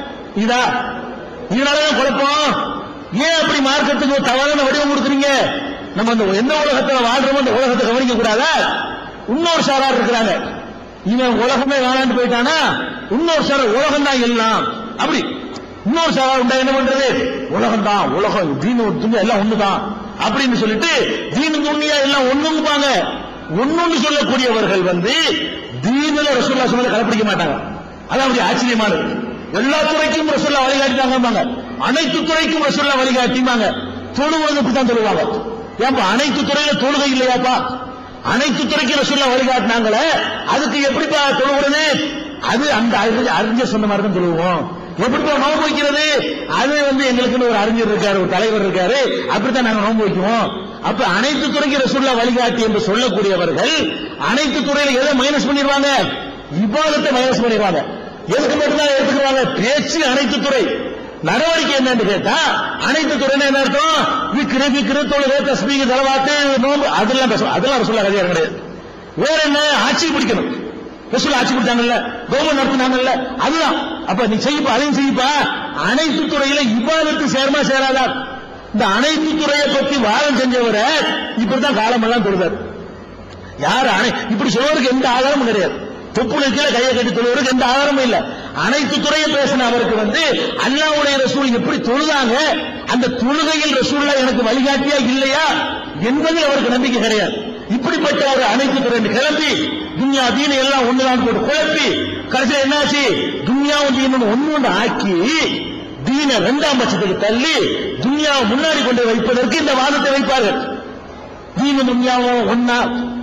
இதா இதனாலதான் குழப்பம். ஏன் அப்படி மார்க்கத்துக்கு ஒரு தவறான வடிவம் கொடுக்குறீங்க? நம்ம அந்த எந்த உலகத்தில் வாழ்றோமோ அந்த உலகத்தை கவனிக்க கூடாதா? இன்னொரு சாரார் இருக்கிறாங்க, இவன் உலகமே வேணாண்டு போயிட்டானா இன்னொரு சாரார் உலகம் தான் எல்லாம், அப்படி இன்னொரு சாரார் உண்டா என்ன பண்றது, உலகம் தான் உலகம், தீனு துணி எல்லாம் ஒண்ணுதான் அப்படின்னு சொல்லிட்டு தீனு துணியா எல்லாம் ஒண்ணுங்குப்பாங்க. ஒன்னொன்னு சொல்லக்கூடியவர்கள் வந்து தீனுல ரசூலுல்லாஹ் சொன்னதை கடைபிடிக்க மாட்டாங்க. அதான் அப்படி ஆச்சரியமானது. எல்லா துறைக்கும் ரசூலுல்லாஹ் வழிகாட்டிட்டாங்க, அனைத்து துறைக்கும் ரசூலுல்லாஹ் வழிகாட்டிமாங்க. தொழுவது இப்படித்தான் சொல்லுவாங்க. ஏன்பா அனைத்து துறையில தொழுகை இல்லையாப்பா, அனைத்து துறைக்கு ரசூலுல்லாஹ் வழிகாட்டினாங்களே, அதுக்கு எப்படிப்பா தொழுவுறது? அது அந்த அறிஞர் சொன்ன மாதிரி தான் சொல்லுவோம். எப்படிப்பா நோன்பு வைக்கிறது? அது வந்து எங்களுக்குன்னு ஒரு அறிஞர் இருக்காரு, ஒரு தலைவர் இருக்காரு, அப்படித்தான் நாங்க நோன்பு வைக்குவோம். அப்ப அனைத்து துறைக்கு ரசூலுல்லாஹ் வழிகாட்டி என்று சொல்லக்கூடியவர்கள் அனைத்து துறையில எதை மைனஸ் பண்ணிடுவாங்க? இபாதத்தை மைனஸ் பண்ணிடுவாங்க. எதுக்கு மட்டும்தான் எடுத்துக்குவாங்க? பேச்சு அனைத்து துறை, நடவடிக்கை என்னன்னு கேட்டா அனைத்து துறையில என்ன அர்த்தம்? விக்கிர விக்கிர தொழுகை தஸ்பீஹ் தலவாத்து நோன்பு அதெல்லாம் பேசுவோம். அதெல்லாம் ரசூலுல்லாஹ் அதிகாரம் கிடையாது. வேற என்ன? ஆட்சி பிடிக்கணும். ரசூலுல்லாஹ் ஆட்சி பிடிச்சாங்கல்ல, கவர்மெண்ட் நடத்தினாங்கல்ல, அதுதான். அப்ப நீ செய்யப்பா, அதையும் செய்யப்பா. அனைத்து துறையில இபாதத்து சேர்மா சேராதா? இந்த அனைத்து துறையை பத்தி வாதம் செஞ்சவரை இப்படித்தான் காலமெல்லாம் தொழுதார். யாரு இப்படி சொல்வதற்கு எந்த ஆதாரமும் கிடையாது. தொப்புளை கீழே கையை கட்டி தொழுவதற்கு எந்த ஆதாரமும் இல்ல. அனைத்து துறையை பேசின அவருக்கு வந்து அல்லாஹ்வுடைய ரசூல் எப்படி தொழுதாங்க, அந்த தொழுகையில் ரசூலுல்லாஹ் எனக்கு வழிகாட்டியா இல்லையா என்பதில் அவருக்கு நம்பிக்கை கிடையாது. இப்படிப்பட்ட ஒரு அனைத்து துறை கிளம்பி துன்யா தீன் எல்லாம் ஒண்ணுதான் போட்டு குழப்பி கடைசியில் என்னாச்சு துன்யாவும் தீனும் ஒண்ணு ஆக்கி தீனை இரண்டாம் பட்சத்துக்கு தள்ளி துன்யாவை முன்னாடி கொண்டு வைப்பதற்கு இந்த வாதத்தை வைப்பார்கள். தீனும் துன்யாவும் ஒன்னா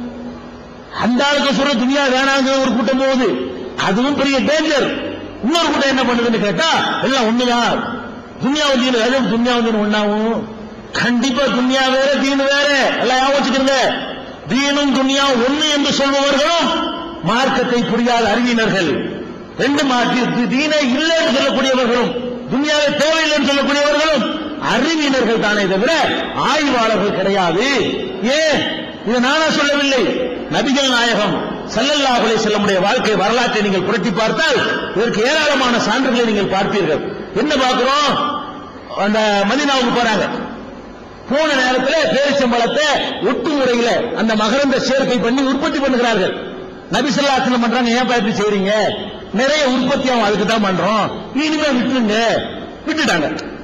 அந்த ஆளுக்கு சொல்ற துன்யா வேணாங்க ஒரு கூட்டம் போகுது, அதுவும் பெரிய டேஞ்சர். இன்னொரு கூட்டம் என்ன பண்ணுதுன்னு கேட்டா எல்லாம் ஒண்ணுதான் துன்யாவும் தீனு வேற துன்யாவும் தீனு ஒன்னாவும். கண்டிப்பா துன்யா வேற தீனு வேற எல்லாம் ஞாபகம் வச்சுக்கிறங்க. தீனும் துன்யா ஒண்ணு என்று சொல்பவர்களும் மார்க்கத்தை புரியாத அறிவினர்கள், ரெண்டு மாற்றி தீனை இல்லை என்று சொல்லக்கூடியவர்களும் துன்யாவை தேவையில்லைன்னு சொல்லக்கூடியவர்களும் அறிவினர்கள் தானே தவிர ஆய்வாளர்கள் கிடையாது. ஏன் இதை நானா சொல்லவில்லை, நபிகள் நாயகம் ஸல்லல்லாஹு அலைஹி வஸல்லம் வாழ்க்கை வரலாற்றை நீங்கள் புரட்டி பார்த்தால் இதற்கு ஏராளமான சான்றுகளை நீங்கள் பார்ப்பீர்கள். என்ன பார்க்கிறோம், அந்த மதீனாவுக்கு போறாங்க, போன நேரத்தில் பேரிச்சம்பழத்தை ஒட்டு முறையில அந்த மகரந்த சேர்க்கை பண்ணி உற்பத்தி பண்ணுகிறார்கள். நபி ஸல்லல்லாஹு அலைஹி வஸல்லம் பண்றாங்க, ஏன் இப்படி செய்றீங்க, நிறைய உற்பத்தி ஆகும் அதுக்கு தான் பண்றோம், இனிமே விட்டுருங்க, விட்டுட்டாங்க.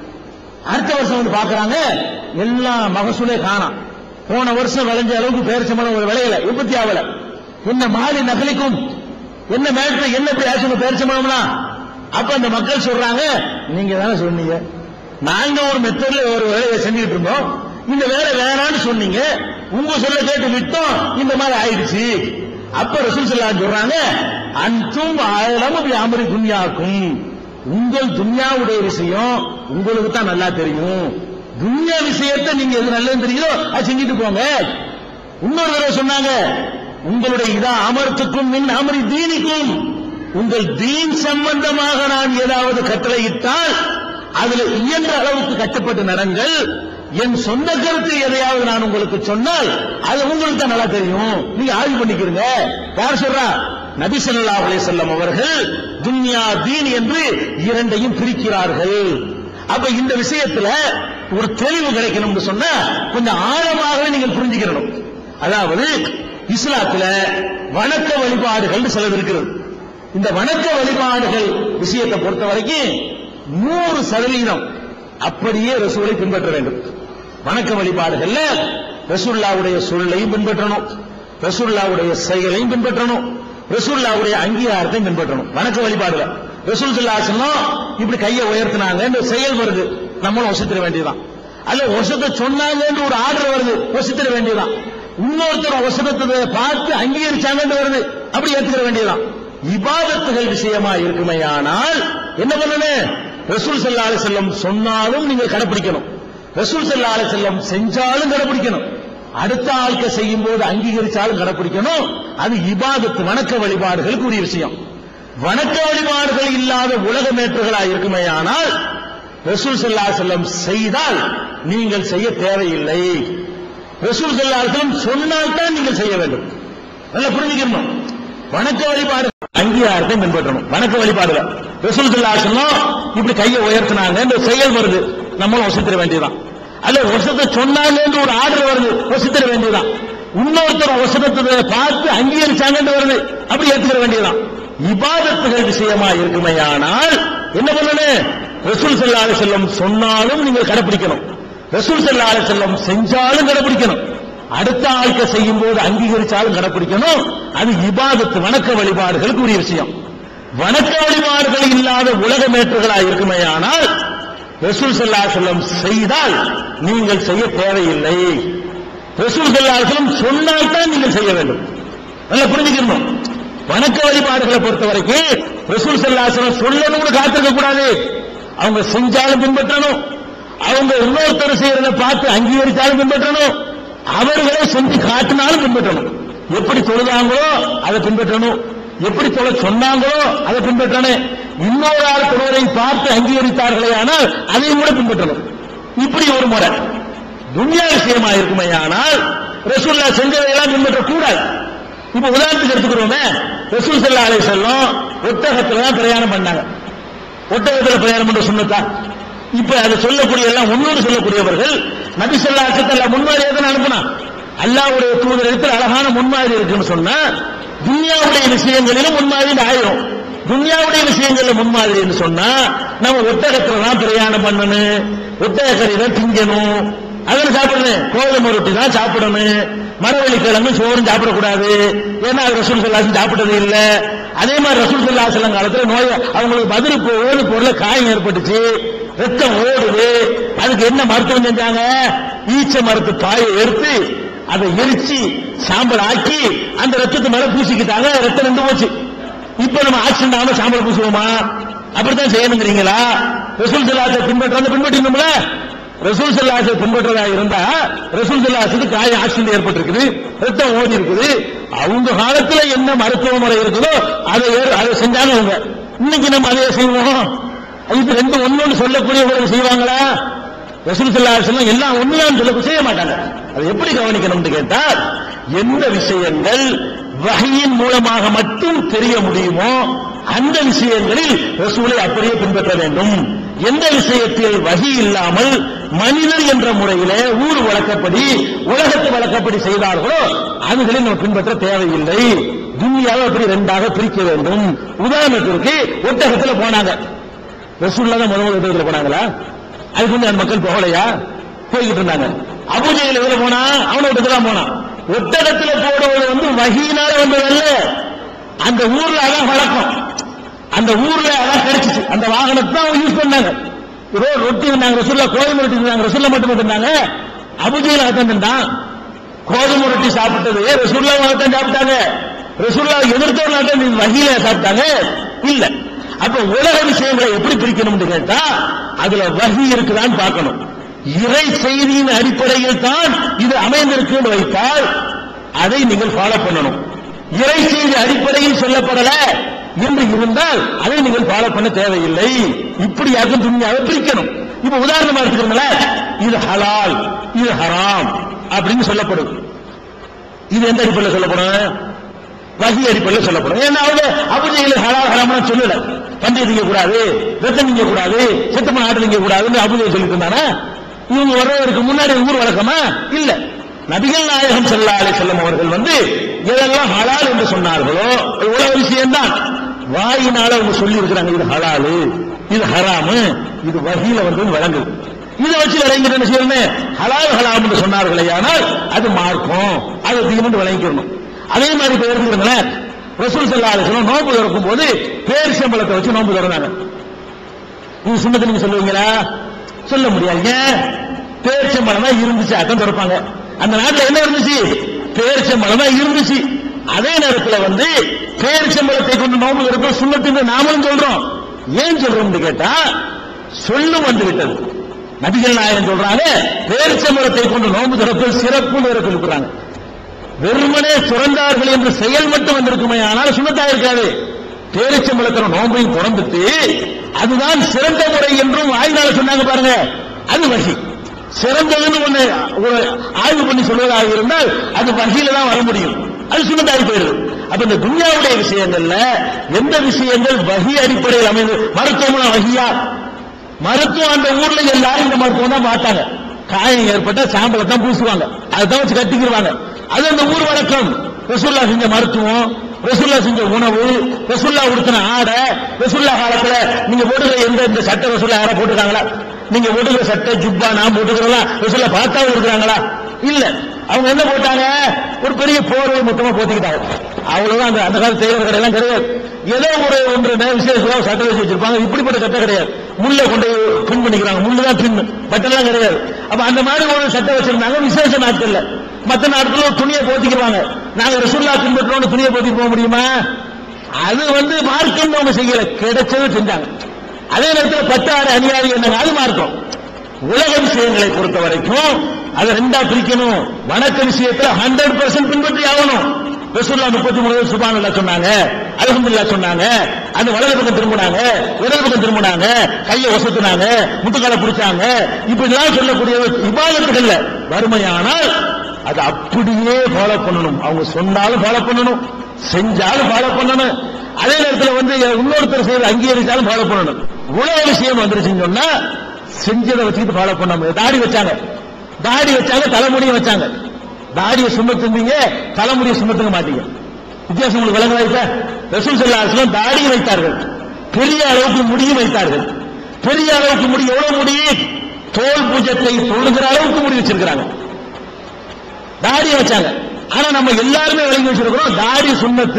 அடுத்த வருஷம் வந்து பாக்குறாங்க எல்லா மகசூலே காணாம், போன வருஷம் விளைஞ்ச அளவுக்கு பேரிச்சம்பழம் ஒரு விளையல, உற்பத்தி ஆகல. என்ன மாறி நகலிக்கும் என்ன மேட்ல என்ன பேசணும் பேரிச்சம்பழம்னா. அப்ப அந்த மக்கள் சொல்றாங்க, நீங்க தானே சொன்னீங்க, நாங்க ஒரு மெத்தட்ல ஒரு வேலையை செஞ்சுட்டு இருந்தோம், இந்த வேலை வேணான்னு சொன்னீங்க, உங்க சொல்ல கேட்டு விட்டோம், இந்த மாதிரி ஆயிடுச்சு. அப்ப ரசூல் ஸல்லல்லாஹு அலைஹி வஸல்லம் சொல்றாங்க, அன்தும் அலமு பி அம்ரி துன்யாக்கும், உங்கள் துன்யாவுடைய விஷயம் உங்களுக்கு தான் நல்லா தெரியும், துன்யா விஷயத்தை நீங்க எது நல்லது தெரியுதோ அது செஞ்சுட்டு போங்க. இன்னொரு தடவை சொன்னாங்க, உங்களுடைய இதா அமர்த்துக்கும் மின் அமரி தீனிக்கும், உங்கள் தீன் சம்பந்தமாக நான் ஏதாவது கட்டளையிட்டால் அதுல இயன்ற அளவுக்கு கட்டுப்பட்டு நடங்கள், என் சொந்த கருத்து எதையாவது நான் உங்களுக்கு சொன்னால் அது உங்களுக்கு தான் நல்லா தெரியும், நீங்க ஆய்வு பண்ணிக்கிறீங்க. யார் சொல்றா, நபி ஸல்லல்லாஹு அலைஹி வஸல்லம் அவர்கள் துன்யா தீன் என்று இரண்டையும் பிரிக்கிறார்கள். அப்ப இந்த விஷயத்துல ஒரு தெளிவு கிடைக்கணும்னு சொன்னா கொஞ்சம் ஆழமாகவே நீங்கள் புரிஞ்சுக்கணும். அதாவது இஸ்லாத்துல வணக்க வழிபாடுகள் சிலது இருக்கிறது. இந்த வணக்க வழிபாடுகள் விஷயத்தை பொறுத்த வரைக்கும் நூறு சதவீதம் அப்படியே ரசூலை பின்பற்ற வேண்டும். வணக்க வழிபாடுகள்ல ரசூலுல்லாஹ்வுடைய சொல்லையும் பின்பற்றணும், ரசூலுல்லாஹ்வுடைய செயலையும் பின்பற்றணும், ரசூலுல்லாஹ்வுடைய அங்கீகாரத்தையும் பின்பற்றணும். வணக்க வழிபாடுல ரசூல் ஸல்லல்லாஹு அலைஹி வஸல்லம் இப்படி கையை உயர்த்தினாங்க இந்த செயல் வருது, நம்மளும் வசித்திர வேண்டியதான். அல்ல வசத்தை சொன்னாங்க ஒரு ஆர்டர் வருது, வசித்திர வேண்டியதான். இன்னொருத்தர் வசனத்தை பார்த்து அங்கீகரிச்சாங்கன்னு வருது, அப்படி ஏற்றுக்கிற வேண்டியதான். இபாதத்துகள் விஷயமா இருக்குமே, ஆனால் என்ன பண்ணணும், ரசூல் ஸல்லல்லாஹு அலைஹி வஸல்லம் சொன்னாலும் நீங்கள் கடைபிடிக்கணும், ரசூல் ஸல்லல்லாஹு அலைஹி வஸல்லம் செஞ்சாலும் கடைபிடிக்கணும், அடுத்த ஆளுக்கு செய்யும் போது அங்கீகரிச்சாலும் கடைபிடிக்கணும். அது இபாதத்து வணக்க வழிபாடுகளுக்கு உரிய விஷயம். வணக்க வழிபாடுகள் இல்லாத உலகமேற்றுகளா இருக்குமே, ஆனால் ரசூல் ஸல்லல்லாஹு அலைஹி வஸல்லம் செய்தால் நீங்கள் செய்ய தேவையில்லை, ரசூல் ஸல்லல்லாஹு அலைஹி வஸல்லம் சொன்னால் தான் நீங்கள் செய்ய வேண்டும். நல்லா புரிஞ்சுக்கணும். வணக்க வழிபாடு அங்கீகாரத்தை பின்பற்றணும். வணக்க வழிபாடுல ரசூல் ஸல்லல்லாஹு அலைஹி வஸல்லம் இப்படி கையை உயர்த்தினாங்க இந்த செயல் வருது, நம்மளும் வசித்திர வேண்டியதான். அல்ல வசத்தை சொன்னாங்க ஒரு ஆர்டர் வருது, வசித்திர வேண்டியதான். இன்னொருத்தர் வசனத்தை பார்த்து அங்கீகரிச்சாங்க வருது, அப்படி ஏற்றுக்கிற வேண்டியதான். இபாதத்துகள் விஷயமா இருக்குமே, ஆனால் என்ன பண்ணணும், ரசூல் ஸல்லல்லாஹு அலைஹி வஸல்லம் சொன்னாலும் நீங்கள் கடைபிடிக்கணும், ரசூல் ஸல்லல்லாஹு அலைஹி வஸல்லம் செஞ்சாலும் கடைபிடிக்கணும், அடுத்த ஆளுக்க செய்யும் போது அங்கீகரிச்சாலும் கடைபிடிக்கணும். அது இபாதத்து வணக்க வழிபாடுகளுக்கு உரிய விஷயம். வணக்க வழிபாடுகள் இல்லாத உலகமேற்றுகளா இருக்குமே, ஆனால் ரசூல் ஸல்லல்லாஹு அலைஹி வஸல்லம் செய்தால் நீங்கள் செய்ய தேவையில்லை, ரசூல் ஸல்லல்லாஹு அலைஹி வஸல்லம் சொன்னால் தான் நீங்கள் செய்ய வேண்டும். நல்லா புரிஞ்சுக்கணும். வணக்க வழிபாடுகளை பொறுத்த வரைக்கும் ரசூல் ஸல்லல்லாஹு அலைஹி வஸல்லம் சொல்லணும்னு காத்திருக்க கூடாது, அவங்க செஞ்சாலும் பின்பற்றணும், அவங்க இன்னொருத்தர் செய்யறதை பார்த்து அங்கீகரித்தாலும் பின்பற்றணும், அவர்களை செஞ்சு காட்டினாலும் பின்பற்றணும். எப்படி தொழுதாங்களோ அதை பின்பற்றணும், எப்படி தொலை சொன்னாங்களோ அதை பின்பற்றணும், இன்னொரு ஆள் தொழுவரை பார்த்து அங்கீகரித்தார்களே ஆனால் அதையும் கூட பின்பற்றணும். இப்படி ஒரு முறை துன்யா விஷயமா இருக்குமே, ஆனால் ரசூலுல்லாஹ் செஞ்சதையெல்லாம் பின்பற்றக்கூடாது. இப்ப உதாரணத்துக்கு எடுத்துக்கிறோமே, ரசூல் ஸல்லல்லாஹு அலைஹி வஸல்லம் ஒட்டகத்துல தான் பிரயாணம் பண்ணாங்க. ஒட்டகத்துல பிரயாணம் பண்ற சுன்னத்தா? இப்ப அதை சொல்லக்கூடிய எல்லாம் முன்னோடு சொல்லக்கூடியவர்கள் நபி ஸல்லல்லாஹு அலைஹி வஸல்லம் முன்மாதிரியை தான் அனுப்புனா. அல்லாஹ்வுடைய தூதரிடத்தில் அழகான முன்மாதிரி இருக்குன்னு சொன்னா துன்யாவுடைய விஷயங்களிலும் முன்மாதிரி ஆயிரும். துன்யாவுடைய விஷயங்கள்ல முன்மாதிரின்னு சொன்னா நம்ம ஒட்டகத்துல தான் பிரயாணம் பண்ணணும், ஒட்டக கறி தான் திங்கணும், அதில் சாப்பிடணும், கோதுமை ரொட்டி தான் சாப்பிடணும், மரவள்ளி கிழங்கு சோறும் சாப்பிடக்கூடாது, ஏன்னா அது ரசூல் ஸல்லல்லாஹு அலைஹி வஸல்லம் சாப்பிட்டது இல்ல. அதே மாதிரி ரசூல் ஸல்லல்லாஹு அலைஹி வஸல்லம் காலத்துல நோய் அவங்களுக்கு பதில் ஓடு பொருள காயம் ஏற்பட்டுச்சு, ரத்தம் ஓடுது. அதுக்கு என்ன மருத்துவம் செஞ்சாங்க? ஈச்ச மரத்து பாயை எடுத்து அதை எரிச்சு சாம்பல் ஆக்கி அந்த ரத்தத்தை மேல பூசிக்கிட்டாங்க, ரத்தம் நின்று போச்சு. இப்ப நம்ம ஆக்சிடென்ட் ஆகாம சாம்பல் பூசுவோமா? அப்படித்தான் செய்யணுங்கிறீங்களா? ரசூல் ஸல்லல்லாஹு அலைஹி வஸல்லம் பின்பற்ற பின்பற்றினோம்ல. ரசூல் ஸல்லல்லாஹு அலைஹி வஸல்லம் பின்பற்றதா இருந்தா ரசூல் ஸல்லல்லாஹு அலைஹி வஸல்லம் காய ஆக்சிடென்ட் ஏற்பட்டிருக்குது, ரத்தம் ஓடி இருக்குது. அவங்க காலத்துல என்ன மருத்துவ முறை இருக்குதோ அதை அதை செஞ்சாங்க அவங்க. இன்னைக்கு நம்ம அதே செய்வோம். இது ரெண்டு ஒண்ணு சொல்லக்கூடியவர்கள் செய்வாங்களா? ரசூல் ஸல்லல்லாஹு அலைஹி வஸல்லம் எல்லாம் ஒண்ணுதான் சொல்ல செய்ய மாட்டாங்க. அதை எப்படி கவனிக்கணும்னு கேட்டால், எந்த விஷயங்கள் வஹியின் மூலமாக மட்டும் தெரிய முடியுமோ அந்த விஷயங்களில் ரசூலை அப்படியே பின்பற்ற வேண்டும். எந்த விஷயத்தில் வஹி இல்லாமல் மனிதர் என்ற முறையிலே ஊர் வழக்கப்படி உலகத்து வழக்கப்படி செய்தார்களோ அதுகளை நம்ம பின்பற்ற தேவையில்லை. துன்யாவை அப்படி ரெண்டாக பிரிக்க வேண்டும். உதாரணத்திற்கு ஒட்டகத்துல போனாங்க, ரசூலுல்லாஹ் தான் முதல் ஒட்டகத்துல போனாங்களா? அதுக்கு வந்து அந்த மக்கள் போகலையா? போய்கிட்டு இருந்தாங்க. அபூஜஹல் எதுல போனா? அவன ஒட்டகத்துல போனான். ஒட்டகத்துல போடுவது வந்து வஹீனால வந்ததல்ல, அந்த ஊர்ல அதான் வழக்கம். அந்த ஊர்ல அதான் கிடைச்சிச்சு. அந்த வாகனத்தை தான் அவங்க யூஸ் பண்ணாங்க. ரொட்டி இருந்தாங்க ரசூலுல்லாஹ், கோதுமை ரொட்டி இருந்தாங்க ரசூலுல்லாஹ் மட்டும் இருந்தாங்க. அபூஜஹல் அதான் இருந்தான். கோதுமை ரொட்டி சாப்பிட்டது ரசூலுல்லாஹ் தான் சாப்பிட்டாங்க. ரசூலுல்லாஹ் எதிர்த்தவங்க வஹீல சாப்பிட்டாங்க இல்ல. அப்ப உலக விஷயங்களை எப்படி பிரிக்கணும்னு கேட்டா அதுல வஹி இருக்குதான்னு பார்க்கணும். இறை செய்தியின் அடிப்படையில் தான் இது அமைந்திருக்கு வைத்தால் அதை நீங்கள் ஃபாலோ பண்ணணும். இறை செய்தி அடிப்படையில் சொல்லப்படல என்று இருந்தால் அதை நீங்கள் ஃபாலோ பண்ண தேவையில்லை. இப்படியாக்கும் துன்யாவை பிரிக்கணும். இப்ப உதாரணமா எடுத்துக்கிறீங்களா, இது ஹலால் இது ஹராம் அப்படின்னு சொல்லப்படும். இது எந்த அடிப்படையில் சொல்லப்படும்? வஹி அடிப்படையில் சொல்லப்படும். ஏன்னா அவங்க அபூஜஹல் ஹலால் ஹராம்னு சொல்லல. பன்றி திங்க கூடாது, ரத்தம் திங்க கூடாது, செத்தமான ஆடு திங்க கூடாதுன்னு அபூஜஹல் சொல்லிட்டு இருந்தானா? இவங்க வர்றவருக்கு முன்னாடி ஊர் வழக்கமா இல்ல. நபிகள் நாயகம் ஸல்லல்லாஹு அலைஹி வஸல்லம் அவர்கள் வந்து எதெல்லாம் ஹலால் என்று சொன்னார்களோ இவ்வளவு விஷயம்தான் வாயினால அவங்க சொல்லி இருக்கிறாங்க. இது ஹலாலு இது ஹராமு இது வஹீல வந்து வழங்குது. இதை வச்சு விளங்கிட்டு என்ன செய்யணும்? ஹலால் ஹலாம் என்று சொன்னார்களே ஆனால் அது மார்க்கம், அது தீனுன்னு விளங்கிக்கணும். அதே மாதிரி இப்ப எடுத்துக்கிறீங்களேன், ரசூல் ஸல்லல்லாஹு அலைஹி வஸல்லம் நோன்பு திறக்கும் போது பேரிச்சம்பழத்தை வச்சு நோன்பு திறந்தாங்க. இது சுன்னத்தை நீங்க சொல்லுவீங்களா? சொல்ல முடியாது. பேரிச்சம்பழம் தான் இருந்துச்சு, அதான் திறப்பாங்க. அந்த நாட்டில் என்ன இருந்துச்சு? பேரிச்சம்பழம் தான் இருந்துச்சு. அதே நேரத்தில் வந்து பேரிச்சம்பழத்தை கொண்டு நோன்பு திறப்ப சுன்னத்து நாமளும் சொல்றோம். ஏன் சொல்றோம்னு கேட்டா சொல்லும் வந்து விட்டது. நபிகள் நாயகம் சொல்றாங்க பேரிச்சம்பழத்தை கொண்டு நோன்பு திறப்ப சிறப்பு வேற சொல்லிக்கிறாங்க. வெறுமனே சுரந்தார்கள் என்ற செயல் மட்டும் வந்திருக்குமே, ஆனால் சுன்னத்தா இருக்காது. பேரிச்சம்பழத்தின நோன்பையும் திறந்துட்டு அதுதான் சிறந்த முறை என்றும் ஆய்வாள சொன்னாங்க பாருங்க, அது வஹி. சிறந்ததுன்னு ஒண்ணு ஆய்வு பண்ணி சொல்வதாக இருந்தால் அது வஹியில தான் வர முடியும், அது சுன்னத்தாகி போயிருது. அப்ப இந்த துன்யாவுடைய விஷயங்கள்ல எந்த விஷயங்கள் வஹி அடிப்படையில் அமைந்து, மருத்துவம் வஹியா? மருத்துவம் அந்த ஊர்ல எல்லாரும் இந்த மருத்துவம் தான் பார்த்தாங்க. காயம் ஏற்பட்ட சாம்பலை தான் பூசுவாங்க, அதுதான் வச்சு கட்டிக்கிடுவாங்க. அது அந்த ஊர் வழக்கம். ரசூலுல்லாஹ் செஞ்ச மருத்துவம், ரசூலுல்லாஹ் செஞ்ச உணவு, ரசூலுல்லாஹ் உடுத்தின ஆடை, ரசூலுல்லாஹ் காலத்துல நீங்க போட்டுக்கிற எந்த இந்த சட்டை ரசூலுல்லாஹ் யாரா போட்டுருக்காங்களா? நீங்க போட்டுக்கிற சட்டை ஜுப்பா நான் போட்டுக்கிறோம் ரசூலுல்லாஹ் பார்த்தாவும் இருக்கிறாங்களா? இல்ல. அவங்க என்ன போட்டாங்க? ஒரு பெரிய போர்வை மொத்தமா போத்திக்கிட்டாங்க. அவ்வளவுதான். அந்த அந்த காலத்து செய்யற கடையெல்லாம் கிடையாது. ஏதோ ஒரு ஒன்று விசேஷம் சட்டை வச்சு வச்சிருப்பாங்க. இப்படிப்பட்ட சட்டை கிடையாது. முள்ள கொண்டு பின் பண்ணிக்கிறாங்க, முள்ளுதான் பின், பட்டெல்லாம் கிடையாது. அப்ப அந்த மாதிரி ஒரு சட்டை வச்சிருந்தாங்க விசேஷ நாட்கள்ல. மற்ற நாட்கள் ஒரு துணியை போத்திக்கிறாங்க. நாங்க ரசூலுல்லாஹ் பின்பற்றோம் துணியை போத்தி போக முடியுமா? அது வந்து மார்க்கம் அவங்க செய்யல, கிடைச்சது செஞ்சாங்க. அதே நேரத்தில் பட்டாறு அநியாயம் என்னங்க, அது மார்க்கம். உலக விஷயங்களை பொறுத்த வரைக்கும் அதை ரெண்டா பிரிக்கணும். வணக்க விஷயத்துல ஹண்ட்ரட் பர்சன்ட் பின்பற்றி ஆகணும். ரசூலுல்லாஹ் முப்பத்தி மூணு சுப்ஹானல்லாஹ் சொன்னாங்க, அல்ஹம்துலில்லாஹ் சொன்னாங்க, அந்த வலது பக்கம் திரும்பினாங்க, இடது பக்கம் திரும்பினாங்க, கையை ஒசத்துனாங்க, முட்டுக்கால பிடிச்சாங்க. இப்படிலாம் சொல்லக்கூடிய இபாதத்துகள்ல வறுமையானால் அது அப்படியே ஃபாலோ பண்ணணும். அவங்க சொன்னாலும் ஃபாலோ பண்ணணும், செஞ்சாலும் ஃபாலோ பண்ணணும். அதே நேரத்தில் வந்து இன்னொருத்தர் செய்யறது அங்கீகரிச்சாலும் ஃபாலோ பண்ணணும். உலக விஷயம் வந்துருச்சுன்னு சொன்னா செஞ்சதை வச்சுக்கிட்டு ஃபாலோ பண்ணாம தாடி வச்சாங்க, தாடி வச்சாங்க, தலைமுடியை வச்சாங்க. தாடியை சுமத்துங்க, தலைமுடியை சுமத்துங்க மாட்டீங்க. வித்தியாசம் உங்களுக்கு விளங்குதா? ரசூல் ஸல்லல்லாஹு அலைஹி வஸல்லம் தாடியை வைத்தார்கள், பெரிய அளவுக்கு முடியும் வைத்தார்கள். பெரிய அளவுக்கு முடி எவ்வளவு முடி? தோல் பூஜத்தை தொழுகிற அளவுக்கு முடி வச்சிருக்கிறாங்க. தாடியை வச்சாங்க. ஆனா நம்ம எல்லாருமே விளங்கி வச்சிருக்கிறோம் தாடி சுண்ணத்து,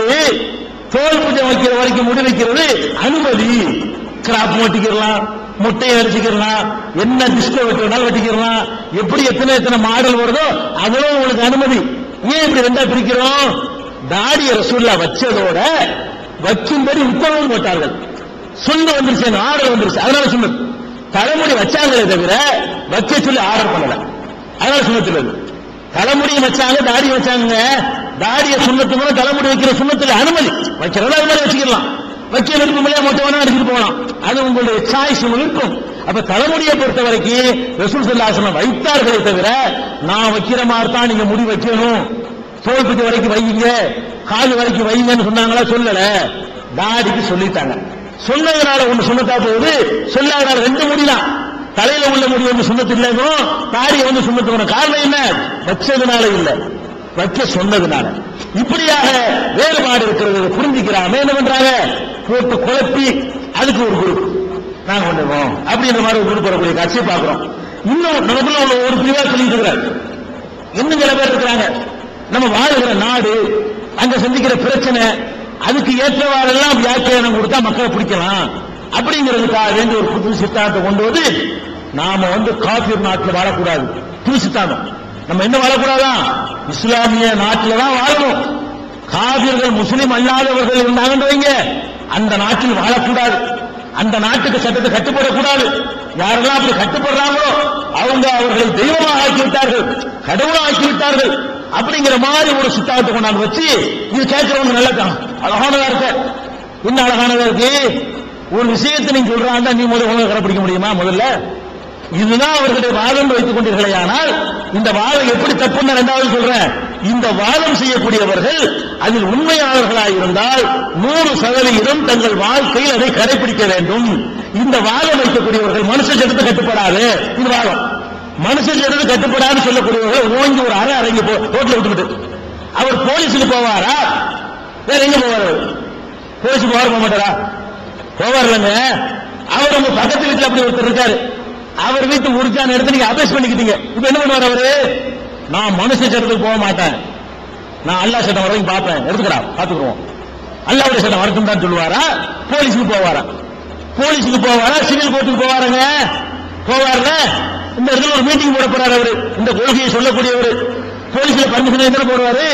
தோல் பூஜை வைக்கிற வரைக்கும் முடி வைக்கிறது அனுமதி. கிராப் வெட்டிக்கிறலாம், முட்டையை அடிச்சுக்கலாம், என்ன டிஸ்கோ வெட்டினாலும் வெட்டிக்கலாம், எப்படி எத்தனை எத்தனை மாடல் வருதோ அவ்வளவு உங்களுக்கு அனுமதி. ஏன் இப்படி ரெண்டா பிரிக்கிறோம்? தாடிய ரசூலுல்லாஹ் வச்சதோட வைக்கும்படி உத்தரவு போட்டார்கள். சுண்ண வந்துருச்சு, ஆர்டர் வந்துருச்சு, அதனால சுண்ணத். தலைமுடி வச்சாங்களே தவிர வைக்க சொல்லி ஆர்டர் பண்ணல, அதனால சுண்ணத்துல தலைமுடியை வச்சாங்க, தாடி வச்சாங்க. தாடிய சுண்ணத்து மூலம் தலைமுடி வைக்கிற சுண்ணத்துல அனுமதி. வைக்கிறதா அது மாதிரி வச்சுக்கலாம், வைக்க விருப்பம் இல்லையா மொட்டை வேணா அடிச்சுட்டு போகலாம், அது உங்களுடைய சாய்ஸ் இருக்கும். அப்ப தலைமுடியை பொறுத்த வரைக்கும் ரசூல் ஸல்லல்லாஹு அலைஹி வஸல்லம் வைத்தார்களே தவிர நான் வைக்கிற மாதிரி தான் நீங்க முடி வைக்கணும், தோல் பத்தி வரைக்கும் வைங்க, காது வரைக்கும் வைங்கன்னு சொன்னாங்களா? சொல்லல. தாடிக்கு சொல்லிட்டாங்க. சொன்னதுனால ஒண்ணு சுண்ணத்தா போகுது, சொல்லாதனால ரெண்டு முடிதான். தலையில உள்ள முடி வந்து சுண்ணத்து இல்லைங்கிறோம், தாடியை வந்து சுண்ணத்து. காரணம் என்ன? வச்சதுனால இல்ல, வைக்க சொன்னதுனால. இப்படியாக வேறுபாடு இருக்கிறது புரிஞ்சுக்கிறாம என்ன பண்றாங்க? போட்டு குழப்பி அதுக்கு ஒரு குரூப் நாங்க பண்ணுவோம் அப்படின்ற மாதிரி ஒரு குரூப் வரக்கூடிய காட்சியை பார்க்கிறோம். இன்னும் நமக்குள்ள உள்ள ஒரு பிரிவா சொல்லிட்டு இருக்கிறார். இன்னும் சில பேர் இருக்கிறாங்க, நம்ம வாழுகிற நாடு, அங்க சந்திக்கிற பிரச்சனை, அதுக்கு ஏற்றவாறெல்லாம் வியாக்கியானம் கொடுத்தா மக்களை பிடிக்கலாம் அப்படிங்கிறதுக்காக வேண்டி ஒரு புது சித்தாந்தத்தை கொண்டு வந்து நாம வந்து காபீர் நாட்டில் வாழக்கூடாது. புது சித்தாந்தம். நம்ம என்ன வாழக்கூடாதா? இஸ்லாமிய நாட்டில் தான் வாழணும். காபீர்கள் முஸ்லிம் அல்லாதவர்கள் இருந்தாங்கன்னு வைங்க, அந்த நாட்டில் வாழக்கூடாது, அந்த நாட்டுக்கு சட்டத்தை கட்டுப்படக்கூடாது. யாரெல்லாம் அப்படி கட்டுப்படுறாங்களோ அவங்க அவர்களை தெய்வமாக ஆக்கிவிட்டார்கள், கடவுளாக ஆக்கிவிட்டார்கள் அப்படிங்கிற மாதிரி ஒரு சித்தாந்தத்தை கொண்டாந்து வச்சு இது கேட்கிறவங்க நல்லதான் அழகானதா இருக்க. என்ன அழகானதா இருக்கு? ஒரு விஷயத்தை நீங்க சொல்றாங்க, நீ முதல்ல உணவு கடைப்பிடிக்க முடியுமா? முதல்ல இதுதான் அவர்களுடைய வாதம் வைத்துக் கொண்டீர்களே. ஆனால் இந்த வாதம் எப்படி தப்புன்னு இரண்டாவது சொல்றேன். இந்த வாதம் செய்யக்கூடியவர்கள் அதில் உண்மையாளர்களாக இருந்தால் நூறு சதவீதம் தங்கள் வாழ்க்கையில் அதை கடைபிடிக்க வேண்டும். இந்த வாதம் வைக்கக்கூடியவர்கள் மனுஷ சட்டத்தை கட்டுப்படாது, இது வாதம். மனுஷ சட்டத்தை கட்டுப்படாது சொல்லக்கூடியவர்கள் ஓங்கி ஒரு அரை அரங்கி ரோட்ல விட்டுவிட்டு அவர் போலீஸுக்கு போவாரா? வேற எங்க போவார்? போலீஸுக்கு போவார், போக மாட்டாரா? போவார் இல்லைங்க. அவர் உங்க பக்கத்து வீட்டில் அப்படி ஒருத்தர் இருக்காரு, அவர் வீட்டு உறுதியான இடத்துல நீங்க அபேஸ் பண்ணிக்கிட்டீங்க. இப்ப என்ன பண்ணுவார் அவரு? நான் மனுஷ சட்டத்துக்கு போக மாட்டேன், நான் அல்லா சட்டம் வரைக்கும் பார்ப்பேன், எடுத்துக்கிறா பாத்துக்குவோம், அல்லாவுடைய சட்டம் வரட்டும் தான் சொல்லுவாரா? போலீஸுக்கு போவாரா? போலீஸுக்கு போவாரா? சிவில் கோர்ட்டுக்கு போவாருங்க. போவாருல. இந்த இடத்துல ஒரு மீட்டிங் போட போறாரு அவரு, இந்த கொள்கையை சொல்லக்கூடியவர். போலீஸ்ல பர்மிஷன் எத்தனை போடுவாரு?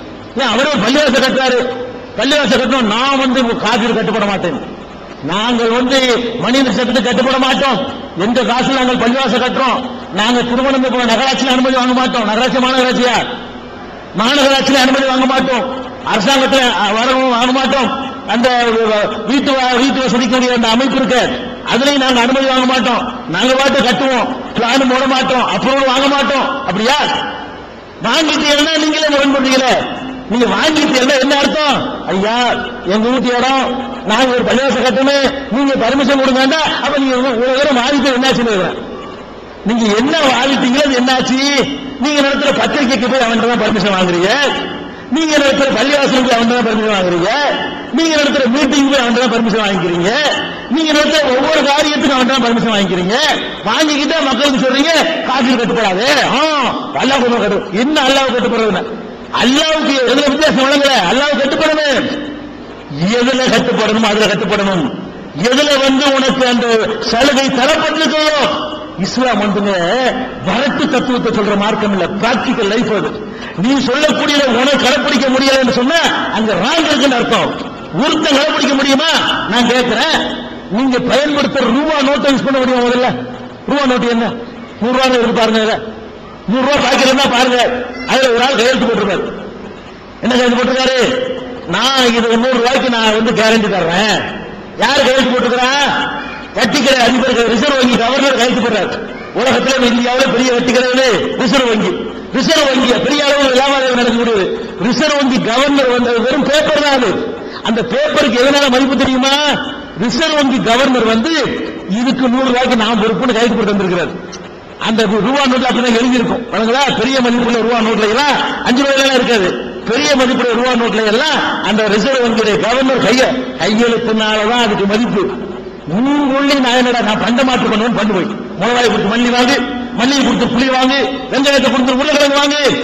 அவரு பள்ளிவாச கட்டுறாரு, பள்ளிவாச கட்டணும். நான் வந்து காப்பீடு கட்டுப்பட மாட்டேன், நாங்கள் வந்து மனித சட்டத்தை கட்டுப்பட மாட்டோம், எந்த காசுல நாங்கள் பள்ளிவாச கட்டுறோம், நாங்க திருமணம் நகராட்சியில் அனுமதி வாங்க மாட்டோம். நகராட்சி மாநகராட்சியா? மாநகராட்சியில் அனுமதி வாங்க மாட்டோம், அரசாங்கத்தில் வரவும் வாங்க மாட்டோம். அந்த வீட்டு வீட்டு வசதிக்கூடிய அந்த அமைப்பு இருக்கு, அதுலயும் நாங்க அனுமதி வாங்க மாட்டோம். நாங்க பாட்டு கட்டுவோம், பிளான் போட மாட்டோம், அப்ரூவல் வாங்க மாட்டோம். அப்படியா? வாங்கிட்டீங்கன்னா நீங்களே முரண்படுறீங்களே. நீங்க வாங்கிட்டீங்கன்னா என்ன அர்த்தம்? ஐயா எங்க வீட்டு இடம், நாங்க ஒரு பள்ளிவாச கட்டணும், நீங்க பர்மிஷன் கொடுங்க. அப்ப நீங்க வாங்கிட்டு என்னாச்சுன்னு நீங்க என்ன வாங்கிட்டீங்களோ அது என்னாச்சு? நீங்க நடத்துற பத்திரிகைக்கு போய் அவன் தான் பர்மிஷன் வாங்குறீங்க, நீங்க நடத்துற பள்ளிவாசலுக்கு அவன் தான் பர்மிஷன் வாங்குறீங்க, நீங்க நடத்துற மீட்டிங் போய் அவன் தான் பர்மிஷன் வாங்கிக்கிறீங்க, நீங்க நடத்துற ஒவ்வொரு காரியத்துக்கும் அவன் தான் பர்மிஷன் வாங்கிக்கிறீங்க. வாங்கிக்கிட்டா மக்களுக்கு சொல்றீங்க காப்பீடு கட்டுப்படாது. அல்லாஹ் கட்டு என்ன? அல்லாஹ் கட்டுப்படுறது அல்லாவுக்கு எதுல வித்தியாசம் வழங்கல? அல்லாஹ் கட்டுப்படணும். எதுல கட்டுப்படணும் அதுல கட்டுப்படணும். எதுல வந்து உனக்கு அந்த சலுகை தரப்பட்டிருக்கோ இஸ்லாம் வந்துங்க வரட்டு தத்துவத்தை சொல்ற மார்க்கம் இல்ல, பிராக்டிக்கல் லைஃப். அது நீ சொல்லக்கூடிய உனக்கு கடைப்பிடிக்க முடியலன்னு சொன்னா அங்க ராங் இருக்குன்னு அர்த்தம். ஒருத்தன் கடைப்பிடிக்க முடியுமா? நான் கேட்கிறேன், நீங்க பயன்படுத்துற ரூபா நோட்டை யூஸ் பண்ண முடியுமா? முதல்ல ரூபா நோட்டு என்ன? நூறு ரூபாய் இருக்கு பாருங்க, நூறு ரூபாய் பாக்கிறதா பாருங்க, அதுல ஒரு ஆள் கையெழுத்து போட்டிருக்காரு. என்ன கையெழுத்து போட்டிருக்காரு? நான் இது நூறு ரூபாய்க்கு நான் வந்து கேரண்டி தர்றேன். யாரு கையெழுத்து போட்டுக்கிறான்? வட்டிக்கடை அதிபர், ரிசர்வ் வங்கி கவர்னர் கையெழுத்து போடுறாரு. உலகத்தில் இந்தியாவில் பெரிய வட்டிக்கடை ரிசர்வ் வங்கி. ரிசர்வ் வங்கி பெரிய அளவு வியாபாரம் நடக்கக்கூடியது. ரிசர்வ் வங்கி கவர்னர் வந்து வெறும் பேப்பர் தான் அது. அந்த பேப்பருக்கு எதனால மதிப்பு தெரியுமா? ரிசர்வ் வங்கி கவர்னர் வந்து இதுக்கு நூறு ரூபாய்க்கு நான் பொறுப்புன்னு கையெழுத்து போட்டு வந்திருக்கிறார். அந்த ரூபா நோட்ல அப்படிதான் எழுதியிருக்கும். பெரிய மதிப்புள்ள ரூபா நோட்ல எல்லாம் அஞ்சு ரூபாய் இருக்காது. பெரிய மதிப்புடைய ரூபா நோட்ல எல்லாம் அந்த ரிசர்வ் வங்கியுடைய கவர்னர் கைய கையெழுத்தினாலதான் அதுக்கு மதிப்பு. நூறு கொள்ளி நான் என்னடா நான் பண்ட மாற்று பண்ணுவேன், பண்ணு போய் மிளகாய் கொடுத்து மல்லி வாங்கு, மல்லிகை கொடுத்து புளி வாங்கு, வெங்காயத்தை கொடுத்து உருளைக்கிழங்கு வாங்கு,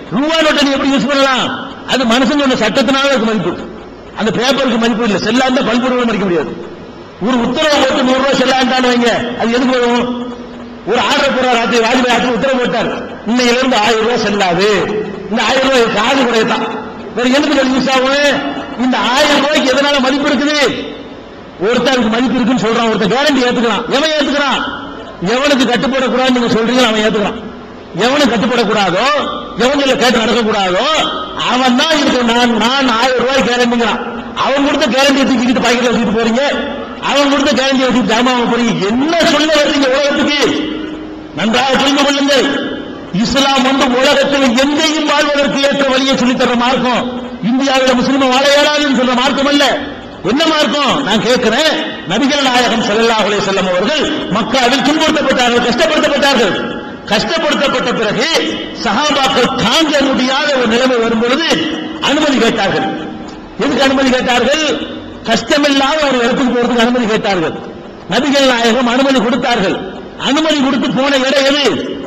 ரூபா நோட்டை நீ எப்படி யூஸ் பண்ணலாம்? அது மனுஷன் சொன்ன சட்டத்தினால அதுக்கு மதிப்பு. அந்த பேப்பருக்கு மதிப்பு இல்லை. செல்லாந்த பல்பொருள் மதிக்க முடியாது. ஒரு உத்தரவு போட்டு நூறு ரூபாய் செல்லாண்டான்னு வைங்க, அது எதுக்கு வரும்? ஒரு ஆர்டர் போடுற ராத்திரி வாஜ்பாய் ஆட்சி உத்தரவு போட்டார், இன்னையில இருந்து ஆயிரம் ரூபாய் செல்லாது. இந்த ஆயிரம் ரூபாய் காது குறையத்தான், வேற எதுக்கு யூஸ் ஆகும்? இந்த ஆயிரம் ரூபாய்க்கு எதனால மதிப்பு இருக்குது? ஒருத்தருக்கு மதிப்பு இருக்குன்னு சொல்றான், ஒருத்தர் கேரண்டி ஏத்துக்கிறான். எவன் ஏத்துக்கிறான்? எவனுக்கு கட்டுப்படக்கூடாது நீங்க சொல்றீங்களோ அவன் ஏத்துக்கிறான். எவனுக்கு கட்டுப்படக்கூடாதோ, எவங்களை கேட்டு நடக்கக்கூடாதோ அவன் தான் இருக்கு. நான் நான் ஆயிரம் ரூபாய் கேரண்டிங்கிறான். அவன் கொடுத்த கேரண்டியை தூக்கிட்டு பாக்கெட்ல வச்சுட்டு போறீங்க, அவன் கொடுத்த கேரண்டியை வச்சுட்டு ஜாமா போறீங்க. என்ன சொல்ல வர்றீங்க உலகத்துக்கு? நன்றாக புரிந்து கொள்ளுங்கள். இஸ்லாம் வந்து உலகத்தில் எங்கேயும் வாழ்வதற்கு ஏற்ற வழியை சொல்லித்தர மார்க்கம். இந்தியாவில் முஸ்லிம் வாழ இயலாதுன்னு சொல்ற மார்க்கம் அல்ல. என்ன மார்க்கம்? நான் கேட்கிறேன். நபிகள் நாயகம் ஸல்லல்லாஹு அலைஹி வஸல்லம் அவர்கள் மக்காவில் துன்புறுத்தப்பட்டார்கள், கஷ்டப்படுத்தப்பட்டார்கள். கஷ்டப்படுத்தப்பட்ட பிறகு சஹாபாக்கள் தாங்க முடியாத ஒரு நிலைமை வரும்பொழுது அனுமதி கேட்டார்கள். எதுக்கு அனுமதி கேட்டார்கள்? கஷ்டமில்லாத ஒரு இடத்துக்கு போறதுக்கு அனுமதி கேட்டார்கள். நபிகள் நாயகம் அனுமதி கொடுத்தார்கள். அனுமதி கொடுத்து போன இடம் எது?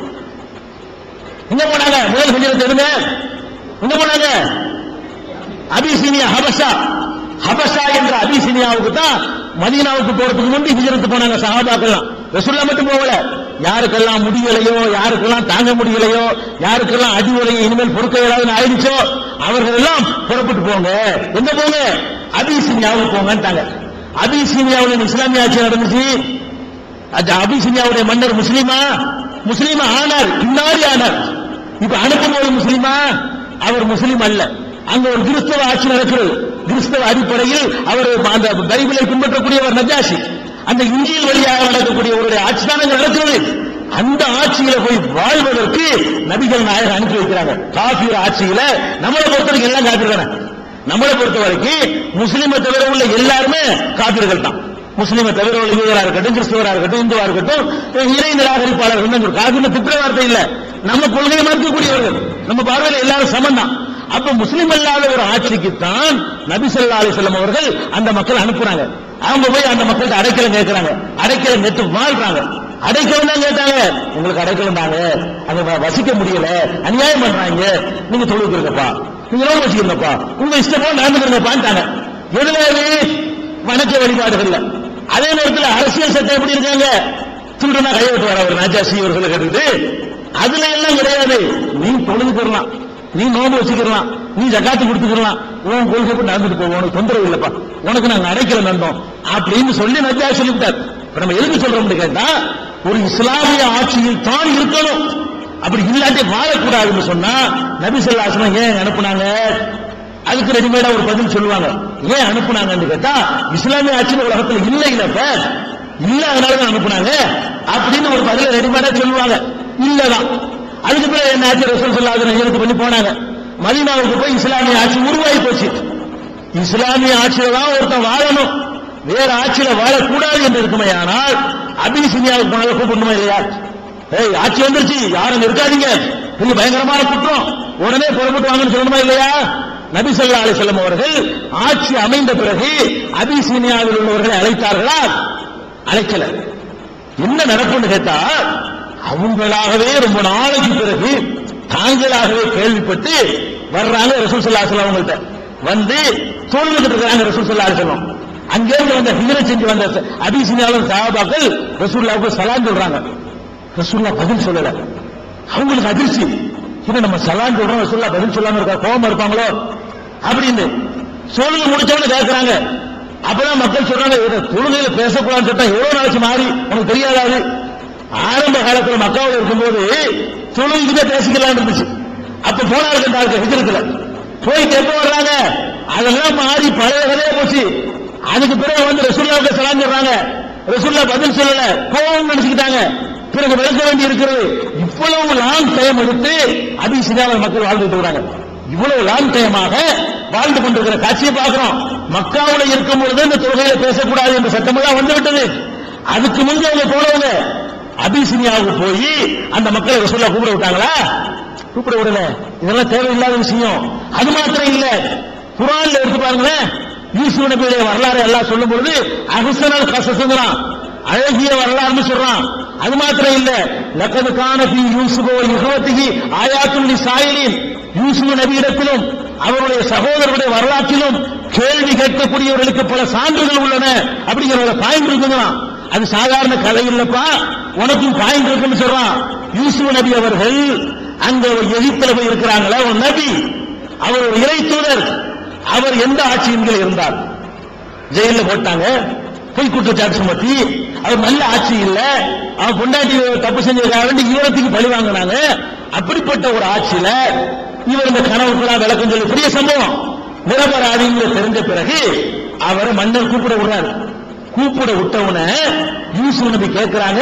எங்க போனாங்க? முதல் ஹிஜ்ரத் எதுங்க? எங்க போனாங்க? அபிசீனியா, ஹபஷா. ஹபஷா என்ற அபிசீனியாவுக்கு தான் மதீனாவுக்கு போறதுக்கு முன்பு ஹிஜ்ரத் போனாங்க சஹாபாக்கள். ரசூலுல்லாஹ் மட்டும் போகல. யாருக்கெல்லாம் முடியலையோ, யாருக்கெல்லாம் தாங்க முடியலையோ, யாருக்கெல்லாம் அடி உலையை இனிமேல் பொறுக்க இயலாதுன்னு ஆயிடுச்சோ அவர்கள் எல்லாம் புறப்பட்டு போங்க. எங்க போங்க? அபிசீனியாவுக்கு போங்கன்ட்டாங்க. அபிசீனியாவில் இஸ்லாமிய ஆட்சி நடந்துச்சு. அபிசீனியாவுடைய மன்னர் முஸ்லிமா? முஸ்லிமா ஆனார், இன்னாரி ஆனார். இப்ப அனுப்பும்போது முஸ்லிமா? அவர் முஸ்லிம் அல்ல. அங்க ஒரு கிறிஸ்தவ ஆட்சி நடக்கிறது. கிறிஸ்தவ அடிப்படையில் அவர் அந்த பைபிளை பின்பற்றக்கூடியவர் நஜாஷி. அந்த இஞ்சில் வழியாக நடக்கக்கூடிய ஒரு ஆட்சி தான் அங்க நடக்கிறது. அந்த ஆட்சியில போய் வாழ்வதற்கு நபிகள் நாயகம் அனுப்பி வைக்கிறாங்க. காபீர் ஆட்சியில நம்மளை பொறுத்தவரைக்கும் எல்லாம் காபீர் தானே. நம்மளை பொறுத்த வரைக்கும் முஸ்லிமை தவிர உள்ள எல்லாருமே காபீர்கள் தான். முஸ்லிமை தவிர உள்ள யூதரா இருக்கட்டும், கிறிஸ்தவரா இருக்கட்டும், இந்துவா இருக்கட்டும், இறை நிராகரிப்பாளர்கள். காபீர் திட்ட வார்த்தை இல்ல, நம்ம கொள்கையை மறுக்கக்கூடியவர்கள். நம்ம பார்வையில் எல்லாரும் சமம் தான். அப்ப முஸ்லிம் அல்லாத ஒரு ஆட்சிக்கு தான் நபி ஸல்லல்லாஹு அலைஹி வஸல்லம் அவர்கள் அந்த மக்கள் அனுப்புறாங்க. அவங்க போய் அந்த மக்களுக்கு அடைக்கலம் கேட்கிறாங்க. அடைக்கலம் கேட்டு வாழ்றாங்க. அடைக்கலம் தான் கேட்டாங்க. உங்களுக்கு அடைக்கலம் தாங்க, அங்க வசிக்க முடியல, அநியாயம் பண்றாங்க, நீங்க தொழுகிறப்பா, நீங்க நோய் வச்சுக்கிறப்பா, உங்க இஷ்டம் போல நடந்துக்கிறப்பான்ட்டாங்க. எதுல? வணக்க வழிபாடுகள்ல. அதே நேரத்தில் அரசியல் சட்டம் எப்படி இருக்காங்க? திருடனா கைவிட்டு வர ஒரு நஜாசி இவர்களை கேட்டுட்டு அதுல எல்லாம் கிடையாது. நீ தொழுதுக்கலாம், நீ நோம்பு வச்சுக்கலாம், நீ ஜகாத்து கொடுத்துக்கலாம், உன் கொள்கை நடந்துட்டு போவோம், உனக்கு தொந்தரவு இல்லப்பா, உனக்கு நாங்க அடைக்கல நந்தோம் அப்படின்னு சொல்லி நஜா சொல்லிவிட்டார். நம்ம எதுக்கு சொல்றோம்னு கேட்டா, ஒரு இஸ்லாமிய ஆட்சியில் தான் இருக்கணும், அப்படி இல்லாட்டி வாழக்கூடாதுன்னு சொன்னா நபி ஸல்லல்லாஹு அலைஹி வஸல்லம் ஏன் அனுப்புனாங்க? அதுக்கு ரெடிமேடா ஒரு பதில் சொல்லுவாங்க. ஏன் அனுப்புனாங்கன்னு கேட்டா, இஸ்லாமிய ஆட்சி உலகத்தில் இல்லை இல்லப்ப இல்ல, அதனாலதான் அனுப்புனாங்க அப்படின்னு ஒரு பதில ரெடிமேடா சொல்லுவாங்க. இல்லதான். அதுக்கு பிறகு என்ன ஆட்சி? ரசூல் ஸல்லல்லாஹு அலைஹி வஸல்லம் பண்ணி போனாங்க. மதீனாவுக்கு போய் இஸ்லாமிய ஆட்சி உருவாகி போச்சு. இஸ்லாமிய ஆட்சியில தான் ஒருத்தன் வாழணும், வேற ஆட்சியில வாழக்கூடாது என்று இருக்குமே. ஆனால் அபிசீனியாவுக்கு போனால கூப்பிடணுமா இல்லையா? ஏய் ஆட்சி வந்துருச்சு, யாரும் இருக்காதீங்க, பெரிய பயங்கரமான குற்றம், உடனே புறப்பட்டு வாங்கன்னு சொல்லணுமா இல்லையா? நபி ஸல்லல்லாஹு அலைஹி வஸல்லம் அவர்கள் ஆட்சி அமைந்த பிறகு அபிசீனியாவில் உள்ளவர்களை அழைத்தார்களா? அழைக்கல. என்ன நடக்கும்னு கேட்டா, அவங்களாகவே ரொம்ப நாளைக்கு பிறகு தாங்களாகவே கேள்விப்பட்டு வர்றாங்க ரசூல் ஸல்லல்லாஹு அலைஹி வஸல்லம் அவங்கள்ட்ட வந்து தொழுதுட்டு இருக்காங்க. ரசூல் ஸல்லல்லாஹு அலைஹி வஸல்லம் அங்கிருந்து வந்த ஹிஜ்ரத் செஞ்சு வந்த அபிசீனியாவின் சஹாபாக்கள் ரசூலுல்லாஹ்வுக்கு சலாம் சொல்றாங்க. ரசூலுல்லாஹ் பதில் சொல்லல. அவங்களுக்கு அதிர்ச்சி, இது நம்ம சலாம் சொல்றோம், ரசூலுல்லாஹ் பதில் சொல்லாம இருக்கா, கோபமா இருப்பாங்களோ அப்படின்னு சொல்லி முடிச்சவன கேட்கிறாங்க. அப்பதான் மக்கள் சொல்றாங்க, தொழுகையில பேசக்கூடாதுன்னு சொல்லிட்டா எவ்வளவு நாளைக்கு மாறி உனக்கு தெரியாதாது? ஆரம்ப காலத்துல மக்காவில் இருக்கும்போது தொழுகைக்குதான் பேசிக்கலாம் இருந்துச்சு. அப்ப போனார்கள் ஹிஜ்ரத்துல போய் எப்ப வர்றாங்க, அதெல்லாம் மாறி பழைய கதையா போச்சு. அதுக்கு பிறகு வந்து ரசூலுல்லாஹ்வுக்கு சலாம் சொல்றாங்க. ரசூலுல்லாஹ் பதில் சொல்லல, கோபம் நினைச்சுக்கிட்டாங்க. பிறகு விளக்க வேண்டி இருக்கிறது. இவ்வளவு லாங் டைம் எடுத்து அபிசீனியாவில் மக்கள் வாழ்ந்துட்டு வராங்க. இவ்வளவு லாங் டைமாக வாழ்ந்து கொண்டிருக்கிற காட்சியை பார்க்கிறோம். மக்காவுல இருக்கும் பொழுது இந்த தொழுகையில பேசக்கூடாது என்ற சட்டமெல்லாம் வந்து விட்டது. அதுக்கு முன்பு அவங்க போனவங்க அபிசீனியாவுக்கு போய் அந்த மக்களை ரசூலுல்லாஹ் கூப்பிட விட்டாங்களா? கூப்பிட விடல. இதெல்லாம் தேவையில்லாத விஷயம். அது மாத்திரம் இல்ல, குர்ஆன்ல எடுத்து பாருங்களேன், யூசுப் நபியுடைய வரலாறு எல்லாம் சொல்லும் பொழுது அஹ்ஸனல் கஸஸ்ங்கறான், அழகிய வரலாறுன்னு சொல்றான். அது மாத்திரம் இல்ல, லக்கத் கான ஃபீ யூசுப் வ இஹ்வத்திஹி ஆயாத்துல் லிசாயிலின், யூசுப் நபியிடத்திலும் அவருடைய சகோதரருடைய வரலாற்றிலும் கேள்வி கேட்கக்கூடியவர்களுக்கு பல சான்றுகள் உள்ளன அப்படிங்கிற ஒரு பாயிண்ட் இருக்குங்களாம். அது சாதாரண கதை இல்லப்பா, உனக்கும் பாயிண்ட் இருக்குன்னு சொல்றான். யூசுப் நபி அவர்கள் அங்க எகிப்தில் போய் இருக்கிறாங்களா, ஒரு நபி, அவர் ஒரு இறை தூதர். அவர் எந்த ஆட்சியின் கீழ் இருந்தார்? ஜெயில போட்டாங்க, பொய் குற்றச்சாட்டு சுமத்தி, அவர் நல்ல ஆட்சி இல்ல, அவன் பொண்டாட்டி தப்பு செஞ்சதுக்காக வேண்டி ஈரத்துக்கு பழி வாங்கினாங்க. அப்படிப்பட்ட ஒரு ஆட்சியில இவர் இந்த கனவுக்குலாம் விளக்கம் சொல்லி பெரிய சம்பவம் நிரபராதிகளை தெரிஞ்ச பிறகு அவரை மன்னர் கூப்பிட விடுறாரு. கூப்பிட விட்டவன யூசுப் நபி கேட்கிறாங்க,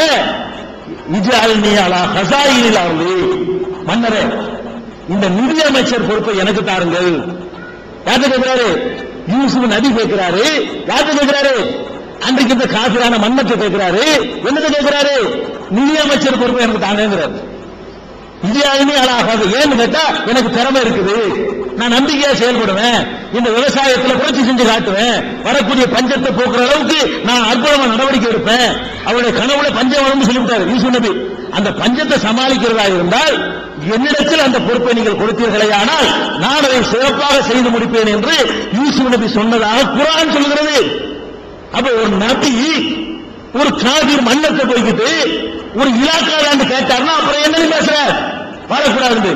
மன்னரே இந்த நிதியமைச்சர் பொறுப்பை எனக்கு தாருங்கள். யார்கிட்ட கேட்கிறாரு? யூசுப் நபி கேட்கிறாரு. யார்கிட்ட கேட்கிறாரு? அன்றைக்கு இந்த காபிரான மன்னத்தை கேட்கிறாரு. என்னத்தை கேட்கிறாரு? நிதியமைச்சர் பொறுப்பை எனக்கு தாங்கிறாரு. இந்தியாவுமே அழகாது. ஏன்னு கேட்டா எனக்கு திறமை இருக்குது, நான் நம்பிக்கையா செயல்படுவேன், இந்த விவசாயத்தில் புரட்சி செஞ்சு காட்டுவேன், வரக்கூடிய பஞ்சத்தை போக்குற அளவுக்கு நான் அற்புதமா நடவடிக்கை எடுப்பேன். அவருடைய கனவுல பஞ்சம் வரும்னு சொல்லிவிட்டாரு யூசுப் நபி. அந்த பஞ்சத்தை சமாளிக்கிறதா இருந்தால் என்னிடத்தில் அந்த பொறுப்பை நீங்கள் கொடுத்தீர்களே, ஆனால் நான் அதை சிறப்பாக செய்து முடிப்பேன் என்று யூசுப் நபி சொன்னதாக குர்ஆன் சொல்கிறது. அப்ப ஒரு நபி ஒரு காபீர் மன்னத்தை போய்கிட்டு ஒரு இலாக்காண்டு கேட்டார்னா அப்புறம் என்ன பேசுற? வாழக்கூடாது.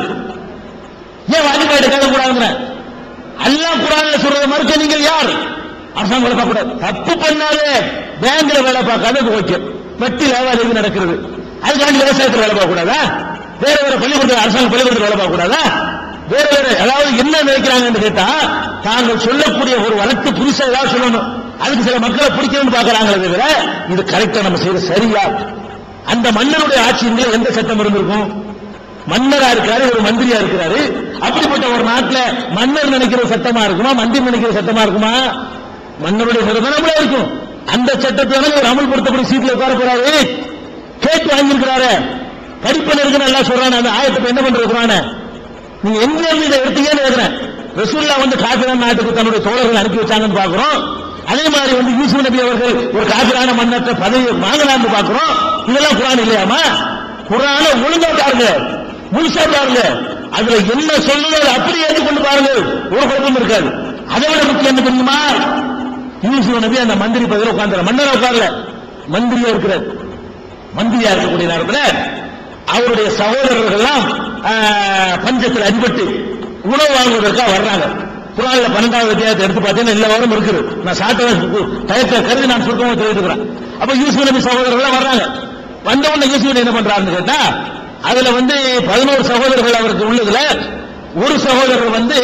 ஏன் வாஜிபாயிட்ட கேட்கக்கூடாதுங்கிற? அல்லாஹ் குர்ஆன்ல சொல்றத மறுக்க நீங்கள் யார்? அரசாங்கம் வேலை பார்க்க கூடாது. தப்பு பண்ணாலே பேங்க்ல வேலை பார்க்காத ஓகே, வட்டி லாவாதேவி நடக்கிறது, அதுக்காண்டி விவசாயத்தில் வேலை பார்க்க கூடாதா? வேற வேற பள்ளிக்கூடத்தில் அரசாங்க பள்ளிக்கூடத்தில் வேலை பார்க்க கூடாதா? வேற வேற அதாவது என்ன நினைக்கிறாங்கன்னு கேட்டா, தாங்கள் சொல்லக்கூடிய ஒரு வழக்கு புதுசா ஏதாவது சொல்லணும், அதுக்கு சில மக்களை பிடிக்கணும்னு பாக்குறாங்களே தவிர இது கரெக்டா நம்ம செய்யற சரியா? அந்த மன்னருடைய ஆட்சியில் எந்த சட்டம் இருந்திருக்கும்? மன்னரா இருக்காரு, ஒரு மந்திரியா இருக்கிறாரு. அப்படிப்பட்ட ஒரு நாட்டில் மன்னர் நினைக்கிற சட்டமா இருக்குமா, மந்திரி நினைக்கிற சட்டமா இருக்குமா? மன்னருடைய சட்டம் நம்மளே இருக்கும். அந்த சட்டத்தை ஒரு அமல்படுத்தக்கூடிய சீட்ல உட்கார போறாரு, கேட்டு வாங்கியிருக்கிறாரு. படிப்பன இருக்குன்னு எல்லாம் சொல்றானே, அந்த ஆயத்தை என்ன பண்றானே, நீங்க எங்க இருந்து இதை எடுத்தீங்கன்னு கேட்கிறேன். ரசூலுல்லாஹ் வந்து காபிரான நாட்டுக்கு தன்னுடைய தோழர்கள் அனுப்பி வச்சாங்கன்னு பாக்குறோம். அதே மாதிரி வந்து யூசுப் நபி அவர்கள் ஒரு காபிரான மன்னத்தை பதவி வாங்கலாம்னு பாக்குறோம். இதெல்லாம் குர்ஆன் இல்லையாமா? குர்ஆனை ஒழுங்கா பாருங்க, முழுசா பாருங்க, அதுல என்ன சொல்லுதோ அப்படி ஏற்றுக்கொண்டு பாருங்க, ஒரு குழப்பம் இருக்காது. அதை விட முக்கியம் என்ன தெரியுமா? யூசுப் நபி அந்த மந்திரி பதவியில் உட்கார்ந்து மன்னரை உட்கார்ல மந்திரியா இருக்கிறார். மந்திரியா இருக்கக்கூடிய நேரத்தில் அவருடைய சகோதரர்கள் எல்லாம் பஞ்சத்தில் அடிபட்டு உணவு வாங்குவதற்காக வர்றாங்க. குர்ஆன்ல பன்னெண்டாவது அத்தியாயத்தை எடுத்து பார்த்தீங்கன்னா எல்லா வாரம் இருக்குது. நான் சாட்டை தயக்க கருதி நான் சுருக்கமாக தெரிவித்துக்கிறேன். அப்ப யூசுப் நபி சகோதரர்கள் வர்றாங்க. வந்த உடனே யூசுப் என்ன பண்றாருன்னு கேட்டா, அதுல வந்து பதினோரு சகோதரர்கள் அவருக்கு உள்ளதுல ஒரு சகோதரர் வந்து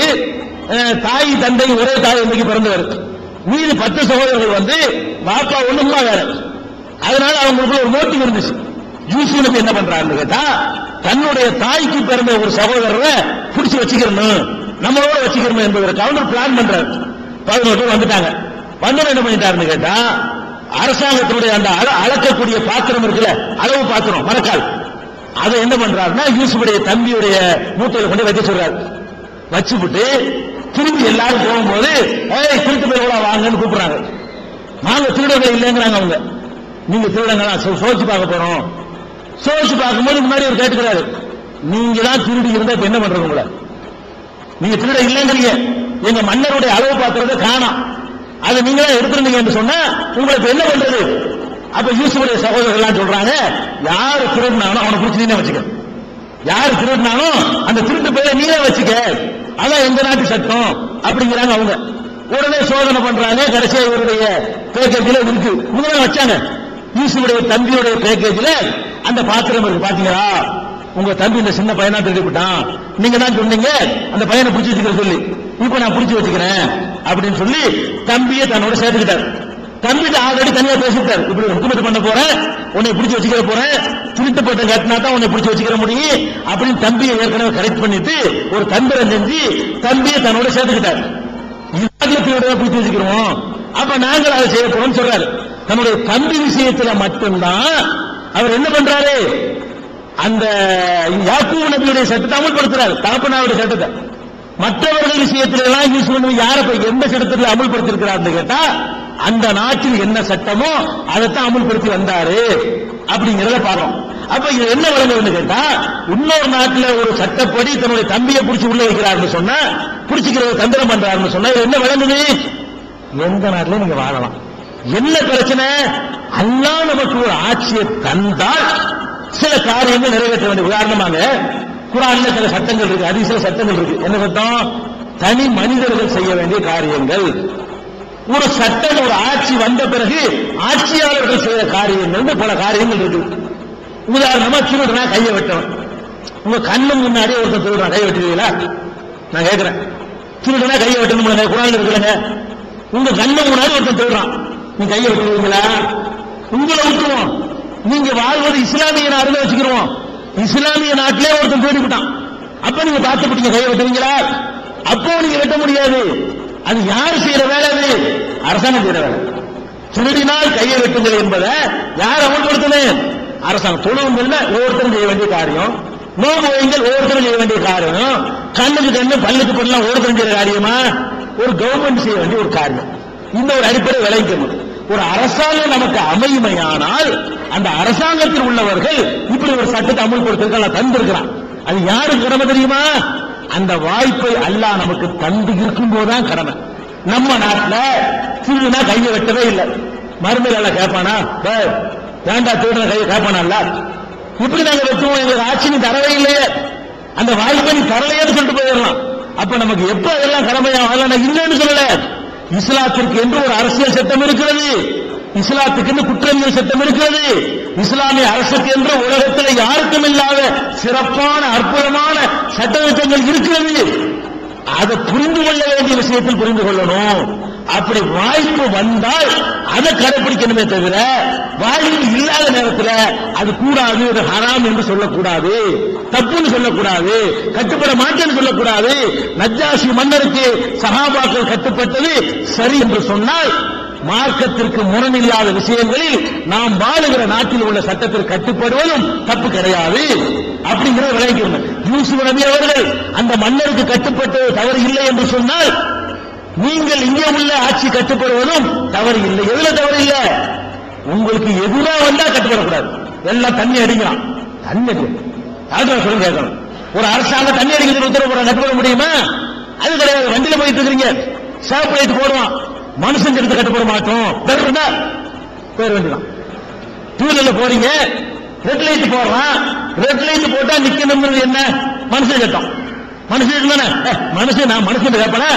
தாய் தந்தை ஒரே தாய் தந்தைக்கு பிறந்தவர், மீது பத்து சகோதரர்கள் வந்து பாப்பா ஒண்ணுமா வேற. அதனால அவங்களுக்கு ஒரு மோட்டிவ் இருந்துச்சு. யூசுப் நபி என்ன பண்றாருன்னு கேட்டா, தன்னுடைய தாய்க்கு பிறந்த ஒரு சகோதரரை பிடிச்சு வச்சுக்கணும், நம்மளோட வச்சுக்கணும் என்பதற்காக ஒரு பிளான் பண்றாரு. பதினோரு பேர் வந்துட்டாங்க. வந்தவன் என்ன பண்ணிட்டாருன்னு கேட்டா, அரசாங்கத்தினுடைய அந்த அளக்கக்கூடிய பாத்திரம் இருக்குல்ல, அளவு பாத்திரம் மரக்கால், அதை என்ன பண்றாருன்னா யூசுஃபுடைய தம்பியுடைய மூட்டையில கொண்டு வைக்க சொல்றாரு. வச்சுவிட்டு திரும்பி எல்லாரும் போகும்போது ஏய் திருட்டு பேர் வாங்கன்னு கூப்பிடுறாங்க. நாங்க திருடர்கள் இல்லைங்கிறாங்க அவங்க. நீங்க திருடங்களா? சோதிச்சு பார்க்க போறோம். சோதிச்சு பார்க்கும்போது முன்னாடி ஒரு கேட்டுக்கிறாரு, நீங்க தான் திருடி இருந்தா இப்ப என்ன பண்றது? உங்களை நீங்க திருட இல்லைங்கிறீங்க, எங்க மன்னருடைய அளவு பாத்திரத்தை காணோம், அதை நீங்க தான் எடுத்துருந்தீங்க என்று சொன்னா உங்களுக்கு என்ன பண்றது? அப்ப யூசுஃபுடைய சகோதரர்கள் சொல்றாங்க, யாரு திருடினாலும் அவனை பிடிச்சி நீனே வச்சுக்க, யாரு திருடினாலும் அந்த திருட்டு பேரை நீனே வச்சுக்க, அதான் எங்க நாட்டு சட்டம் அப்படிங்கிறாங்க அவங்க. உடனே சோதனை பண்றாங்க. கடைசியா இவருடைய பேக்கேஜில் இருக்கு, முதல்ல வச்சாங்க. யூசுஃபுடைய தம்பியுடைய பேக்கேஜில் அந்த பாத்திரம் இருக்கு. பாத்தீங்களா, உங்க தம்பி இந்த சின்ன பையனா திருடி விட்டான், நீங்க தான் சொன்னீங்க அந்த பையனை பிடிச்சி வச்சுக்கிற சொல்லி, இப்ப நான் பிடிச்சி வச்சுக்கிறேன் அப்படின்னு சொல்லி தம்பியை தன்னோட சேர்த்துக்கிட்டார். தம்பிட்டு ஆல்ரெடி தனியா பேசிட்டார், இப்படி ஹுக்குமத் பண்ண போறேன், உன்னை பிடிச்சி வச்சுக்கிற போறேன், திருட்டு போட்ட கட்டினா தான் உன்னை பிடிச்சி வச்சுக்கிற முடியும் அப்படின்னு தம்பியை ஏற்கனவே கரெக்ட் பண்ணிட்டு ஒரு தந்திரம் செஞ்சு தம்பியை தன்னோட சேர்த்துக்கிட்டார். பிடிச்சி வச்சுக்கிறோம், அப்ப நாங்கள் அதை செய்ய போறோம் சொல்றாரு. தன்னுடைய தம்பி விஷயத்துல மட்டும்தான் அவர் என்ன பண்றாரு, அந்த யாக்கூப் நபியுடைய சட்டத்தை அமல்படுத்துறாரு, தகப்பனாருடைய சட்டத்தை. மற்றவர்கள் விஷயத்துல எல்லாம் யூசுப் நபி யாரை எந்த சட்டத்தில் அமல்படுத்திருக்கிறார் கேட்டா, அந்த நாட்டில் என்ன சட்டமோ அதைத்தான் அமல்படுத்தி வந்தாரு அப்படிங்கறத பார்க்கணும். அப்ப இது என்ன விளங்குதுன்னு கேட்டா, இன்னொரு நாட்டுல ஒரு சட்டப்படி தன்னுடைய தம்பியை பிடிச்சி உள்ள வைக்கிறாருன்னு சொன்னா, பிடிச்சிக்கிறத தந்திரம் பண்றாருன்னு சொன்னா என்ன விளங்குது? எந்த நாட்டில நீங்க வாழலாம். என்ன பிரச்சனை? அல்லாஹ் நமக்கு ஒரு ஆட்சியை தந்தால் சில காரியங்கள் நிறைவேற்ற வேண்டிய. உதாரணமாக குர்ஆன்ல சில சட்டங்கள் இருக்கு, ஹதீஸ்ல சட்டங்கள் இருக்கு. என்ன சட்டம்? தனி மனிதர்கள் செய்ய வேண்டிய காரியங்கள். ஒரு சட்டம், ஒரு ஆட்சி வந்த பிறகு ஆட்சியாளர்கள் செய்யற காரியங்கள் பல காரியங்கள் இருக்கு. உதாரணமா திருடுனா கையை வெட்டணும். உங்க கண்ணு முன்னாடி ஒருத்தர் திருடுறான், கை வெட்டுவீங்களா? நான் கேட்கிறேன், திருடுனா கையை வெட்டணும் குர்ஆன்ல இருக்குல்லங்க. உங்க கண்ணு முன்னாடி ஒருத்தர் திருடுறான், நீ கையை வெட்டுவீங்களா? உங்களை விட்டுருவோம். நீங்க வாழ்வது இஸ்லாமிய நாடுல வச்சுக்கிறோம். இஸ்லாமிய நாட்டிலே ஒருத்தன் திருடி விட்டான், அப்ப நீங்க பார்த்துப்பட்டீங்க, கையை வெட்டுவீங்களா? அப்போ நீங்க வெட்ட முடியாது. அது யாரு செய்யற வேலை? அது அரசாங்கம் செய்யற வேலை. திருடினால் கையை வெட்டுங்கள் என்பதை யார் அமல்படுத்தணும்? அரசாங்கம். தொழுவுங்கள்ல ஒவ்வொருத்தரும் செய்ய வேண்டிய காரியம், நோம்பு வைங்கள் ஒவ்வொருத்தரும் செய்ய வேண்டிய காரியம், கண்ணுக்கு கண்ணு பல்லுக்கு பல்லாம் ஒவ்வொருத்தரும் செய்யற காரியமா? ஒரு கவர்மெண்ட் செய்ய வேண்டிய ஒரு காரியம். இந்த ஒரு அடிப்படை விளைவிக்கணும். ஒரு அரசாங்கம் நமக்கு அமையுமையானால் அந்த அரசாங்கத்தில் உள்ளவர்கள் இப்படி ஒரு சட்டத்தை அமல்படுத்த தந்திருக்கிறான். அது யாருக்கு கடமை தெரியுமா? அந்த வாய்ப்பை அல்லாஹ் நமக்கு தந்து இருக்கும் போதுதான் கடமை. நம்ம நாட்டில் திருடுனா கையை வெட்டவே இல்லை. மறுமையில கேட்பானா? வேண்டா திருடுன கையை கேட்பானா? இப்படி நாங்க வெட்டுவோம், எங்களுக்கு ஆட்சி நீ தரவே இல்லையே, அந்த வாய்ப்பை நீ தரலையேன்னு சொல்லிட்டு போயிடலாம். அப்ப நமக்கு எப்ப அதெல்லாம் கடமையா? நான் இல்லைன்னு சொல்லல. இஸ்லாத்திற்கு என்று ஒரு அரசியல் சட்டம் இருக்கிறது, இஸ்லாத்துக்கு என்று குற்றவியல் சட்டம் இருக்கிறது, இஸ்லாமிய அரசுக்கு என்று உலகத்தில் யாருக்கும் இல்லாத சிறப்பான அற்புதமான சட்டத்திட்டங்கள் இருக்கிறது. அதை புரிந்து கொள்ள வேண்டிய விஷயத்தில் புரிந்து கொள்ளணும். அப்படி வாய்ப்பு வந்தால் அதை கடைபிடிக்கணுமே தவிர வாய்ப்பு இல்லாத நேரத்தில் அது கூடாது, அது ஹராம் என்று சொல்லக்கூடாது, தப்புன்னு சொல்லக்கூடாது, கட்டுப்பட மாட்டேன்னு சொல்லக்கூடாது. நஜ்ஜாஷி மன்னருக்கு சஹாபாக்கள் கட்டுப்பட்டது சரி என்று சொன்னால் மார்க்கத்திற்கு முரணில்லாத விஷயங்களில் நாம் வாழுகிற நாட்டில் உள்ள சட்டத்திற்கு கட்டுப்படுவதும் தப்பு கிடையாது அப்படிங்கிறத விளங்கிக்கணும். யூசுப் நபி அவர்கள் அந்த மன்னருக்கு கட்டுப்பட்டது தவறு இல்லை என்று சொன்னால் நீங்கள் இங்கே உள்ள ஆட்சி கட்டுப்படுவதும் தவறு இல்லை. எதுல தவறு இல்லை? உங்களுக்கு எதுனா வந்தா கட்டுப்படக்கூடாது. எல்லாம் தண்ணி அடிக்கலாம், தண்ணி அடிக்கணும் சொல்லுங்க கேட்கணும். ஒரு அரசாங்கம் தண்ணி அடிக்கிறது உத்தரவு போட கட்டுப்பட முடியுமா? அது கிடையாது. வண்டியில போயிட்டு இருக்கிறீங்க, சேவ் லைட் போடுவான், மனுஷன் எடுத்து கட்டுப்பட மாட்டோம், பேர் வேண்டிதான். டூ வீலர்ல போறீங்க, ரெட் லைட் போடுறான், ரெட் லைட் போட்டா நிக்கணும் என்ன? மனுஷன் சட்டம். மனுஷன் தானே மனுஷன், நான் மனுஷன் கேட்பேன்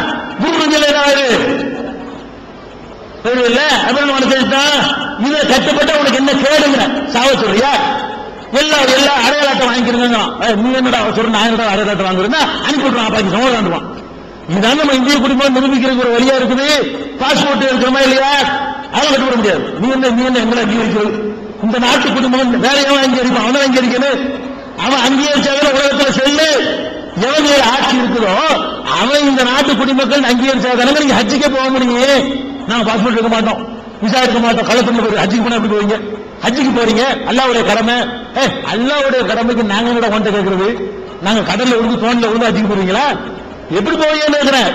இல்ல அப்படின்னு மனுஷன் இதுல கட்டுப்பட்ட உனக்கு என்ன கேடுங்கிற சாவ சொல்றியா? எல்லா எல்லா அடையாளத்தை வாங்கிக்கிறீங்க. நீ என்னடா சொல்ற, நான் என்னடா அடையாளத்தை வாங்குறேன்னா அனுப்பி விட்டுருவான், பாக்கி சமாதாண்டுவான். இதுதான் நம்ம இந்திய குடிமகன் நிரூபிக்கிறதுக்கு ஒரு வழியா இருக்குது. பாஸ்போர்ட் இருக்கிறோமா இல்லையா? அதெல்லாம் கட்டுப்பட முடியாது. நீ என்ன நீ என்ன எங்களை அங்கீகரிக்கிறது? இந்த நாட்டு குடிமகன் வேற எவன் அங்கீகரிப்பான்? அவன் அங்கீகரிக்கணும். அவன் அங்கீகரிச்சாக உலகத்தில் செல்லு. எவன் ஆட்சி இருக்குதோ அவன் இந்த நாட்டு குடிமக்கள் அங்கீகரிச்சாதானங்க நீங்க ஹஜ்ஜிக்கே போக முடியும். நாங்க பாஸ்போர்ட் எடுக்க மாட்டோம், விசா எடுக்க மாட்டோம், கள்ளத்துல போய் ஹஜ்ஜிக்கு போனா எப்படி போவீங்க? ஹஜ்ஜிக்கு போறீங்க, அல்லாவுடைய கடமை. அல்லாவுடைய கடமைக்கு நாங்க கூட கொண்டு கேட்கறது? நாங்க கடல்ல விழுந்து தோண்ல விழுந்து ஹஜ்ஜிக்கு போறீங்களா? எப்படி போவீங்கன்னு இருக்கிறேன்.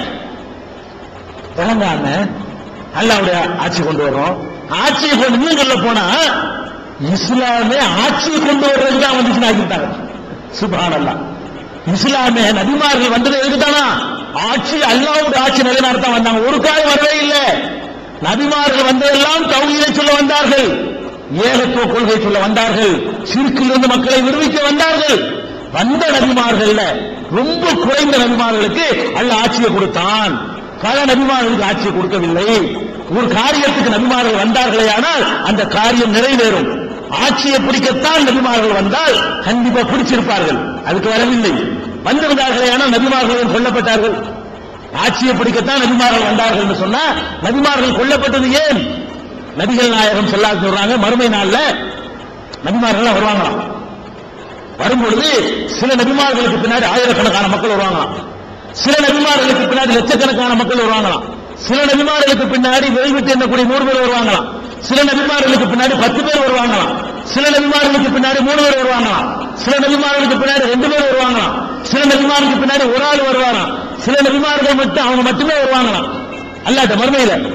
தெலங்கான அல்லாவுடைய ஆட்சி கொண்டு வர்றோம். ஆட்சியை கொண்டு இன்னும் சொல்ல போனா இஸ்லாமே ஆட்சியை கொண்டு வர்றதுக்கு தான் வந்துச்சுன்னு ஆக்கிட்டாங்க. சுப்ஹானல்லாஹ். இஸ்லாமே நபிமார்கள் வந்தது எதுக்குதானா? ஆட்சி அல்லாஹ்வுடைய ஆட்சி நிலைநாட்டத்தான் வந்தாங்க. ஒரு காலம் வரவே இல்லை. நபிமார்கள் வந்ததெல்லாம் தௌஹீதை சொல்ல வந்தார்கள், ஏகத்துவ கொள்கை சொல்ல வந்தார்கள், ஷிர்கிலிருந்து மக்களை விடுவிக்க வந்தார்கள். வந்த நபிமார்கள் ரொம்ப குறைந்த நபிமார்களுக்கு அல்லாஹ் ஆட்சியை கொடுத்தான், பல நபிமார்களுக்கு ஆட்சியை கொடுக்கவில்லை. ஒரு காரியத்துக்கு நபிமார்கள் வந்தார்களே ஆனால் அந்த காரியம் நிறைவேறும். ஆட்சியை பிடிக்கத்தான் நபிமார்கள் வந்தால் கண்டிப்பா பிடிச்சிருப்பார்கள், அதுக்கு வரவில்லை. வந்திருந்தார்களே ஆனால் நபிமார்கள் கொல்லப்பட்டார்கள். ஆட்சியை பிடிக்கத்தான் நபிமார்கள் வந்தார்கள் என்று சொன்னா நபிமார்கள் கொல்லப்பட்டது ஏன்? நபிகள் நாயகம் ஸல்லல்லாஹு சொல்றாங்க, மறுமை நாள்ல நபிமார்கள் வருவாங்களாம். வரும்பொழுது சில நபிமார்களுக்கு பின்னாடி ஆயிரக்கணக்கான மக்கள் வருவாங்களாம், சில நபிமார்களுக்கு பின்னாடி லட்சக்கணக்கான மக்கள் வருவாங்களாம், சில நபிமார்களுக்கு பின்னாடி விரைவிட்டு எண்ணக்கூடிய நூறு பேர் வருவாங்களாம், சில நபிமார்களுக்கு பின்னாடி பத்து பேர் வருவாங்களாம், சில நபிமார்களுக்கு பின்னாடி மூணு பேர் வருவாங்களாம், சில நபிமார்களுக்கு பின்னாடி ரெண்டு பேர் வருவாங்களாம், சில நபிமார்களுக்கு பின்னாடி ஒரு ஆள் வருவாராம், சில நபிமார்கள் மட்டும் அவங்க மட்டுமே வருவாங்களாம். அல்லாஹ் மறுமையில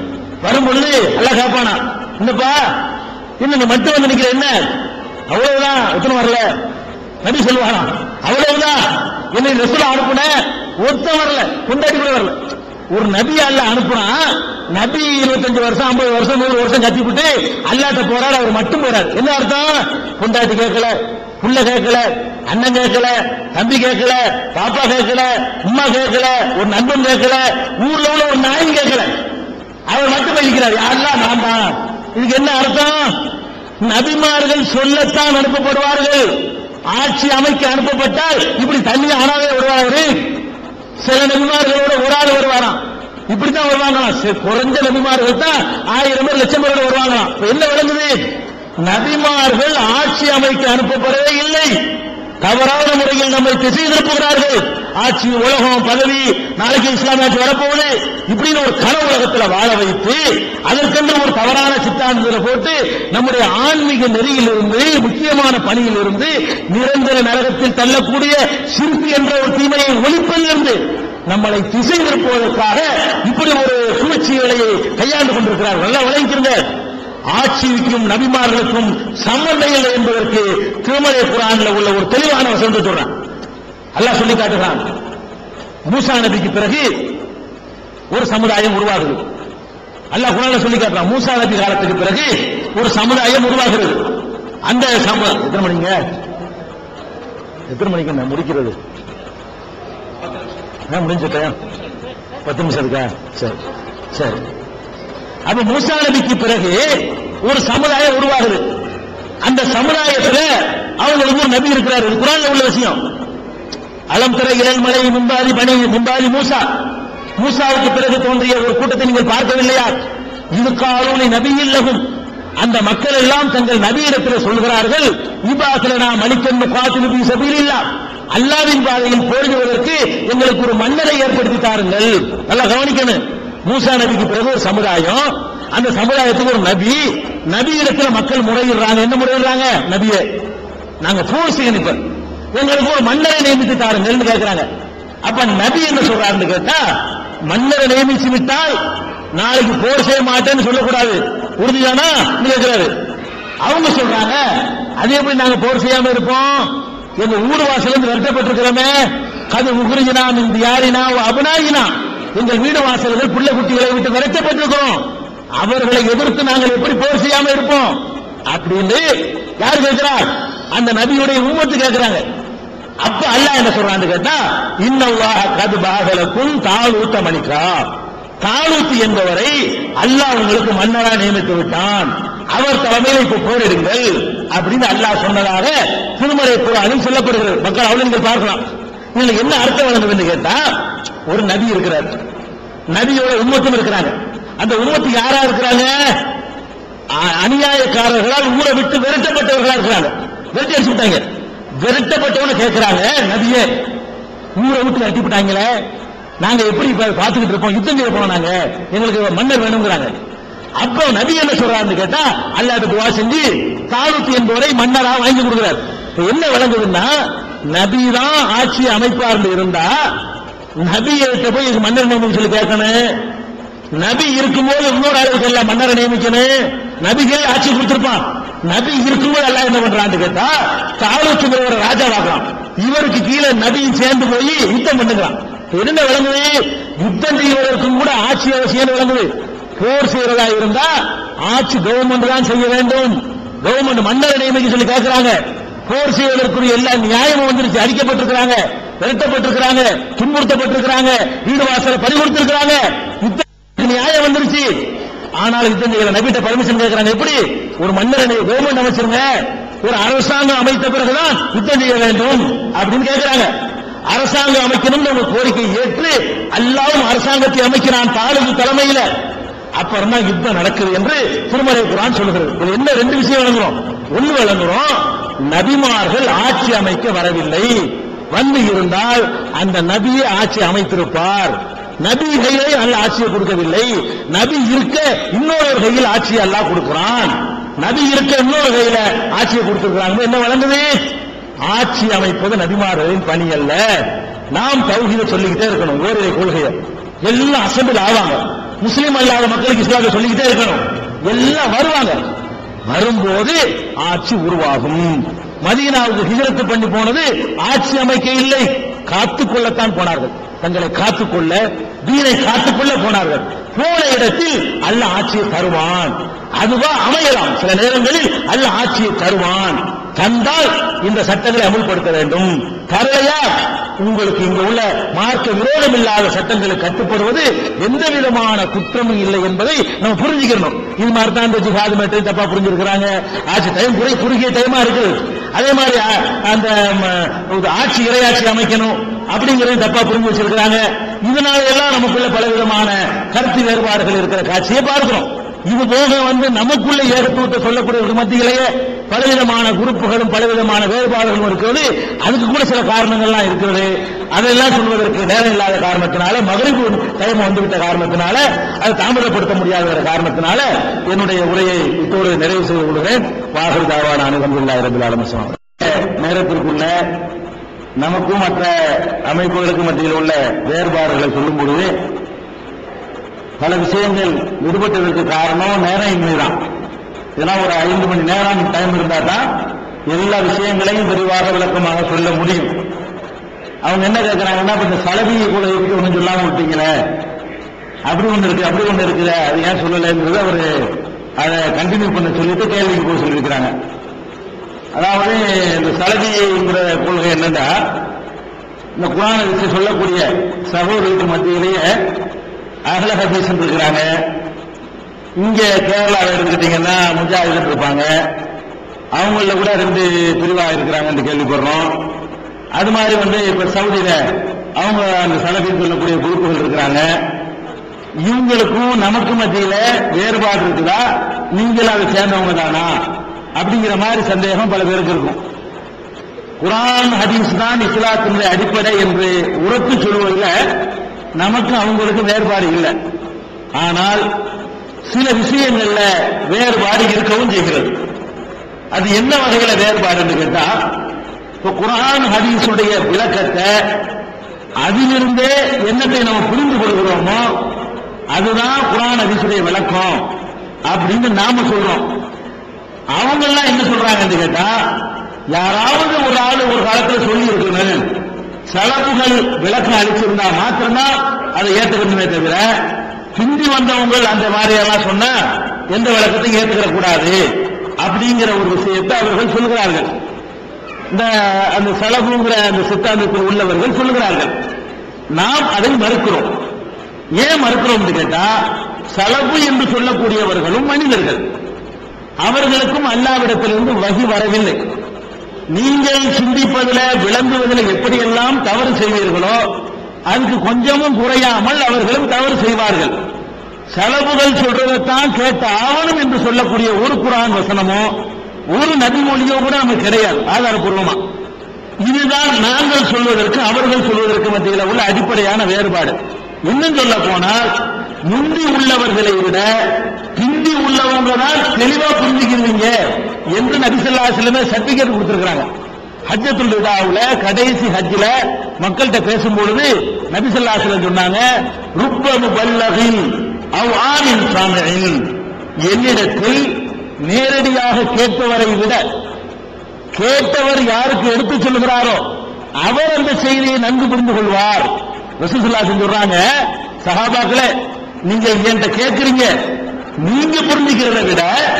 வரும் பொழுது அல்லாஹ் கேட்பானா, என்னப்பா என்ன நீ மட்டும் வந்து நிக்கிற, என்ன அவ்வளவுதான், எத்தனை வரல? நபி சொல்லுவானா, அவ்வளவுதான், என்னை ரசூலா அனுப்புன ஒருத்தன் வரல, கொண்டாடி கூட வரல. ஒரு நபி அல்லாஹ் அனுப்புனா, நபி இருபத்தஞ்சு வருஷம் ஐம்பது வருஷம் நூறு வருஷம் கத்தி விட்டு அல்லாஹ்ட்ட போறாரு, அவர் மட்டும் போறாரு. என்ன அர்த்தம்? கொண்டாட்டி கேட்கல, புள்ள கேட்கல, அண்ணன் கேட்கல, தம்பி கேட்கல, பாப்பா கேட்கல, உம்மா கேட்கல, ஒரு நண்பன் கேட்கல, ஊர்ல உள்ள ஒரு நாயும் கேட்கல, அவர் மட்டும் இருக்கிறார். யாரெல்லாம் நான் தான். இதுக்கு என்ன அர்த்தம்? நபிமார்கள் சொல்லத்தான் அனுப்பப்படுவார்கள். ஆட்சி அமைக்க அனுப்பப்பட்டால் இப்படி தனியா ஆனாவே வருவாரு. சில நபிமார்களோட ஒரு ஆள் வருவாராம், இப்படித்தான் வருவாங்களாம். குறைஞ்ச நபிமார்கள் தான் ஆயிரம் பேர் லட்சம் பேரோட வருவாங்களாம். என்ன விளங்குது? நபிமார்கள் ஆட்சி அமைக்க அனுப்பப்படவே இல்லை. தவறான முறையில் நம்மை திசை திருப்புகிறார்கள். ஆட்சி, உலகம், பதவி, நாளைக்கு இஸ்லாமிய ஆட்சி வரப்போகுது, இப்படின்னு ஒரு கன உலகத்தில் வாழ வைத்து அதற்கென்று ஒரு தவறான சித்தாந்தத்தை போட்டு நம்முடைய ஆன்மீக நெறியில் இருந்து, முக்கியமான பணியில் இருந்து, நிரந்தர நரகத்தில் தள்ளக்கூடிய சிறுபி என்ற ஒரு தீமையை ஒழிப்பதிலிருந்து நம்மளை திசை திருப்புவதற்காக இப்படி ஒரு சூழ்ச்சிகளை கையாண்டு கொண்டிருக்கிறார்கள். நல்லா விளைவிக்கிறங்க. ஆட்சிக்கும் நபிமார்களுக்கும் சம்பந்தம் இல்லை என்பதற்கு திருமலை குர்ஆன்ல உள்ள ஒரு தெளிவான வசனத்தை சொல்றான். அல்லாஹ் சொல்லி காட்டுகிறான், மூசா நபிக்கு பிறகு ஒரு சமுதாயம் உருவாகுது. அல்லாஹ் குர்ஆன்ல சொல்லி காட்டுறான், மூசா நபி காலத்துக்கு பிறகு ஒரு சமுதாயம் உருவாகிறது. அந்த சமுதாயம் எத்தனை மணிங்க எத்தனை மணிக்கு நான் முடிக்கிறது? முடிஞ்சிட்டேன், பத்து நிமிஷம் இருக்கா? சரி சரி. அப்ப மூசா நபிக்கு பிறகு ஒரு சமுதாயம் உருவாகுது. அந்த சமுதாயத்துல அவங்களுக்கு ஒரு நபி இருக்கிறார். குர்ஆன்ல உள்ள விஷயம். அலம் தர இலல் மலை மும்பாதி பனி மும்பாதி மூசா, மூசாவுக்கு பிறகு தோன்றிய ஒரு கூட்டத்தை நீங்கள் பார்க்கவில்லையா? இது காலூனி நபியில்லகும், அந்த மக்கள் எல்லாம் தங்கள் நபியிடத்தில் சொல்கிறார்கள், இபாசலனா மலிக்கன் முகாத்திலு பி சபீலில்லாஹ், அல்லாஹ்வின் பாதையில் போரிடுவதற்கு எங்களுக்கு ஒரு மன்னரை ஏற்படுத்தி தாருங்கள். நல்லா கவனிக்கணும். மூசா நபிக்கு பிறகு ஒரு சமுதாயம், அந்த சமுதாயத்துக்கு ஒரு நபி, நபி இடத்துல மக்கள் முறையிடுறாங்க. என்ன முறையிடுறாங்க? நபியே நாங்க போர் செய்ய நிற்போம், எங்களுக்கு ஒரு மன்னரை நியமித்து தாருங்கள் கேட்கிறாங்க. அப்ப நபி என்ன சொல்றாருன்னு கேட்டா, மன்னரை நியமிச்சு விட்டால் நாளைக்கு போர் செய்ய மாட்டேன்னு சொல்லக்கூடாது, உறுதிதானா கேட்கிறாரு. அவங்க சொல்றாங்க, அதே எப்படி நாங்க போர் செய்யாம இருப்போம்? எங்க ஊர் வாசல் விரட்டப்பட்டிருக்கிறோமே, கது உகுரினா இந்த யாரினா அபனாயினா, எங்கள் வீடு வாசல்கள் பிள்ளை குட்டிகளை விட்டு விரட்டப்பட்டிருக்கிறோம், அவர்களை எதிர்த்து நாங்கள் எப்படி போர் செய்யாம இருப்போம் அப்படின்னு யாரு கேட்கிறார்? அந்த நபியுடைய உம்மத்து கேட்கிறாங்க. அப்ப அல்லாஹ் என்ன சொல்றான்னு கேட்டா, இன்னல்லாஹ கது பாதலக்கும் தாலூத்த மணிக்கா, தாலூத் என்பவரை அல்லாஹ் உங்களுக்கு மன்னரா நியமித்து விட்டான், அவர் தலைமையில் இப்ப போரிடுங்கள் அப்படின்னு அல்லாஹ் சொன்னதாக திருமறை குர்ஆனில் சொல்லப்படுகிறது. மக்கள் அவ்வளவு நீங்கள் பார்க்கலாம். இதுல என்ன அர்த்தம் வழங்குதுன்னு கேட்டா, ஒரு நபி இருக்கிறார், நபியோட உம்மத்தும் இருக்கிறாங்க. அந்த உம்மத்து யாரா இருக்கிறாங்க? அநியாயக்காரர்களால் ஊரை விட்டு விரட்டப்பட்டவர்களா இருக்கிறாங்க. விரட்டி அடிச்சு விட்டாங்க. விரட்டப்பட்டவங்க கேட்கிறாங்க, நபியே ஊரை விட்டு விரட்டி விட்டாங்களே, நாங்க எப்படி பார்த்துக்கிட்டு இருப்போம், யுத்தம் செய்ய போனோம், நாங்க எங்களுக்கு மன்னர் வேணுங்கிறாங்க. அப்ப நபி என்ன சொல்றாருன்னு கேட்டா, அல்லாஹ்வுக்கு துஆ செஞ்சு தாலூத் என்பவரை மன்னரா வாங்கி கொடுக்கிறார். என்ன விளங்குதுன்னா, நபி தான் ஆட்சி அமைப்பார்னு இருந்தா நபியிட்ட போய் இது மன்னர் நியமிக்க சொல்லி கேட்கணும். நபி இருக்கும்போது இன்னொரு ஆளுக்கு எல்லாம் மன்னரை நியமிக்கணும். நபிகள் ஆட்சி கொடுத்திருப்பான். நபி இருக்கும்போது எல்லாம் என்ன பண்றான்னு கேட்டா, தாலூத்துங்கிற ஒரு ராஜா வாங்கலாம், இவருக்கு கீழே நபியும் சேர்ந்து போய் யுத்தம் பண்ணுகிறான். என்ன விளங்குது? யுத்தம் செய்வதற்கும் கூட ஆட்சி அவசியம் விளங்குது. போர் செய்யறதா இருந்தா ஆட்சி கவர்மெண்ட் தான் செய்ய வேண்டும். கவர்மெண்ட் மன்னரை நியமிக்க சொல்லி கேட்கிறாங்க. போர் செய்வதற்குரிய எல்லா நியாயமும் வந்துருச்சு. அடிக்கப்பட்டிருக்கிறாங்க, விரட்டப்பட்டிருக்கிறாங்க, துன்புறுத்தப்பட்டிருக்கிறாங்க, வீடு வாசலை பறி கொடுத்திருக்கிறாங்க, யுத்தம் நியாயம் வந்துருச்சு. ஆனால் யுத்தம் செய்யற நபிட்ட பர்மிஷன் கேட்கிறாங்க. எப்படி? ஒரு மன்னரை கவர்மெண்ட் அமைச்சிருங்க, ஒரு அரசாங்கம் அமைத்த பிறகுதான் யுத்தம் செய்ய வேண்டும் அப்படின்னு கேட்கிறாங்க. அரசாங்கம் அமைக்கணும் நம்ம கோரிக்கை ஏற்று அல்லாஹ்வும் அரசாங்கத்தை அமைக்கிறான் தாலூத் தலைமையில. அப்புறம் தான் யுத்தம் நடக்குது என்று திருமறை குர்ஆன் சொல்லுகிறது. இது என்ன ரெண்டு விஷயம் விளங்குறோம். ஒண்ணு விளங்குறோம், நபிமார்கள் ஆட்சி அமைக்க வரவில்லை, வந்து இருந்தால் அந்த நபியை ஆட்சி அமைத்திருப்பார். நபி கையிலே அல்லாஹ் ஆட்சியை கொடுக்கவில்லை. நபி இருக்க இன்னொரு கையில் ஆட்சியை அல்லாஹ் கொடுக்கிறான். நபி இருக்க இன்னொரு கையில ஆட்சியை கொடுத்திருக்கிறாங்க. என்ன வழங்குது? ஆட்சி அமைப்பது நபிமார்களின் பணி அல்ல. நாம் தௌஹீத சொல்லிக்கிட்டே இருக்கணும். ஓரிரை கொள்கையை எல்லாம் அசம்பிள் ஆவாங்க. முஸ்லீம் அல்லாத மக்களுக்கு இஸ்லாத்தை சொல்லிக்கிட்டே இருக்கணும். எல்லாம் வருவாங்க. வரும்போது ஆட்சி உருவாகும். மதீனாவுக்கு ஹிஜ்ரத் பண்ணி போனது ஆட்சி அமைக்க இல்லை, காத்துக்கொள்ளத்தான் போனார்கள். தங்களை காத்துக்கொள்ள, தீனை காத்துக்கொள்ள போனார்கள். போன இடத்தில் அல்லாஹ் ஆட்சியை தருவான். அதுவா அமையலாம். சில நேரங்களில் அல்லாஹ் ஆட்சியை தருவான். தந்தால் இந்த சட்டங்களை அமுல்படுத்த வேண்டும். தரையா உங்களுக்கு இங்க உள்ள மார்க்க விரோதம் இல்லாத சட்டங்களை கட்டுப்படுவது எந்த விதமான குற்றமும் இல்லை என்பதை நம்ம புரிஞ்சுக்கணும். இது மாதிரி தான் இந்த ஜிஹாது மேட்டை தப்பா புரிஞ்சிருக்கிறாங்க. ஆட்சி டைம் குறை குறுகிய டைமா இருக்குது. அதே மாதிரி அந்த ஆட்சி இறையாட்சி அமைக்கணும் அப்படிங்கறத தப்பா புரிஞ்சு வச்சிருக்கிறாங்க. இதனால எல்லாம் நமக்குள்ள பலவிதமான கருத்து வேறுபாடுகள் இருக்கிற காட்சியை பார்க்கிறோம். இது போக வந்து நமக்குள்ள ஏகத்துவத்தை சொல்லக்கூடிய மத்தியிலேயே பலவிதமான குரூப்புகளும் பலவிதமான வேறுபாடுகளும் இருக்கிறது. அதுக்கு கூட சில காரணங்கள்லாம் இருக்கிறது. அதெல்லாம் சொல்வதற்கு நேரம் இல்லாத காரணத்தினால, மகரிபு டைம் வந்துவிட்ட காரணத்தினால, அதை தாமதப்படுத்த முடியாத காரணத்தினால என்னுடைய உரையை இத்தோடு நிறைவு செய்து கொள்கிறேன். வாகர் தாவான அனுகம்பில்லா ரபில் ஆலமீன். நேரத்திற்குள்ள நமக்கும் மற்ற அமைப்புகளுக்கு மத்தியில் உள்ள வேறுபாடுகளை சொல்லும் பொழுது பல விஷயங்கள் விடுபட்டதற்கு காரணம் நேரம் இன்மைதான். இதெல்லாம் ஒரு ஐந்து மணி நேரம் டைம் இருந்தா தான் எல்லா விஷயங்களையும் விரிவாக விளக்கமாக சொல்ல முடியும். அவங்க என்ன கேட்கிறாங்கன்னா, இந்த சலவி கூட இருக்கு ஒண்ணு சொல்லாம விட்டீங்களே, அப்படி ஒண்ணு இருக்கு அப்படி ஒண்ணு இருக்குது, அது ஏன் சொல்லலைங்கிறது அவரு அதை கண்டினியூ பண்ண சொல்லிட்டு கேள்விக்கு போய் சொல்லியிருக்கிறாங்க. அதாவது இந்த சலவிங்கிற கொள்கை என்னன்னா, இந்த குர்ஆனை வச்சு சொல்லக்கூடிய சகோதரர்களுக்கு மத்தியிலேயே அஹ்ல ஹதீஸ் இருக்கிறாங்க. இங்க கேரளாவில் எடுத்துக்கிட்டீங்கன்னா முஜாஹிதீன் இருப்பாங்க. அவங்கள கூட ரெண்டு பிரிவா இருக்கிறாங்கன்னு கேள்விப்படுறோம். அது மாதிரி வந்து இப்ப சவுதியில அவங்க அந்த சலஃபின்னு சொல்லக்கூடிய குரூப்புகள் இருக்கிறாங்க. இவங்களுக்கும் நமக்கு மத்தியில வேறுபாடு இருக்குதா, நீங்களும் அதை சேர்ந்தவங்க தானா அப்படிங்கிற மாதிரி சந்தேகம் பல பேருக்கு இருக்கும். குர்ஆன் ஹதீஸ் தான் இஸ்லாத்தினுடைய அடிப்படை என்று உரத்து சொல்வதில் நமக்கு அவங்களுக்கு வேறுபாடு இல்லை. ஆனால் சில விஷயங்கள்ல வேறுபாடு இருக்கவும் செய்கிறது. அது என்ன வகையில வேறுபாடுன்னு கேட்டா, இப்ப குர்ஆன் ஹதீஸுடைய விளக்கத்தை அதிலிருந்தே என்னத்தை நம்ம புரிந்து கொள்கிறோமோ அதுதான் குர்ஆன் ஹதீஸுடைய விளக்கம் அப்படின்னு நாம சொல்றோம். அவங்க எல்லாம் என்ன சொல்றாங்கன்னு கேட்டா, யாராவது ஒரு ஆளு ஒரு காலத்தில் சொல்லி இருக்கணும், சலப்புகள் விளக்கம் அளிச்சிருந்தா மாத்திரம்தான் அதை ஏற்றுக்கணுமே தவிர, பிந்தி வந்தவங்க அந்த மாதிரி எல்லாம் சொன்னா எந்த விளக்கத்தையும் ஏற்றுக்கிற கூடாது அப்படிங்கிற ஒரு விஷயத்தை அவர்கள் சொல்கிறார்கள். இந்த அந்த சலப்புங்கிற அந்த சித்தாந்தத்தில் உள்ளவர்கள் சொல்லுகிறார்கள். நாம் அதை மறுக்கிறோம். ஏன் மறுக்கிறோம் கேட்டா, சலப்பு என்று சொல்லக்கூடியவர்களும் மனிதர்கள், அவர்களுக்கும் அல்லாஹ்விடத்திலிருந்து வஹி வரவில்லை. நீங்கள் சிந்திப்பதில் விளங்குவதில் எப்படியெல்லாம் தவறு செய்வீர்களோ அதுக்கு கொஞ்சமும் குறையாமல் அவர்களும் தவறு செய்வார்கள். சலபுகள் சொல்றதைத்தான் கேட்ட ஆவணம் என்று சொல்லக்கூடிய ஒரு குர்ஆன் வசனமோ ஒரு நபி மொழியோ கூட நமக்கு கிடையாது ஆதாரப்பூர்வமா. இதுதான் நாங்கள் சொல்வதற்கு அவர்கள் சொல்வதற்கு மத்தியில் உள்ள அடிப்படையான வேறுபாடு. இன்னும் சொல்ல போனால், முந்தி உள்ளவர்களை விட பிந்தி உள்ளவங்க தான் தெளிவா புரிஞ்சுக்கிறீங்க என்று நபி ஸல்லல்லாஹு அலைஹி வஸல்லம் சர்டிபிகேட் கொடுத்திருக்காங்க. ஹஜ்ஜத்துல் விதாவுல கடைசி ஹஜ்ஜில மக்கள்கிட்ட பேசும்பொழுது நபி ஸல்லல்லாஹு அலைஹி வஸல்லம் சொன்னாங்க, ருப்ப முபல்லகின் அவ் ஆமின் சாமிஇன், என்னிடத்தில் நேரடியாக கேட்பவரை விட கேட்டவர் யாருக்கு எடுத்து சொல்லுகிறாரோ அவர் அந்த செய்தியை நன்கு புரிந்து கொள்வார். ரசூலுல்லாஹி ஸல்லல்லாஹு அலைஹி வஸல்லம் சொல்றாங்க, சஹாபாக்களே நீங்க என்கிட்ட கேட்கிறீங்க, நீங்க புரிஞ்சுக்கிறத விட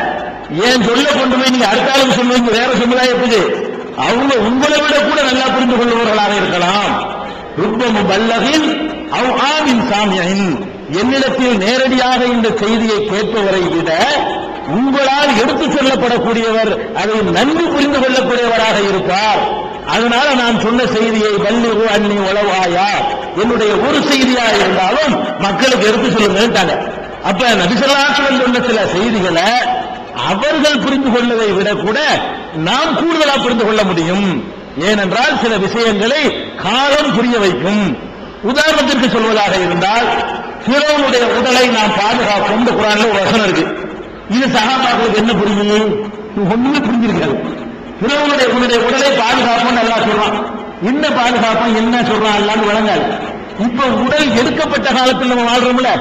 ஏன் சொல்ல கொண்டு போய் நீங்க அடுத்தாலும் சொல்லுவீங்க வேற சமுதாயத்துக்கு, அவங்க உங்களை விட கூட நல்லா புரிந்து கொள்பவர்களாக இருக்கலாம். ருப்பமு பல்லகின் அவ் ஆமின் சாமியின், என்னிடத்தில் நேரடியாக இந்த செய்தியை கேட்பவரை விட உங்களால் எடுத்துச் செல்லப்படக்கூடியவர் அதை நன்கு புரிந்து கொள்ளக்கூடியவராக இருப்பார். அதனால நான் சொன்ன செய்தியை பல்லிகு அன்னி உளவாயா, என்னுடைய ஒரு செய்தியா இருந்தாலும் மக்களுக்கு எடுத்து சொல்லுங்க. அப்ப நபி ஸல்லல்லாஹு அலைஹி வஸல்லம் சொன்ன சில செய்திகளை அவர்கள் புரிந்து கொள்வதை விட கூட நாம் கூடுதலா புரிந்து கொள்ள முடியும். ஏனென்றால் சில விஷயங்களை காலம் புரிய வைக்கும். உதாரணத்திற்கு சொல்வதாக இருந்தால், ஃபிரௌனுடைய உடலை நாம் பாதுகாப்போம் இந்த குர்ஆன்ல ஒரு வசனம் இருக்கு. இது சஹாபாக்களுக்கு என்ன புரியும்? ஒண்ணுமே புரிஞ்சிருக்காது. ஃபிரௌனுடைய உன்னுடைய உடலை பாதுகாப்போம் அல்லாஹ் சொல்றான். என்ன பாதுகாப்போம் என்ன சொல்றான் அல்லாஹ்னு வழங்காது. இப்ப உடல் எடுக்கப்பட்ட காலத்தில் நம்ம வாழ்றோம்ல,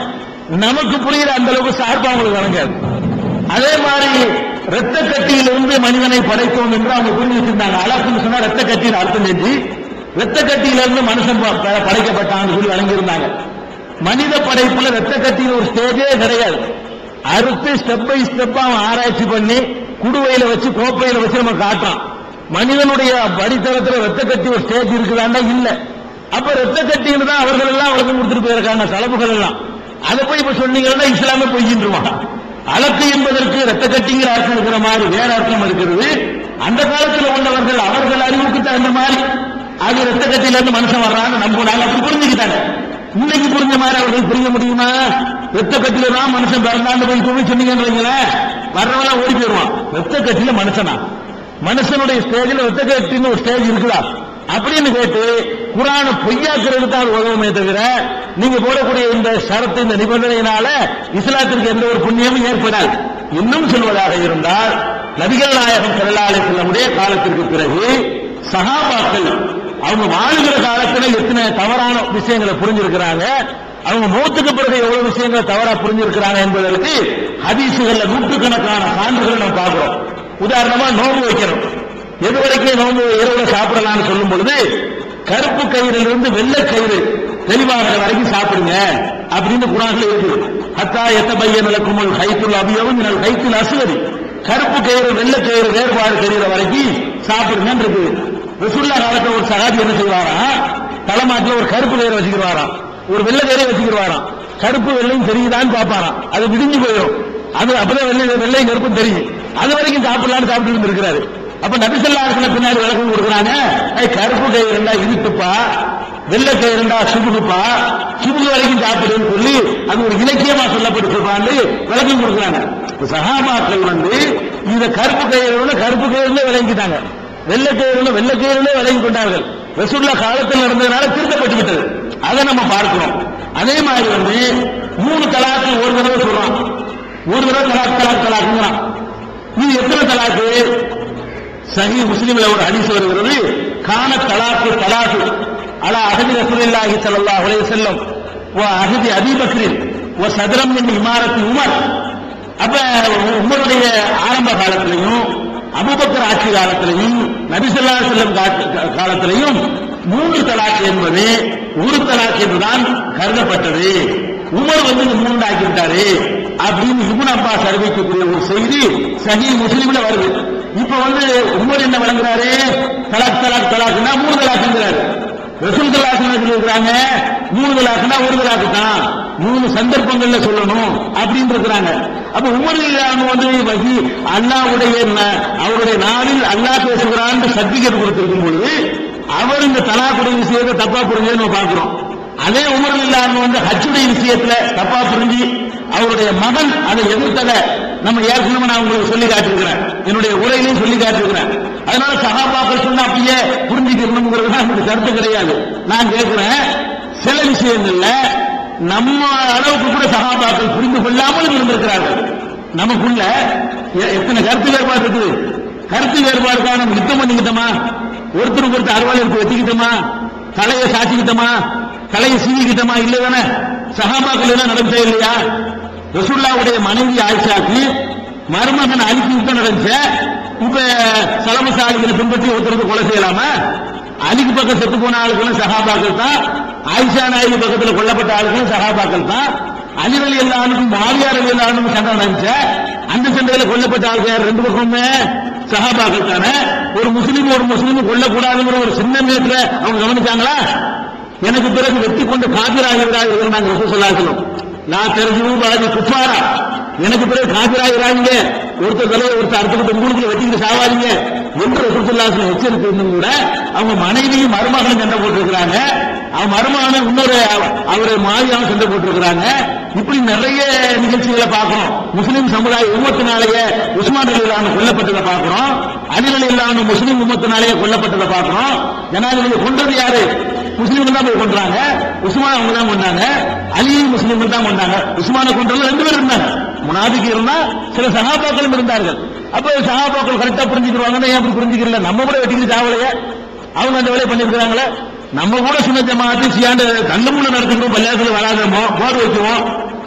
நமக்கு புரியுற அந்த அளவுக்கு சார்பா அவங்களுக்கு வழங்காது. அதே மாதிரி ரத்த கட்டியிலிருந்து மனிதனை படைத்தோம் என்று அவங்க புரிஞ்சு வச்சிருந்தாங்க. அலக்குன்னு சொன்னா ரத்த கட்டியில் அர்த்தம் செஞ்சு ரத்த கட்டியிலிருந்து மனுஷன் படைக்கப்பட்டான்னு சொல்லி வழங்கியிருந்தாங்க. மனித படைப்புல ரத்த கட்டியில் ஒரு ஸ்டேஜே கிடையாது. அறுத்து ஸ்டெப் பை ஸ்டெப்பா அவன் ஆராய்ச்சி பண்ணி குடுவையில வச்சு கோப்பையில வச்சு நம்ம காட்டான். மனிதனுடைய படித்தரத்துல ரத்த கட்டி ஒரு ஸ்டேஜ் இருக்குதாண்டா இல்ல. அப்ப ரத்த கட்டின்னு தான் அவர்கள் எல்லாம் வழக்கம் கொடுத்துட்டு போயிருக்காங்க தலப்புகள் எல்லாம். அதை போய் இப்ப சொன்னீங்கன்னா இஸ்லாமே பொய்யின்றுவான். அலக்கு என்பதற்கு ரத்த கட்டிங்கிற அர்த்தம் இருக்கிற மாதிரி வேற அர்த்தம் இருக்கிறது. அந்த காலத்தில் உள்ளவர்கள் அவர்கள் அறிவுக்கு தகுந்த மாதிரி அது ரத்த கட்டியில இருந்து மனுஷன் வர்றான்னு நம்பினாங்க. அப்படி புரிஞ்சுக்கிட்டாங்க. இன்னைக்கு புரிஞ்ச மாதிரி அவர்கள் புரிய முடியுமா? ரத்த கட்டில தான் மனுஷன் பிறந்தாண்டு போய் சொல்லி சொன்னீங்கன்னு வர்றவெல்லாம் ஓடி போயிடுவான். ரத்த கட்டில மனுஷனா? மனுஷனுடைய ஸ்டேஜில் ரத்த கட்டின்னு ஒரு ஸ்டேஜ் இருக்குதா அப்படின்னு கேட்டு குர்ஆனை பொய்யாக்குறதுக்கு தான் உதவுமே தவிர நீங்க போடக்கூடிய இந்த ஷரத்து இந்த நிபந்தனையினால இஸ்லாத்திற்கு எந்த ஒரு புண்ணியமும் ஏற்படாது. இன்னும் சொல்வதாக இருந்தால் நபிகள் நாயகம் ஸல்லல்லாஹு அலைஹி வஸல்லமுடைய காலத்திற்கு பிறகு சஹாபாக்கள் அவங்க வாழுகிற காலத்துல எத்தனை தவறான விஷயங்களை புரிஞ்சிருக்கிறாங்க, அவங்க மௌத்துக்கு பிறகு எவ்வளவு விஷயங்களை தவறா புரிஞ்சிருக்கிறாங்க என்பதற்கு ஹதீசுகள்ல நூற்றுக்கணக்கான சான்றுகளை நம்ம பார்க்கிறோம். உதாரணமா நோன்பு வைக்கணும். எது வரைக்கும் நோன்பு இரவுல சாப்பிடலாம்னு சொல்லும் பொழுது கருப்பு கயிறில் இருந்து வெள்ளை கயிறு தெளிவாகிற வரைக்கும் சாப்பிடுங்க அப்படின்னு குர்ஆன்ல இருக்கு. ஹத்தா யதபய்யன லக்குமுல் ஹைத்துல் அபியது மினல் ஹைத்துல் அஸ்வதி, கருப்பு கயிறு வெள்ளை கயிறு வேறுபாடு தெரிகிற வரைக்கும் சாப்பிடுங்கன்னு இருக்கு. ரசூலுல்லாஹ் காலத்துல ஒரு சஹாபி என்ன செய்வாரா, தலைமாட்டில் ஒரு கருப்பு கயிறு வச்சுக்கிடுவாராம், ஒரு வெள்ளை கயிறை வச்சுக்கிடுவாராம். கருப்பு வெள்ளையும் தெரியுதான்னு பாப்பாராம். அது விடிஞ்சு போயிடும். அது அப்பதான் வெள்ளை வெள்ளையும் கருப்பும் தெரியும். அது வரைக்கும் சாப்பிடலான்னு சாப்பிட்டு இருக்கிறாரு. அப்ப நபி ஸல்லல்லாஹு அலைஹி வஸல்லம் பின்னாடி விளக்கம் கொடுக்குறாங்க, கருப்பு கயிறு இருந்தா இனிப்புப்பா, வெள்ளை கயிறு இருந்தா சுபுகுப்பா, சுபுகு வரைக்கும் சாப்பிடுன்னு சொல்லி அது ஒரு இலக்கியமா சொல்லப்பட்டிருப்பான்னு விளக்கம் கொடுக்குறாங்க. சஹாபாக்கள் வந்து இந்த கருப்பு கயிறு கருப்பு கயிறுல விளங்கிட்டாங்க, வெள்ளை கயிறுல வெள்ளை கயிறுல விளங்கி கொண்டார்கள். ரசூலுல்லாஹ் காலத்தில் நடந்ததுனால திருத்தப்பட்டு விட்டது. அதை நம்ம பார்க்கிறோம். அதே மாதிரி வந்து மூணு தலாக்கு ஒரு தடவை சொல்றான், ஒரு தடவை தலாக் தலாக் தலாக்குங்கிறான். இது எத்தனை தலாக்கு? சஹீஹ் முஸ்லிம்ல ஒரு ஹதீஸ் வருகிறது, கான தலாக்கு தலாக்கு அலா அஹதி ரசூலுல்லாஹி ஸல்லல்லாஹு அலைஹி வஸல்லம் வ அஹதி அபீ பக்ர் வ சத்ரம் மின் இமாரத்தி உமர். அப்ப உமருடைய ஆரம்ப காலத்திலையும் அபூபக்கர் ஆட்சி காலத்திலையும் நபி ஸல்லல்லாஹு அலைஹி வஸல்லம் காலத்திலையும் மூன்று தலாக் என்பது ஒரு தலாக் என்றுதான் கருதப்பட்டது. உமர் வந்து இந்த மூன்று ஆக்கிவிட்டாரு அப்படின்னு இப்னு அப்பாஸ் அறிவிக்கக்கூடிய ஒரு செய்தி சஹீஹ் முஸ்லிம்ல வருது. இப்ப வந்து உமர் என்ன வழங்குறாரு, தலாக் தலாக் தலாக்னா மூணு தலாக்ங்கிறாரு. ரசூல் ஸல்லல்லாஹு அலைஹி வஸல்லம் சொல்றாங்க மூணு தலாக்னா ஒரு தலாக் தான், மூணு சந்தர்ப்பங்கள்ல சொல்லணும் அப்படின்னு இருக்கிறாங்க. அப்ப உமர் வந்து வகி அல்லாஹ்வுடைய அவருடைய நாளில் அல்லாஹ் பேசுகிறான்னு சர்டிபிகேட் கொடுத்திருக்கும் பொழுது அவர் இந்த தலாக்குடைய விஷயத்தை தப்பா புரிஞ்சு நம்ம பார்க்கிறோம். அதே உமர் இல்லாம வந்து ஹஜ்ஜுடைய விஷயத்துல தப்பா புரிஞ்சு அவருடைய மகன் அதை எதிர்த்தத நம்ம ஏற்கனவே நான் உங்களுக்கு சொல்லி காட்டிருக்கிறேன், என்னுடைய உரையிலையும் சொல்லி காட்டிருக்கிறேன். அதனால சஹாபாக்கள் சொன்னா அப்படியே புரிஞ்சுக்கணுங்கிறது நமக்கு கருத்து கிடையாது. நான் கேட்கிறேன், சில விஷயங்கள்ல நம்ம அளவுக்கு கூட சஹாபாக்கள் புரிந்து கொள்ளாமல் இருந்திருக்கிறார்கள். நமக்குள்ள எத்தனை கருத்து வேறுபாடு இருக்குது. கருத்து வேறுபாடுக்காக நம்ம யுத்தம் பண்ணிக்கிட்டோமா, ஒருத்தருக்கு ஒருத்தர் அறுவாள் எடுத்து வச்சுக்கிட்டோமா, தலையை சாச்சிக்கிட்டோமா, தலையை சீவிக்கிட்டோமா? இல்ல தானே. சஹாபாக்கள் எல்லாம் நடந்தே இல்லையா? ரசூலுல்லாஹ்வுடைய மனைவி ஆயிஷாக்கு மருமகன் அலிக்கு யுத்தம் நடந்துச்சு. இப்ப சலமசாலிகளை பின்பற்றி ஒருத்தருக்கு கொலை செய்யலாமா? அலிக்கு பக்கம் செத்து போன ஆளுகளும் சஹாபாக்கள் தான், ஆயிஷா நாயகி பக்கத்தில் கொல்லப்பட்ட ஆளுகளும் சஹாபாக்கள் தான். அலி ரலியல்லாஹு முஆவியா ரலியல்லாஹு சண்டை நடந்துச்சு. அந்த சண்டையில கொல்லப்பட்ட ஆளுகள் ரெண்டு பக்கமுமே சஹாபாக்கள் தானே. ஒரு முஸ்லீம் ஒரு முஸ்லீம் கொல்லக்கூடாதுங்கிற ஒரு சின்ன நேரத்துல அவங்க கவனிச்சாங்களா? எனக்கு பிறகு வெற்றி கொண்டு காபிராகிறார்கள் நாங்கள் ரசூல் ஸல்லல்லாஹு அலைஹி வஸல்லம் நான் தெரிஞ்சு பாதி குஃபாரா, எனக்கு பிறகு காபிராகிறாங்க, ஒருத்தர் தலைவர் ஒருத்தர் அடுத்த உங்களுக்கு வெட்டிக்கிட்டு சாவாதீங்க என்று ரசூல் ஸல்லல்லாஹு அலைஹி வஸல்லம் எச்சரிக்கை இருந்தும் கூட அவங்க மனைவியும் மருமகனும் சண்டை போட்டிருக்கிறாங்க. அவன் மருமகனை இன்னொரு அவருடைய மாவியாவும் சண்டை போட்டிருக்கிறாங்க. இப்படி நிறைய நிகழ்ச்சிகளை பார்க்கிறோம். முஸ்லீம் சமுதாய உம்மத்தினாலேயே உஸ்மான் ரலியல்லாஹு கொல்லப்பட்டதை பார்க்கிறோம். அலி ரலியல்லாஹு முஸ்லீம் உம்மத்தினாலேயே கொல்லப்பட்டதை பார்க்கிறோம். ஜனாதிபதி கொண்டது யாரு? முஸ்லீம்கள் தான் போய் கொண்டாங்க. உஸ்மான் அவங்க தான் கொண்டாங்க. அலியும் முஸ்லீம்கள் தான் கொண்டாங்க. உஸ்மானை கொண்டவங்க ரெண்டு பேரும் இருந்தாங்க. முனாபிக்கு இருந்தா சில சஹாபாக்களும் இருந்தார்கள். அப்ப சஹாபாக்கள் கரெக்டா புரிஞ்சுக்கிறாங்க. ஏன் அப்படி புரிஞ்சுக்கல? நம்ம கூட வெட்டிக்கிட்டு சாவலையே, அவங்க அந்த வேலையை பண்ணிருக்கிறாங்களே. நம்ம கூட சுன்ன ஜமாஅத்து சியாண்ட தன்னமுள்ள நடத்துக்கிறோம், பள்ளியாசல வராதமோ போர்டு வைக்குவோம்.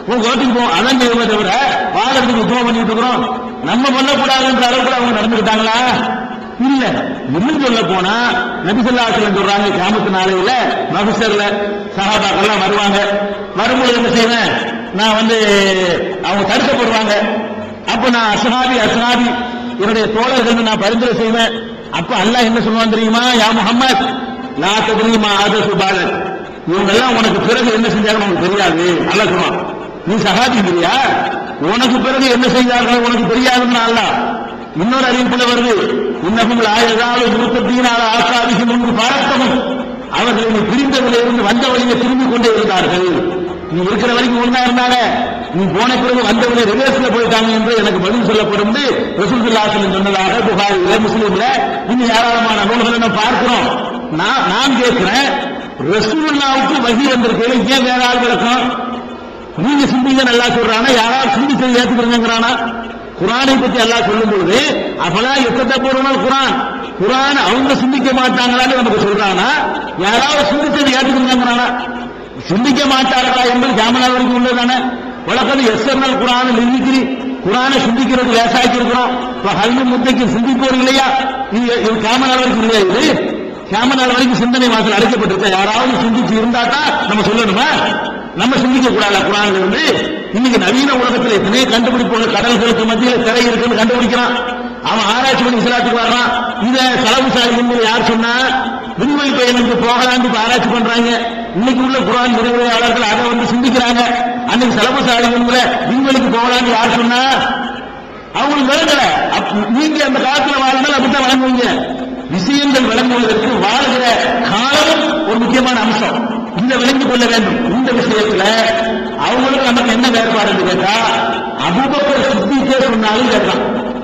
உன் கோட்டுக்கு போ, அதான் செய்வோமே தவிர வாழறதுக்கு உத்தவம் பண்ணிட்டு இருக்கிறோம். நம்ம பண்ணக்கூடாதுன்ற அளவுக்கு அவங்க நடந்துக்கிட்டாங்களா? இல்ல. இன்னும் சொல்ல போனா நபி ஸல்லல்லாஹு அலைஹி வஸல்லம் சொல்றாங்க, கியாமத் நாளையில மஹ்ஷர்ல சஹாபாக்கள்லாம் வருவாங்க. வரும்போது என்ன செய்வேன், நான் வந்து அவங்க தடுக்கப்படுவாங்க. அப்ப நான் அஸ்ஹாபி அஸ்ஹாபி என்னுடைய தோழர்கள் நான் பரிந்துரை செய்வேன். அப்ப அல்லாஹ் என்ன சொல்லுவான் தெரியுமா? யா முஹம்மத் லா தத்ரி மா ஹதஸு பஅதக், இவங்க எல்லாம் உனக்கு பிறகு என்ன செஞ்சாங்க உனக்கு தெரியாது. அல்லாஹ் சொல்லுவான், நீ சஹாபிங்கிறியா, உனக்கு பிறகு என்ன செய்தார்கள் உனக்கு தெரியாதுன்னு அல்லாஹ். இன்னொரு அறிவிப்புல வருது, இன்னகும் லா யஸாலு முர்த்ததீன அலா ஆகாபிஹிம் முன்பு பரத்தமும், அவர்கள் நீ பிரிந்த வழியிலிருந்து வந்த வழியை திரும்பிக் கொண்டே இருந்தார்கள். நீ இருக்கிற வரைக்கும் ஒன்றா இருந்தாங்க, நீ போன பிறகு வந்த வழி ரிவர்ஸ்ல போயிட்டாங்க என்று எனக்கு பதில் சொல்லப்படும் ரசூல் ஸல்லல்லாஹு அலைஹி வஸல்லம் சொன்னதாக புகாரில முஸ்லிம்ல இன்னும் ஏராளமான நூல்களை நம்ம பார்க்கிறோம். நான் நான் கேட்கிறேன், ரசூலுல்லாஹ்வுக்கு வஹி வந்திருக்கேன், ஏன் வேற ஆள் விளக்கம்? நீங்க சிந்திங்க நல்லா சொல்றானா, யாராவது சிந்திச்சு ஏத்துக்கிறீங்கிறானா? குரானை பத்தி அல்லாஹ் சொல்லும் பொழுது அப்பெல்லாம் எத்தனை போறோம் குரான் குரான் அவங்க சிந்திக்க மாட்டாங்களான்னு நமக்கு சொல்றானா, யாராவது சிந்திச்சது ஏற்றுக்கிறாங்கறானா? சிந்திக்க மாட்டார்களா என்பது ஜாமனா வரைக்கும் உள்ளதானே. வழக்கது எஸ்என்எல் குரான் நிர்ணயிக்கிறி குரானை சிந்திக்கிறது லேசாக்கி இருக்கிறோம். ஹல்மு முத்தைக்கு சிந்திப்போர் இல்லையா? இது கேமரா வரைக்கும் இல்லையா? இது கேமரா வரைக்கும் சிந்தனை வாசல் அடைக்கப்பட்டிருக்க. யாராவது சிந்திச்சு இருந்தா தான் நம்ம சொல்லணுமா? நம்ம சிந்திக்க கூடாது குரான்ல இருந்து. இன்னைக்கு நவீன உலகத்தில் எத்தனை கண்டுபிடிப்புகள், கடல்களுக்கு மத்தியில் திரை இருக்குன்னு கண்டுபிடிக்கிறான். அவன் ஆராய்ச்சி பண்ணி இஸ்லாத்துக்கு வர்றான். இத செலவு சாய் யார் சொன்னா? விண்வெளி பயணத்துக்கு போகலான்னு ஆராய்ச்சி பண்றாங்க. இன்னைக்கு உள்ள குரான் நிறைவேறாளர்கள் அதை வந்து சிந்திக்கிறாங்க. அன்னைக்கு செலவு சாய் விண்வெளிக்கு போகலான்னு யார் சொன்னா? அவங்களுக்கு விளங்கல. நீங்க அந்த காலத்துல வாழ்ந்தால் அப்படித்தான் வழங்குவீங்க. விஷயங்கள் விளங்குவதற்கு வாழ்கிற காலம் ஒரு முக்கியமான அம்சம். இந்த விளங்கிக் கொள்ள வேண்டும். இந்த விஷயத்துல அவங்களுக்கு நமக்கு என்ன வேறுபாடு கேட்டா, அபூபக்கர் சித்திக்கே சொன்னாலும் கேட்கலாம்.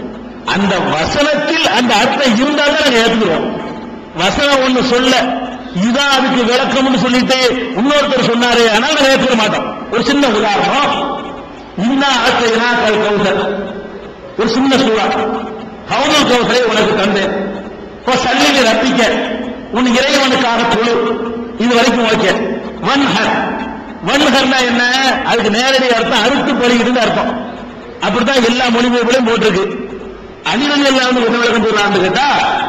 அந்த வசனத்தில் அந்த அர்த்தம் இருந்தாலும் நாங்க ஏற்றுக்கிறோம். வசனம் ஒண்ணு சொல்ல இதான் அதுக்கு விளக்கம்னு சொல்லிட்டு இன்னொருத்தர் சொன்னாரு, ஆனால் நாங்க ஏற்றுக்க மாட்டோம். ஒரு சின்ன உதாரணம், இன்னா ஆசைனா கல் கௌசர், ஒரு சின்ன சூழா, கௌதல் கௌசரை உனக்கு தந்தேன், இப்போ சல்லிக்கு ரப்பிக்க உன் இறைவனுக்காக தொழு, இது வரைக்கும் ஓகே. வன்ஹர், வன்ஹர்னா என்ன? அதுக்கு நேரடி அர்த்தம் அறுத்து பறிகிறது அர்த்தம். அப்படித்தான் எல்லா மொழிபெயர்ப்புலையும் போட்டிருக்கு. அணிகள் எல்லாம் வந்து என்ன விளக்கம் சொல்றான்னு கேட்டா,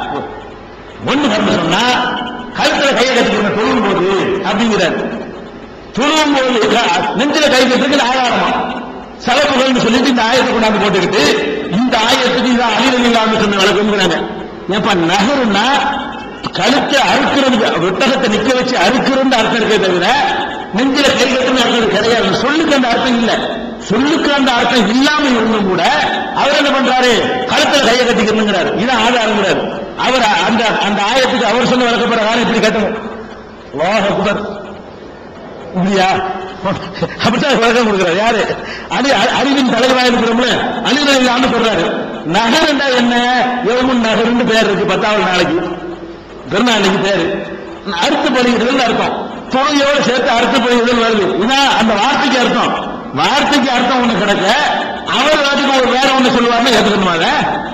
வன்ஹர்னு சொன்னா கழுத்துல கையை கட்டிக்கணும் தொழும் போது அப்படிங்கிறார். தொழும் போது நெஞ்சில கை கட்டுறது ஆதாரமா செலவுகள்னு சொல்லிட்டு இந்த ஆயத்தை கொண்டாந்து போட்டுக்கிட்டு இந்த ஆயத்துக்கு இதான் அணிகள் இல்லாம சொன்ன விளக்கம்ங்கிறாங்க. ஏப்பா நகருன்னா கழுத்தை அறுக்கிறது, ஒட்டகத்தை நிக்க வச்சு அறுக்கிறது அர்த்தம் இருக்கே தவிர நெஞ்சில கை கட்டுன்னு அர்த்தம் கிடையாது. சொல்லுக்கு அந்த அர்த்தம் இல்ல. சொல்லுக்கு அந்த அர்த்தம் இல்லாம இருந்தும் கூட அவர் என்ன பண்றாரு? கழுத்துல கையை கட்டிக்கணுங்கிறாரு. இதான் ஆதாரங்கிறாரு. அவர் அந்த அந்த ஆயத்துக்கு அவர் சொன்ன விளக்கப்படுற இப்படி கட்டணும். அல்லாஹ் அக்பர் இல்லையா? அப்படித்தான் விளக்கம் கொடுக்கிறார். யாரு? அலி, அறிவின் தலைவராக இருக்கிறோம்ல, அலிரலி இல்லாம சொல்றாரு. நகர் என்றா என்ன? யௌமுன் நகர்னு பேர் இருக்கு. பத்தாவது நாளைக்கு பெருநாளைக்கு பேரு அறுத்து பலிகள் அர்த்தம். தொகையோடு சேர்த்து அறுத்து பலிகள் வருது. இதான் அந்த வார்த்தைக்கு அர்த்தம். வார்த்தைக்கு அர்த்தம் ஒண்ணு கிடக்க அவர் வார்த்தைக்கு ஒரு வேற ஒண்ணு சொல்லுவாங்க. ஏற்றுக்கணுமாங்க?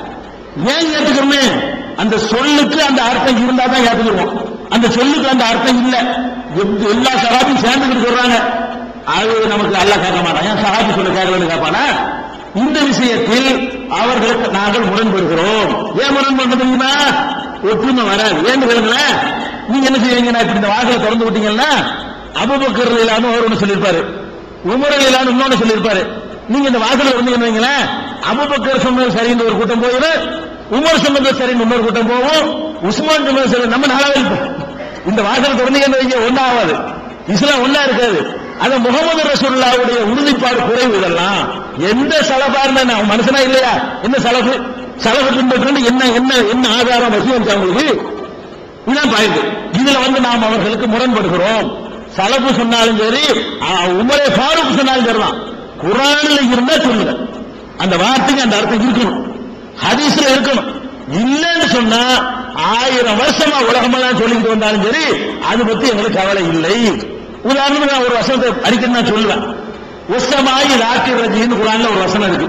ஏன் ஏற்றுக்கணுமே? அந்த சொல்லுக்கு அந்த அர்த்தம் இருந்தா தான் ஏற்றுக்கிறோம். அந்த சொல்லுக்கு அந்த அர்த்தம் இல்ல. எல்லா சகாபியும் சேர்ந்துக்கிட்டு சொல்றாங்க, அது நமக்கு அல்லாஹ் கேட்க மாட்டான். ஏன் சகாபி சொல்ல கேட்கலன்னு கேட்பானா? இந்த விஷயத்தில் அவர்களுக்கு நாங்கள் முரண்படுகிறோம். ஏன் முரண்படுறது தெரியுமா? ஒற்றுமை வராது. ஏன்னு கேளுங்களேன், நீங்க என்ன செய்வீங்கன்னா இப்ப இந்த வாசலை திறந்து விட்டீங்கன்னா அபூபக்கர் ரலியல்லாஹு அவர் ஒன்று சொல்லியிருப்பாரு, உமர் ரலியல்லாஹு இன்னொன்னு சொல்லியிருப்பாரு. நீங்க இந்த வாசலை இருந்தீங்கன்னு வைங்களேன், அபூபக்கர் சொன்னது சரின்னு ஒரு கூட்டம் போயிடும், உமர் சொன்னது சரின்னு இன்னொரு கூட்டம் போகும், உஸ்மான் சொன்னது சரி நம்ம நாளாவே இருப்போம். இந்த வாசலை திறந்தீங்கன்னு வைங்க ஒன்னா ஆகாது. இஸ்லாம் ஒன்னா இருக்காது. அது முகமது ரசூலுல்லாஹ்வுடைய உறுதிப்பாடு குறைவு. இதெல்லாம் எந்த சலபாருன்னா மனுஷனா இல்லையா? என்ன சலபு சலபு பின்பற்று என்ன என்ன என்ன ஆதாரம் விஷயம் அவங்களுக்கு? இதுதான் பாயிண்ட். இதுல வந்து நாம் அவர்களுக்கு முரண்படுகிறோம். சலபு சொன்னாலும் சரி, உமரே ஃபாரூக் சொன்னாலும் சரிதான். குர்ஆன்ல இருந்தா சொல்லுங்க, அந்த வார்த்தைக்கு அந்த அர்த்தம் இருக்கணும், ஹதீஸ்ல இருக்கணும். இல்லன்னு சொன்னா ஆயிரம் வருஷமா உலகமெல்லாம் சொல்லிட்டு வந்தாலும் சரி அது பத்தி எங்களுக்கு கவலை இல்லை. உதாரணத்துக்கு நான் ஒரு வசனத்தை அடிக்கடி நான் சொல்லுவேன். உஸ்ஸமாயி ராக்கி ரஜின்னு குர்ஆன்ல ஒரு வசனம் இருக்கு.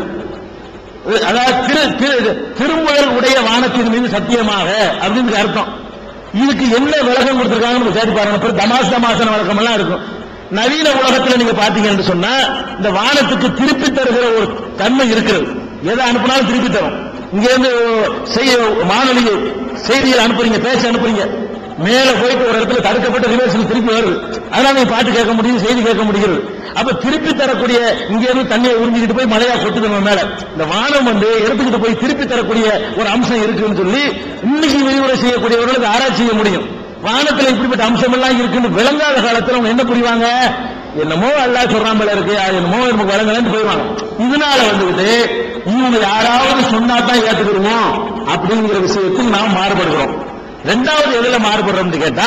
அதாவது திருமுழல் உடைய வானத்தின் மீது சத்தியமாக அப்படின்னு அர்த்தம். இதுக்கு என்ன விளக்கம் கொடுத்திருக்காங்கன்னு தேடி பாருங்க. தமாஸ் தமாசன விளக்கம் எல்லாம் இருக்கும். நவீன உலகத்துல நீங்க பாத்தீங்கன்னு சொன்னா இந்த வானத்துக்கு திருப்பி தருகிற ஒரு தன்மை இருக்கிறது. எதை அனுப்பினாலும் திருப்பி தரும். இங்க இருந்து செய்ய வானொலி செய்திகள் அனுப்புறீங்க, பேச அனுப்புறீங்க, மேல போயிட்டு ஒரு இடத்துல தடுக்கப்பட்ட ரிவர்ஸில் திருப்பி வருது. அதனால நீங்க பாட்டு கேட்க முடியும், செய்தி கேட்க முடிகிறது. அப்ப திருப்பி தரக்கூடிய இங்க இருந்து தண்ணியை உறிஞ்சிக்கிட்டு போய் மழையா கொட்டுது நம்ம மேல. இந்த வானம் வந்து எடுத்துக்கிட்டு போய் திருப்பி தரக்கூடிய ஒரு அம்சம் இருக்குன்னு சொல்லி இன்னைக்கு விரிவுரை செய்யக்கூடியவர்களுக்கு ஆராய்ச்சி செய்ய முடியும். வானத்துல இப்படிப்பட்ட அம்சம் எல்லாம் இருக்குன்னு விளங்காத காலத்துல அவங்க என்ன புரிவாங்க? என்னமோ அல்லாஹ் சொல்றான் போல இருக்கு, என்னமோ நமக்கு விளங்கலன்னு போயிடுவாங்க. இதனால வந்துகிட்டு இவங்க யாராவது சொன்னா தான் ஏத்துக்கிறோம் அப்படிங்கிற விஷயத்தில் நாம் மாறுபடுகிறோம். ரெண்டாவது எதுல மாறுபடுறோம் கேட்டா,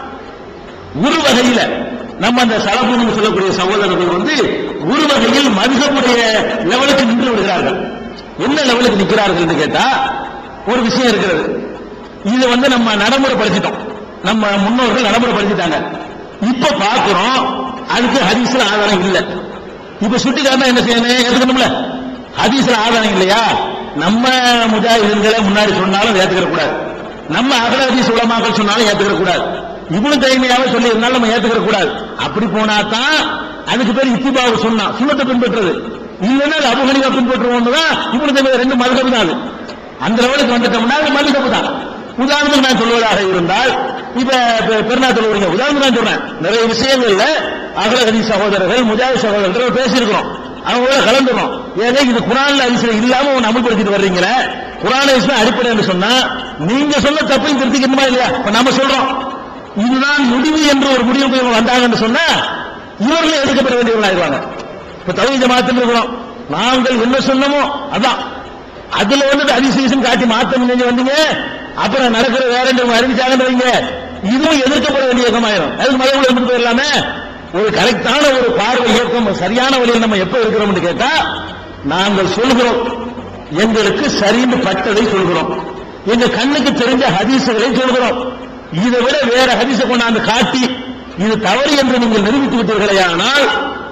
ஒரு வகையில நம்ம அந்த சலபுன்னு சொல்லக்கூடிய சகோதரர்கள் வந்து ஒரு வகையில் மதுகபுடைய லெவலுக்கு நின்று விடுகிறார்கள். என்ன லெவலுக்கு நிற்கிறார்கள் கேட்டா, ஒரு விஷயம் இருக்கிறது. இது வந்து நம்ம நடைமுறைப்படுத்திட்டோம், நம்ம முன்னோர்கள் நடைமுறைப்படுத்திட்டாங்க. இப்ப பார்க்கிறோம் அதுக்கு ஹதீஸ்ல ஆதாரம் இல்ல. இப்ப சுட்டி காரணம் என்ன செய்யணும்? ஏத்துக்கணும்ல. ஹதீஸ்ல ஆதாரம் இல்லையா? நம்ம முஜாஹிதுகளை முன்னாடி சொன்னாலும் ஏத்துக்கிற கூடாது, நம்ம அகல ஹதீஸ் உலமாக்கள் சொன்னாலும் ஏத்துக்கிற கூடாது, இப்னு தைமியாவை சொல்லி இருந்தாலும் நம்ம ஏத்துக்கிற கூடாது. அப்படி போனா தான் அதுக்கு பேர் இத்திபாவு சொன்னா சுன்னத்தை பின்பற்றுறது. இல்லைன்னா அபூ ஹனீஃபா பின்பற்றுவோம்னு தான் இப்னு தைமியா ரெண்டு மதுஹப் தான். அந்த லெவலுக்கு வந்துட்டோம்னா அது மதுஹப் தான். உதாரணத்துக்கு நான் சொல்வதாக இருந்தால், இப்ப பெருநாள் தொழுவீங்க, உதாரணத்துக்கு நான் சொல்றேன், நிறைய விஷயங்கள்ல அகல ஹதீஸ் சகோதரர்கள் முஜாஹித் சகோதரர்கள் பேசியிருக்கிறோம், அவங்களோட கலந்துரும். ஏன்னா இது குர்ஆன்ல ஹதீஸ்ல இல்லாம ஒன்னு அமல்படுத்திட்டு வர்றீங்களே, குர்ஆன் ஹதீஸ் அடிப்படைன்னு சொன்னா நீங்க சொன்ன தப்பையும் திருத்திக்கணுமா இல்லையா? இப்ப நாம சொல்றோம் இதுதான் முடிவு என்று ஒரு முடிவுக்கு இவங்க வந்தாங்கன்னு சொன்னா இவர்கள் எடுக்கப்பட வேண்டியவர்களாயிருவாங்க. இப்ப தௌஹீத் ஜமாஅத்தில் இருக்கிறோம், நாங்கள் என்ன சொன்னமோ அதான், அதுல வந்து ஹதீஸ் காட்டி மாத்தம் செஞ்சு வந்தீங்க, அப்புறம் நடக்கிற வேற அறிவிச்சாங்கன்றீங்க, இதுவும் எதிர்க்கப்பட வேண்டிய இயக்கமாயிரும். அதுக்கு மதங்களை எடுத்து போயிடலாமே. ஒரு கரெக்டான ஒரு பார்வை இயக்கம் சரியான வழியில் நம்ம எப்ப இருக்கிறோம் கேட்டா, நாங்கள் சொல்கிறோம் எங்களுக்கு சரின்னு பட்டதை சொல்கிறோம், எங்க கண்ணுக்கு தெரிஞ்ச ஹதீசுகளை சொல்கிறோம். இதை விட வேற ஹதீஸை கொண்டாந்து காட்டி இது தவறு என்று நீங்கள் நிரூபித்து விட்டீர்களே, ஆனால்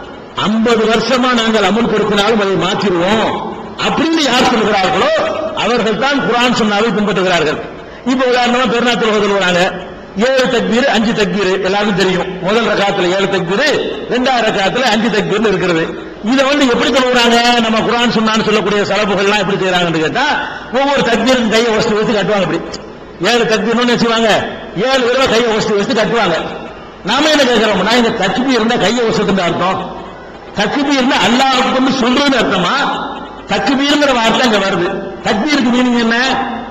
ஐம்பது வருஷமா நாங்கள் அமல்படுத்தினாலும் அதை மாற்றிடுவோம் அப்படின்னு யார் சொல்கிறார்களோ அவர்கள் தான் குர்ஆன் சுன்னாவை பின்பற்றுகிறார்கள். இப்ப உதாரணமா பெருநாள் தொழுகை சொல்றாங்க, ஏழு தக்பீர் அஞ்சு தக்பீர் எல்லாருக்கும் தெரியும். முதல் ரக்காத்துல ஏழு தக்பீர், இரண்டாவது ரக்காத்துல அஞ்சு தக்பீர் இருக்கிறது. இதை வந்து எப்படி சொல்லுறாங்க? நம்ம குர்ஆன் சுன்னான்னு சொல்லக்கூடிய சலபுகள்லாம் எப்படி செய்யறாங்கன்னு கேட்டா, ஒவ்வொரு தக்பீருக்கும் கையை வசதி வச்சு கட்டுவாங்க. அப்படி ஏழு தக்பீர்னு வச்சுவாங்க, ஏழு தடவை கையை வசதி வச்சு கட்டுவாங்க. நாம என்ன கேட்கிறோம்னா, இந்த தக்பீர் இருந்தா கையை வசத்துன்னு அர்த்தம், தக்பீர்னா அல்லாஹ் அக்பர்னு சொல்றதுன்னு அர்த்தமா? தக்பீர்ங்கிற வார்த்தை அங்க வருது. தக்பீருக்கு மீனிங் என்ன?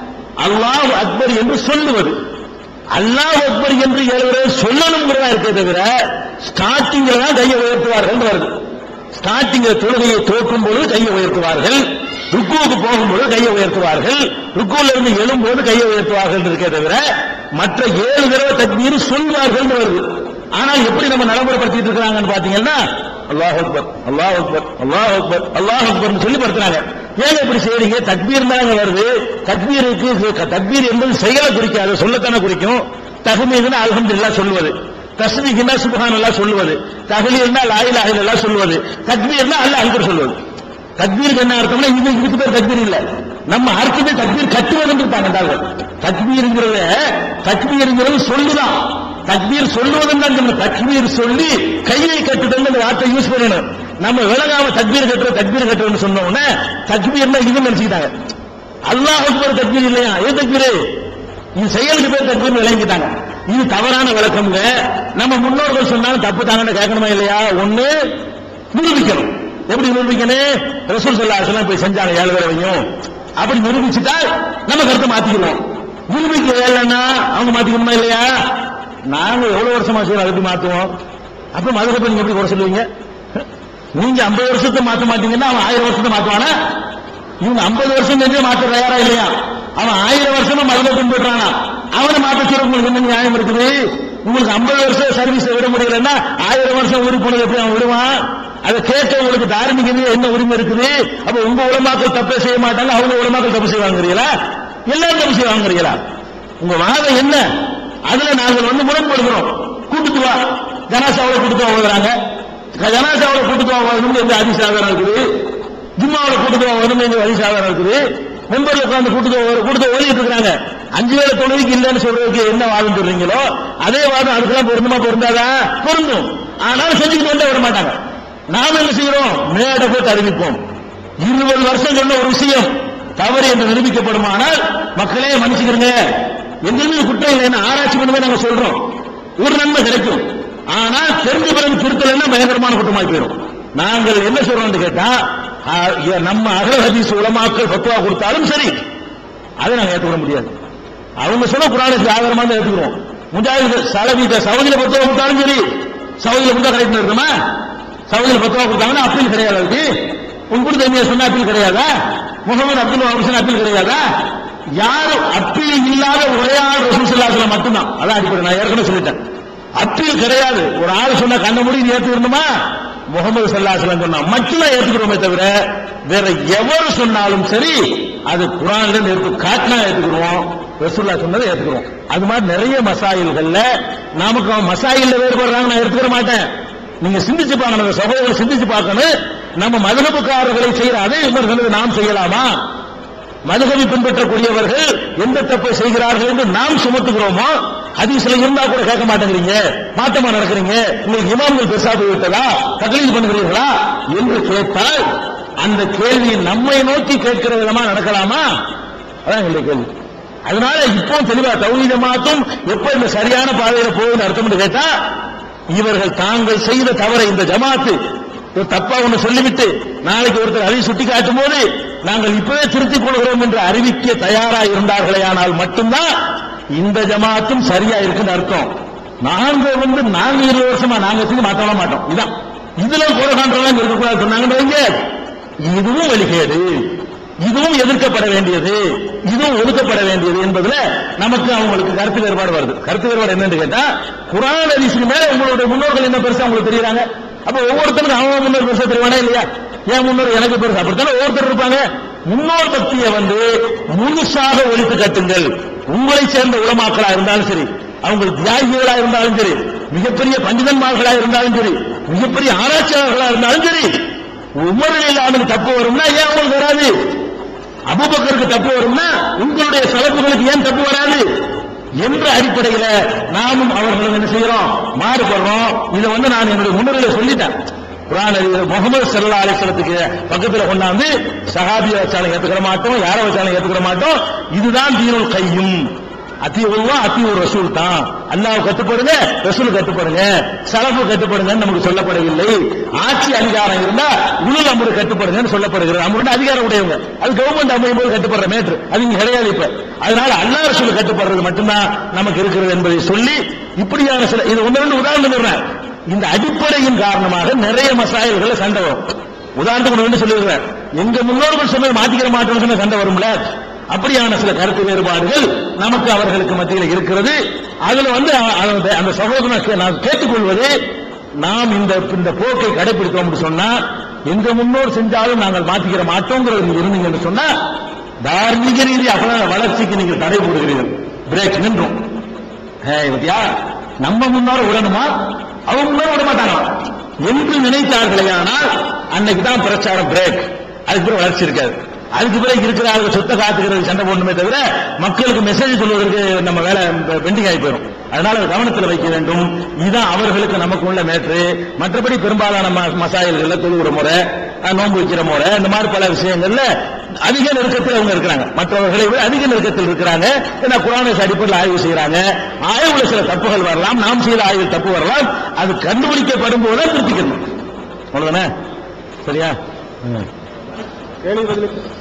அல்லாஹ் அக்பர் என்று சொல்லுவது. அல்லாஹ் அக்பர் என்று ஏழு சொல்லணுங்கிறதா இருக்கே தவிர ஸ்டார்டிங்ல தான் கையை உயர்த்துவார்கள் வருது. ஸ்டார்டிங்ல தொழுகையை தோக்கும் பொழுது கையை உயர்த்துவார்கள், ருக்குவுக்கு போகும்போது கையை உயர்த்துவார்கள், ருக்குல இருந்து எழும்போது கையை உயர்த்துவார்கள் இருக்கே தவிர மற்ற ஏழு தடவை தக்பீர் சொல்வார்கள் வருது. ஆனால் எப்படி நம்ம நடைமுறைப்படுத்திட்டு இருக்கிறாங்கன்னு பாத்தீங்கன்னா, அல்லாஹ் அக்பர் அல்லாஹ் அக்பர் அல்லாஹ் அக்பர் அல்லாஹ் அக்பர் சொல்லி படுத்துறாங்க. ஏன் இப்படி செய்றீங்க? தக்பீர் தான் வருது. தக்பீருக்கு தக்பீர் என்பது செயலை குறிக்காது, சொல்லத்தானே குறிக்கும். தஹ்மீதுனா அல்ஹம்துலில்லாஹ் சொல்வது, தஸ்பீஹ்னா சுப்ஹானல்லாஹ் சொல்வது, தஹ்லீல்னா லா இலாஹ இல்லல்லாஹ் சொல்வது, தக்பீர்னா அல்லாஹ் அக்பர் சொல்வது. தக்பீருக்கு என்ன அர்த்தம்னா இது இதுக்கு பேர் தக்பீர் இல்ல, நம்ம அர்த்தமே தக்பீர் கட்டுவதுன்னு இருப்பாங்க. தக்பீர்ங்கிறத தக்பீர்ங்கிறது சொல்லுதான், தக்பீர் சொல்லுவதுன்னு தான். தக்பீர் சொல்லி கையை கட்டுதல் வார்த்தை யூஸ் பண்ணணும். நம்ம விலகாம தக்பீர் கட்டுற தக்பீர் கட்டுறோம்னு சொன்ன உடனே தக்பீர்னா இது நினைச்சுக்கிட்டாங்க. அல்லாஹ் அக்பர் தக்பீர் இல்லையா? ஏன் தக்பீர்? இது செயலுக்கு பேர் தக்பீர் விளங்கிட்டாங்க. இது தவறான விளக்கம்ங்க. நம்ம முன்னோர்கள் சொன்னாலும் தப்பு தாங்கன்னு கேட்கணுமா இல்லையா? ஒண்ணு நிரூபிக்கணும். எப்படி நிரூபிக்கணும்? ரசூல் ஸல்லல்லாஹு அலைஹி வஸல்லம் போய் செஞ்சாங்க ஏழு தடவையும், அப்படி நிரூபிச்சுட்டா நம்ம கருத்தை மாத்திக்கணும். நிரூபிக்க இல்லைன்னா அவங்க மாத்திக்கணுமா இல்லையா? நாங்க எவ்வளவு வருஷமா சொல்ல அதை எப்படி மாத்துவோம்? அப்ப மதுரை நீங்க எப்படி குறை சொல்லுவீங்க? நீங்க ஐம்பது வருஷத்தை மாத்த மாட்டீங்கன்னா அவன் ஆயிரம் வருஷத்தை மாத்துவானா? இவங்க ஐம்பது வருஷம் செஞ்சே மாற்ற தயாரா இல்லையா? அவன் ஆயிரம் வருஷமா மதுரை பின்பற்றானா? அவனை மாற்ற சொல்ல உங்களுக்கு என்ன நியாயம் இருக்குது? உங்களுக்கு ஐம்பது வருஷம் சர்வீஸ் விட முடியலன்னா ஆயிரம் வருஷம் ஊருக்கு போனது எப்படி அவன் விடுவான்? அதை கேட்க உங்களுக்கு தார்மீக என்ன உரிமை இருக்குது? அப்ப உங்க உலமாக்கள் தப்பே செய்ய மாட்டாங்க, அவங்க உலமாக்கள் தப்பு செய்வாங்கிறீங்களா? எல்லாரும் தப்பு செய்வாங்கிறீங்களா? உங்க வாதம் என்ன? அதுல நாங்கள் வந்து முரண்படுகிறோம். கூட்டுத்து வா ஜனாசாவோட கூட்டுத்து வா ஓதுறாங்க, ஜனாசாவோட கூட்டுத்து வா ஓதணும் எந்த அதிசாதாரம் இருக்குது, ஜும்மாவோட கூட்டுத்து வா ஓதணும் எந்த அதிசாதாரம் இருக்குது, மெம்பர்ல உட்கார்ந்து கூட்டுத்து கூட்டுத்து ஓதிட்டு இருக்காங்க. அஞ்சு வேளை தொழுகைக்கு இல்லைன்னு சொல்றதுக்கு என்ன வாதம் சொல்றீங்களோ அதே வாதம் அதுக்கெல்லாம் பொருந்துமா? பொருந்தாதா? பொருந்தும். ஆனாலும் செஞ்சுக்கிட்டு வந்தா விட மாட்டாங்க. நாம என்ன செய்யறோம்? மேடை போட்டு அறிவிப்போம். இருபது வருஷம் சொன்ன ஒரு விஷயம் தவறு என்று நிரூபிக்கப்படுமானால் மக்களே மன்னிச்சுக்கிறங்க, எங்க மீது குற்றம் இல்லைன்னு ஆராய்ச்சி பண்ணுமே நாங்க சொல்றோம், ஒரு நன்மை கிடைக்கும். ஆனா தெரிஞ்ச பிறகு திருத்தலைன்னா பயங்கரமான குற்றமாய் போயிடும். நாங்கள் என்ன சொல்றோம் கேட்டா, நம்ம அகல ஹதீஸ் உலமாக்கள் ஃபத்வா கொடுத்தாலும் சரி அதை நாங்க ஏற்றுக்க முடியாது. அவங்க சொன்ன குர்ஆனுக்கு ஆதாரமா தான் ஏற்றுக்கிறோம். முஜாஹித் சலபிட்ட சவுதியில ஃபத்வா கொடுத்தாலும் சரி, சவுதியில கொடுத்தா கரெக்ட் இருக்குமா? சவுதியில ஃபத்வா கொடுத்தாங்கன்னா அப்பீல் கிடையாது. அதுக்கு உங்களுக்கு தனியா சொன்ன அப்பீல் கிடையாதா? முகமது அப்துல் வஹாப் அப்பீல் கிடையாதா? யாரும் அப்பீல் இல்லாத ஒரே ஆள் ரசூல் ஸல்லல்லாஹு அலைஹி வஸல்லம் மட்டும்தான். அதான் அடிப்படை. நான் ஏற்கனவே சொல்லிட்டேன், அப்பீல் கிடையாது. ஒரு ஆள் சொன்னா கண்ண மூடி ஏற்றுக்கணுமா? முகமது ஸல்லல்லாஹு அலைஹி வஸல்லம் சொன்னா மட்டும்தான் ஏற்றுக்கிறோமே தவிர வேற எவர் சொன்னாலும் சரி அது குர்ஆன்ல இருந்து காட்டினா ஏற்றுக்கிறோம், ரசூலுல்லாஹ் சொன்னதை ஏற்றுக்கிறோம். அது மாதிரி நிறைய மசாயில்கள்ல நமக்கு மசாயில்ல வேறுபடுறாங்க, நான் எடுத்துக்கிற மாட்டேன். நீங்க சிந்திச்சு பார்க்கணும், சகோதரர்கள் சிந்திச்சு பார்க்கணும். நம்ம மதுஹபுக்காரர்களை செய்யற அதே விமர்சனத்தை நாம் செய்யலாமா? மதுஹபை பின்பற்றக்கூடியவர்கள் எந்த தப்பை செய்கிறார்கள் என்று நாம் சுமத்துகிறோமோ, ஹதீஸ்ல இருந்தா கூட கேட்க மாட்டேங்கிறீங்க, மாற்றமா நடக்கிறீங்க, உங்களுக்கு இமாம்கள் பெருசா போய் விட்டதா, தக்லீத் பண்ணுகிறீர்களா என்று கேட்டால் அந்த கேள்வி நம்மை நோக்கி கேட்கிற விதமா நடக்கலாமா? அதான் எங்களுடைய கேள்வி. அதனால இப்போ தெளிவா தௌஹீத் ஜமாஅத்தும் எப்ப இந்த சரியான பாதையில போகுதுன்னு அர்த்தம் கேட்டா, இவர்கள் தாங்கள் செய்த தவறை இந்த ஜமாத்து தப்பா ஒண்ணு சொல்லிவிட்டு நாளைக்கு ஒருத்தர் அதை சுட்டி காட்டும் போது நாங்கள் இப்பவே திருத்திக் கொள்கிறோம் என்று அறிவிக்க தயாரா இருந்தார்களே ஆனால் மட்டும்தான் இந்த ஜமாத்தும் சரியா இருக்குன்னு அர்த்தம். நாங்க வந்து நாங்க இருபது வருஷமா நாங்க செஞ்சு மாற்ற மாட்டோம். இதான் இதுல குறைகான்றலாம் இருக்கக்கூடாது சொன்னாங்க. இதுவும் வழிகேடு, இதுவும் எதிர்க்கப்பட வேண்டியது, இதுவும் ஒதுக்கப்பட வேண்டியது என்பதுல நமக்கு அவங்களுக்கு கருத்து வேறுபாடு வருது. கருத்து வேறுபாடு என்னன்னு கேட்டா, குர்ஆன் ஹதீஸுக்கு மேல உங்களுடைய முன்னோர்கள் என்ன பெருசா உங்களுக்கு தெரியுறாங்க. அப்ப ஒவ்வொருத்தருக்கும் அவங்க முன்னோர் பெருசா தெரிவானே இல்லையா? ஏன் முன்னோர் எனக்கு பெருசா? அப்படித்தானே ஒவ்வொருத்தர் இருப்பாங்க. முன்னோர் பக்தியை வந்து முழுசாக ஒழித்து கட்டுங்கள். உங்களை சேர்ந்த உலமாக்களா இருந்தாலும் சரி, அவங்க தியாகிகளா இருந்தாலும் சரி, மிகப்பெரிய பண்டிதன்மார்களா இருந்தாலும் சரி, மிகப்பெரிய ஆராய்ச்சியாளர்களா இருந்தாலும் சரி, உமரில் அவனுக்கு தப்பு வரும்னா ஏன் அவங்களுக்கு வராது? அபூபக்கருக்கு தப்பு வரும்னா உங்களுடைய சலப்புகளுக்கு ஏன் தப்பு வராது என்ற அடிப்படையில நாமும் அவர்களும் என்ன செய்யறோம்? மாறுபடுறோம். இதை வந்து நான் என்னுடைய முன்னுரையில சொல்லிட்டேன். குர்ஆன் முகமது ஸல்லல்லாஹு அலைஹி வஸல்லத்துக்கு பக்கத்துல கொண்டாந்து சஹாபிய வச்சாலும் ஏத்துக்கிற மாட்டோம், யாரை வச்சாலும் ஏத்துக்கிற மாட்டோம். இதுதான் தீனுல் கையும். அத்தியுல்லாஹ் அத்தியுர் ரசூல் தான். அல்லாஹ் கட்டுப்படுங்க, ரசூல் கட்டுப்படுங்க, சலஃபு கட்டுப்படுங்கன்னு நமக்கு சொல்லப்படவில்லை. ஆட்சி அதிகாரம் இருந்தா உலுல் அம்ரு கட்டுப்படுங்கன்னு சொல்லப்படுகிறது. அம்ருன்னா அதிகாரம் உடையவங்க, அது கவர்மெண்ட் அமையும் போது கட்டுப்படுற மேட்ரு, அது இங்க கிடையாது இப்ப. அதனால அல்லாஹ் ரசூல் கட்டுப்படுறது மட்டும்தான் நமக்கு இருக்கிறது என்பதை சொல்லி இப்படியான சில இது ஒன்று ரெண்டு உதாரணம் சொல்றேன். இந்த அடிப்படையின் காரணமாக நிறைய மசாயல்களை சண்டை வரும். உதாரணத்துக்கு ஒன்று சொல்லிடுறேன், எங்க முன்னோர்கள் சொன்னதை மாத்திக்கிற மாட்டோம்னு சொன்ன சண்டை வரும்ல. அப்படியான சில கருத்து வேறுபாடுகள் நமக்கு அவர்களுக்கு மத்தியில் இருக்கிறது. அதுல வந்து அந்த சகோதரனை நான் கேட்டுக்கொள்வது, நாம் இந்த இந்த போக்கை கடைபிடித்தோம் சொன்னா எங்க முன்னோர் செஞ்சாலும் நாங்கள் மாற்றிக்கிற மாட்டோங்கிறது நீங்க இருந்தீங்கன்னு சொன்னா தார்மீக ரீதியாக வளர்ச்சிக்கு நீங்கள் தடை போடுகிறீர்கள், பிரேக் நின்றும். நம்ம முன்னோர் விடணுமா, அவங்க முன்னோர் விட மாட்டாங்களா என்று நினைத்தார்களே ஆனால் அன்னைக்கு தான் பிரச்சாரம் பிரேக், அதுக்கு பிறகு வளர்ச்சி இருக்காது. அதுக்கு பிறகு இருக்கிறார்கள் சொத்தை காத்துக்கிறது சண்டை போடணுமே தவிர மக்களுக்கு மெசேஜ் சொல்வதற்கு நம்ம வேலை பெண்டிங் ஆகி போயிடும். அதனால கவனத்தில் வைக்க வேண்டும். இதுதான் அவர்களுக்கு நமக்கு உள்ள மேற்று. மற்றபடி பெரும்பாலான மசாயல்கள்ல தொழுகிற முறை, நோன்பு வைக்கிற முறை, இந்த மாதிரி பல விஷயங்கள்ல அதிக நெருக்கத்தில் அவங்க இருக்கிறாங்க, மற்றவர்களை விட அதிக நெருக்கத்தில் இருக்கிறாங்க. ஏன்னா குர்ஆனை அடிப்படையில் ஆய்வு செய்யறாங்க. ஆய்வுல சில தப்புகள் வரலாம், நாம் செய்த ஆய்வில் தப்பு வரலாம். அது கண்டுபிடிக்கப்படும் போதுதான் திருத்திக்கணும். அவ்வளவுதானே? சரியா? கேள்வி பதிலுக்கு